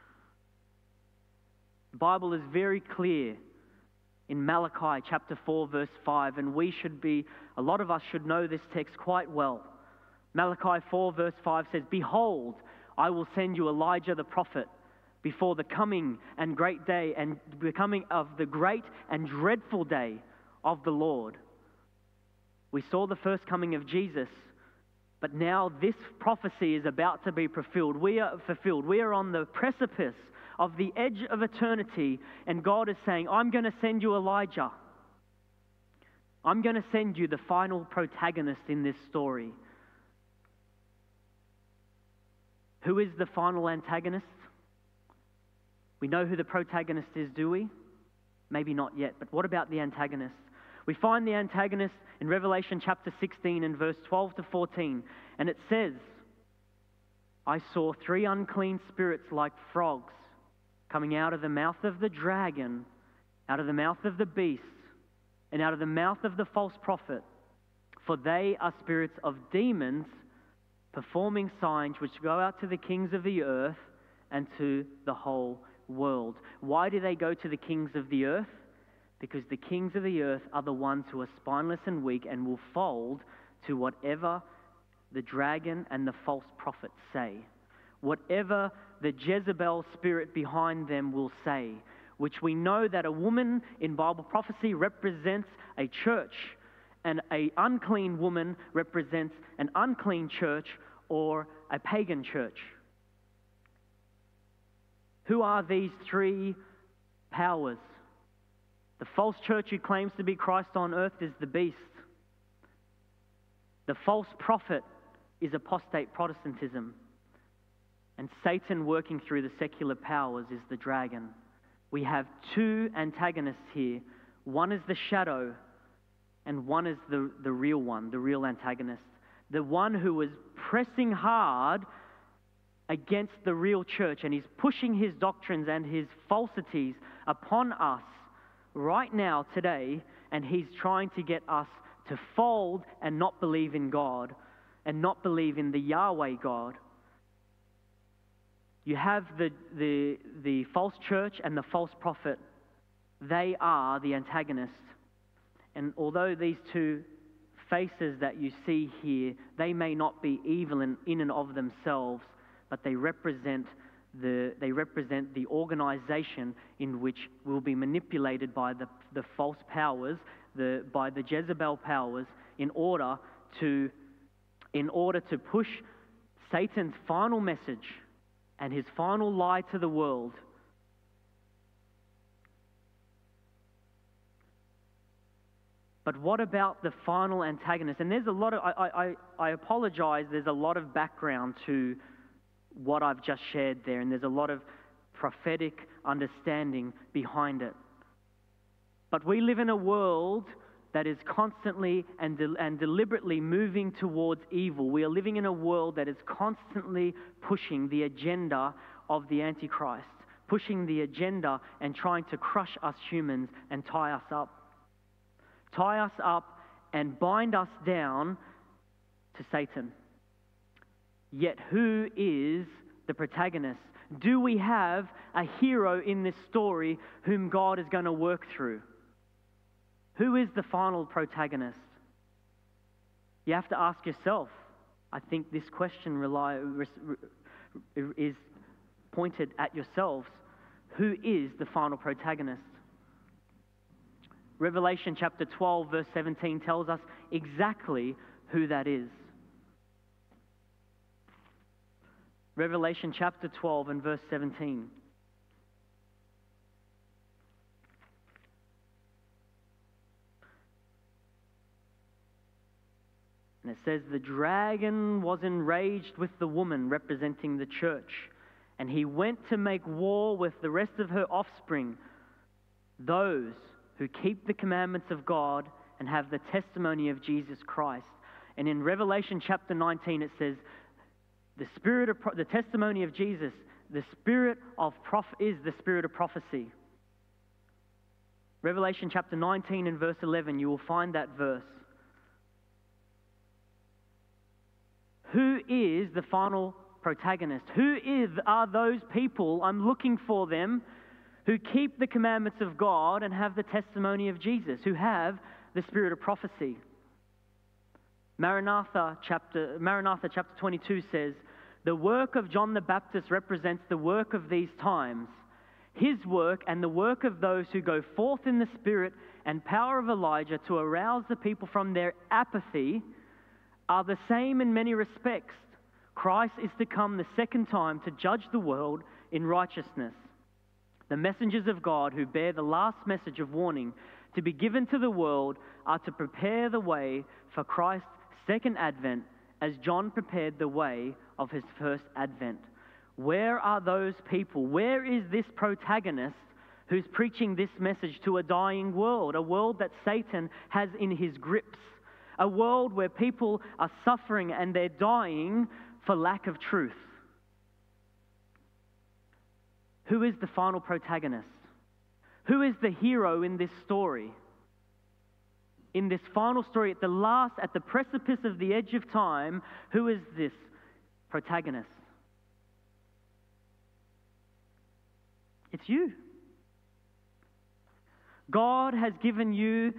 The Bible is very clear in Malachi chapter four, verse five, and we should be, a lot of us should know this text quite well. Malachi four, verse five says, behold, I will send you Elijah the prophet before the coming and great day and the coming of the great and dreadful day of the Lord. We saw the first coming of Jesus, but now this prophecy is about to be fulfilled. We are fulfilled. We are on the precipice of the edge of eternity, and God is saying, I'm going to send you Elijah. I'm going to send you the final protagonist in this story. Who is the final antagonist? We know who the protagonist is, do we? Maybe not yet, but what about the antagonist? We find the antagonist in Revelation chapter sixteen and verse twelve to fourteen, and it says, I saw three unclean spirits like frogs coming out of the mouth of the dragon, out of the mouth of the beast, and out of the mouth of the false prophet. For they are spirits of demons, performing signs which go out to the kings of the earth and to the whole world. Why do they go to the kings of the earth? Because the kings of the earth are the ones who are spineless and weak and will fold to whatever the dragon and the false prophet say. Whatever the Jezebel spirit behind them will say, which we know that a woman in Bible prophecy represents a church, and an unclean woman represents an unclean church or a pagan church. Who are these three powers? The false church who claims to be Christ on earth is the beast. The false prophet is apostate Protestantism. And Satan working through the secular powers is the dragon. We have two antagonists here. One is the shadow, and one is the, the real one, the real antagonist. The one who is pressing hard against the real church, and he's pushing his doctrines and his falsities upon us right now, today, and he's trying to get us to fold and not believe in God and not believe in the Yahweh God. You have the, the, the false church and the false prophet. They are the antagonists. And although these two faces that you see here, they may not be evil in, in and of themselves, but they represent the, they represent the organization in which will be manipulated by the, the false powers, the, by the Jezebel powers, in order to, in order to push Satan's final message and his final lie to the world. But what about the final antagonist? And there's a lot of, I, I, I apologize, there's a lot of background to what I've just shared there, and there's a lot of prophetic understanding behind it. But we live in a world that is constantly and, de- and deliberately moving towards evil. We are living in a world that is constantly pushing the agenda of the Antichrist, pushing the agenda and trying to crush us humans and tie us up. Tie us up and bind us down to Satan. Yet who is the protagonist? Do we have a hero in this story whom God is going to work through? Who is the final protagonist? You have to ask yourself. I think this question rely, is pointed at yourselves. Who is the final protagonist? Revelation chapter twelve verse seventeen tells us exactly who that is. Revelation chapter twelve and verse seventeen. And it says, the dragon was enraged with the woman representing the church, and he went to make war with the rest of her offspring, those who keep the commandments of God and have the testimony of Jesus Christ. And in Revelation chapter nineteen it says, the spirit of pro- the testimony of Jesus, the spirit of prof- is the spirit of prophecy. Revelation chapter nineteen and verse eleven, you will find that verse. Who is the final protagonist? Who is, are those people, I'm looking for them, who keep the commandments of God and have the testimony of Jesus, who have the spirit of prophecy? Maranatha chapter, Maranatha chapter twenty-two says, the work of John the Baptist represents the work of these times. His work and the work of those who go forth in the spirit and power of Elijah to arouse the people from their apathy are the same in many respects. Christ is to come the second time to judge the world in righteousness. The messengers of God who bear the last message of warning to be given to the world are to prepare the way for Christ's second advent, as John prepared the way of his first advent. Where are those people? Where is this protagonist who's preaching this message to a dying world, a world that Satan has in his grips, a world where people are suffering and they're dying for lack of truth. Who is the final protagonist? Who is the hero in this story? In this final story, at the last, at the precipice of the edge of time, who is this protagonist? It's you. God has given you,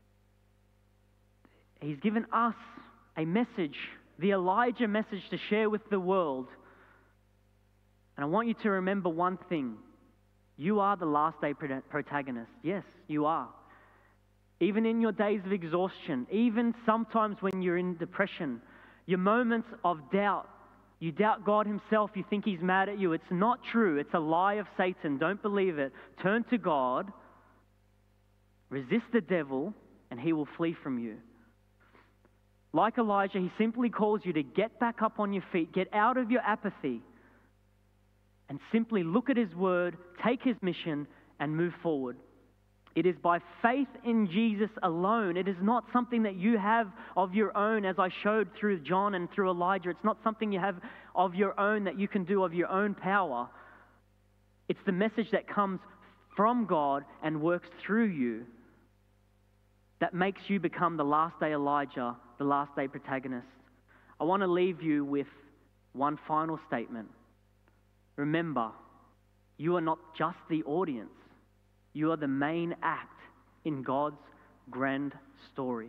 He's given us a message, the Elijah message to share with the world. And I want you to remember one thing. You are the last day protagonist. Yes, you are. Even in your days of exhaustion, even sometimes when you're in depression, your moments of doubt, you doubt God Himself, you think He's mad at you. It's not true. It's a lie of Satan. Don't believe it. Turn to God, resist the devil, and he will flee from you. Like Elijah, he simply calls you to get back up on your feet, get out of your apathy, and simply look at His word, take His mission, and move forward. It is by faith in Jesus alone. It is not something that you have of your own, as I showed through John and through Elijah. It's not something you have of your own that you can do of your own power. It's the message that comes from God and works through you that makes you become the last day Elijah, the last day protagonist. I want to leave you with one final statement. Remember, you are not just the audience. You are the main act in God's grand story.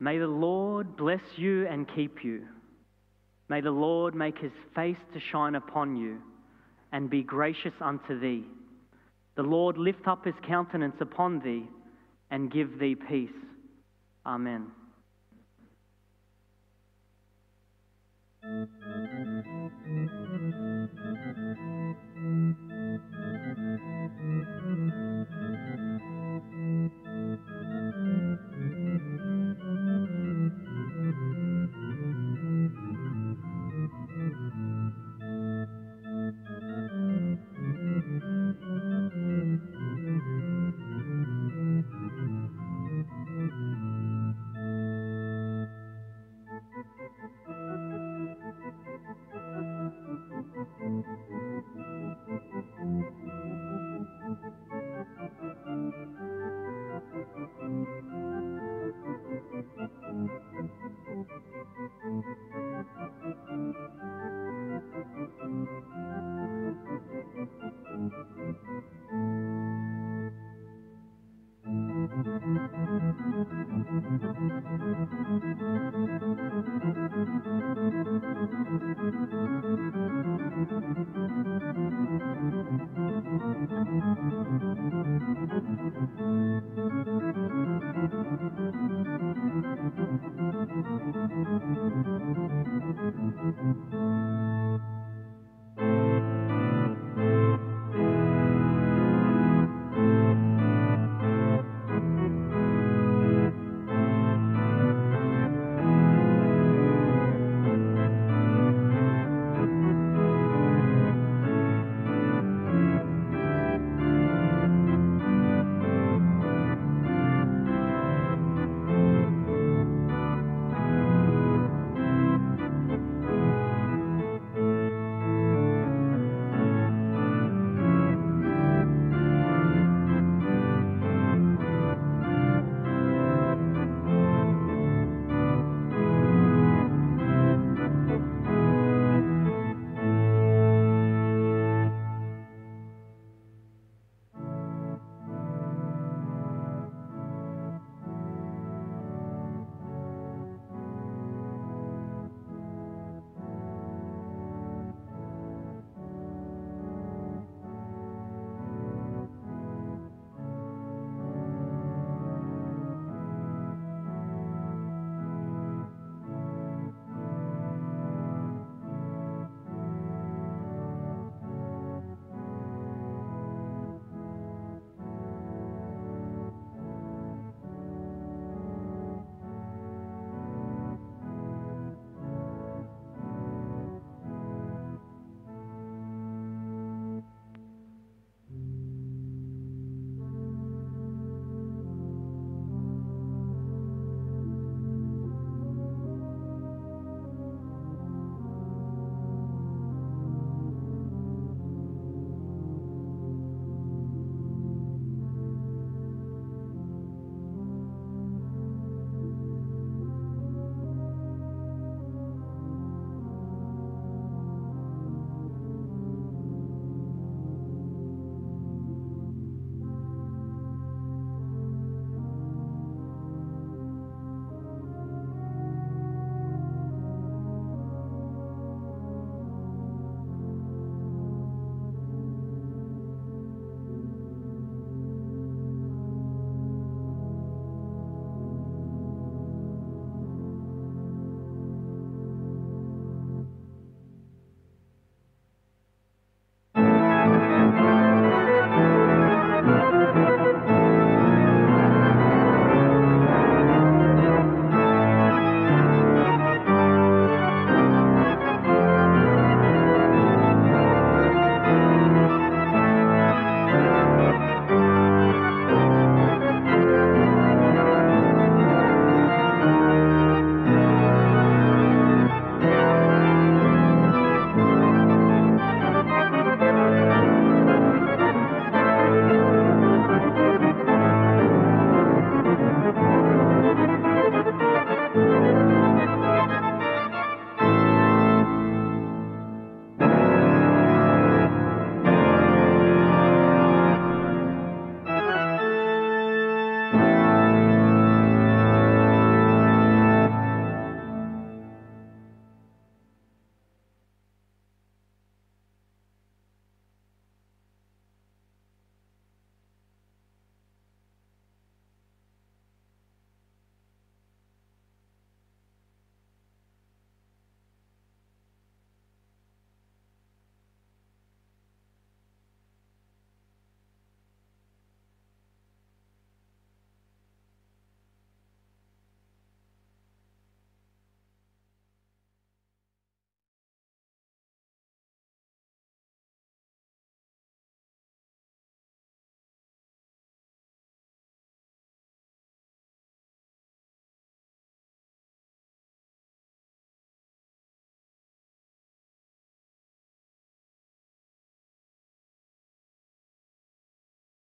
May the Lord bless you and keep you. May the Lord make his face to shine upon you and be gracious unto thee. The Lord lift up his countenance upon thee and give thee peace. Amen.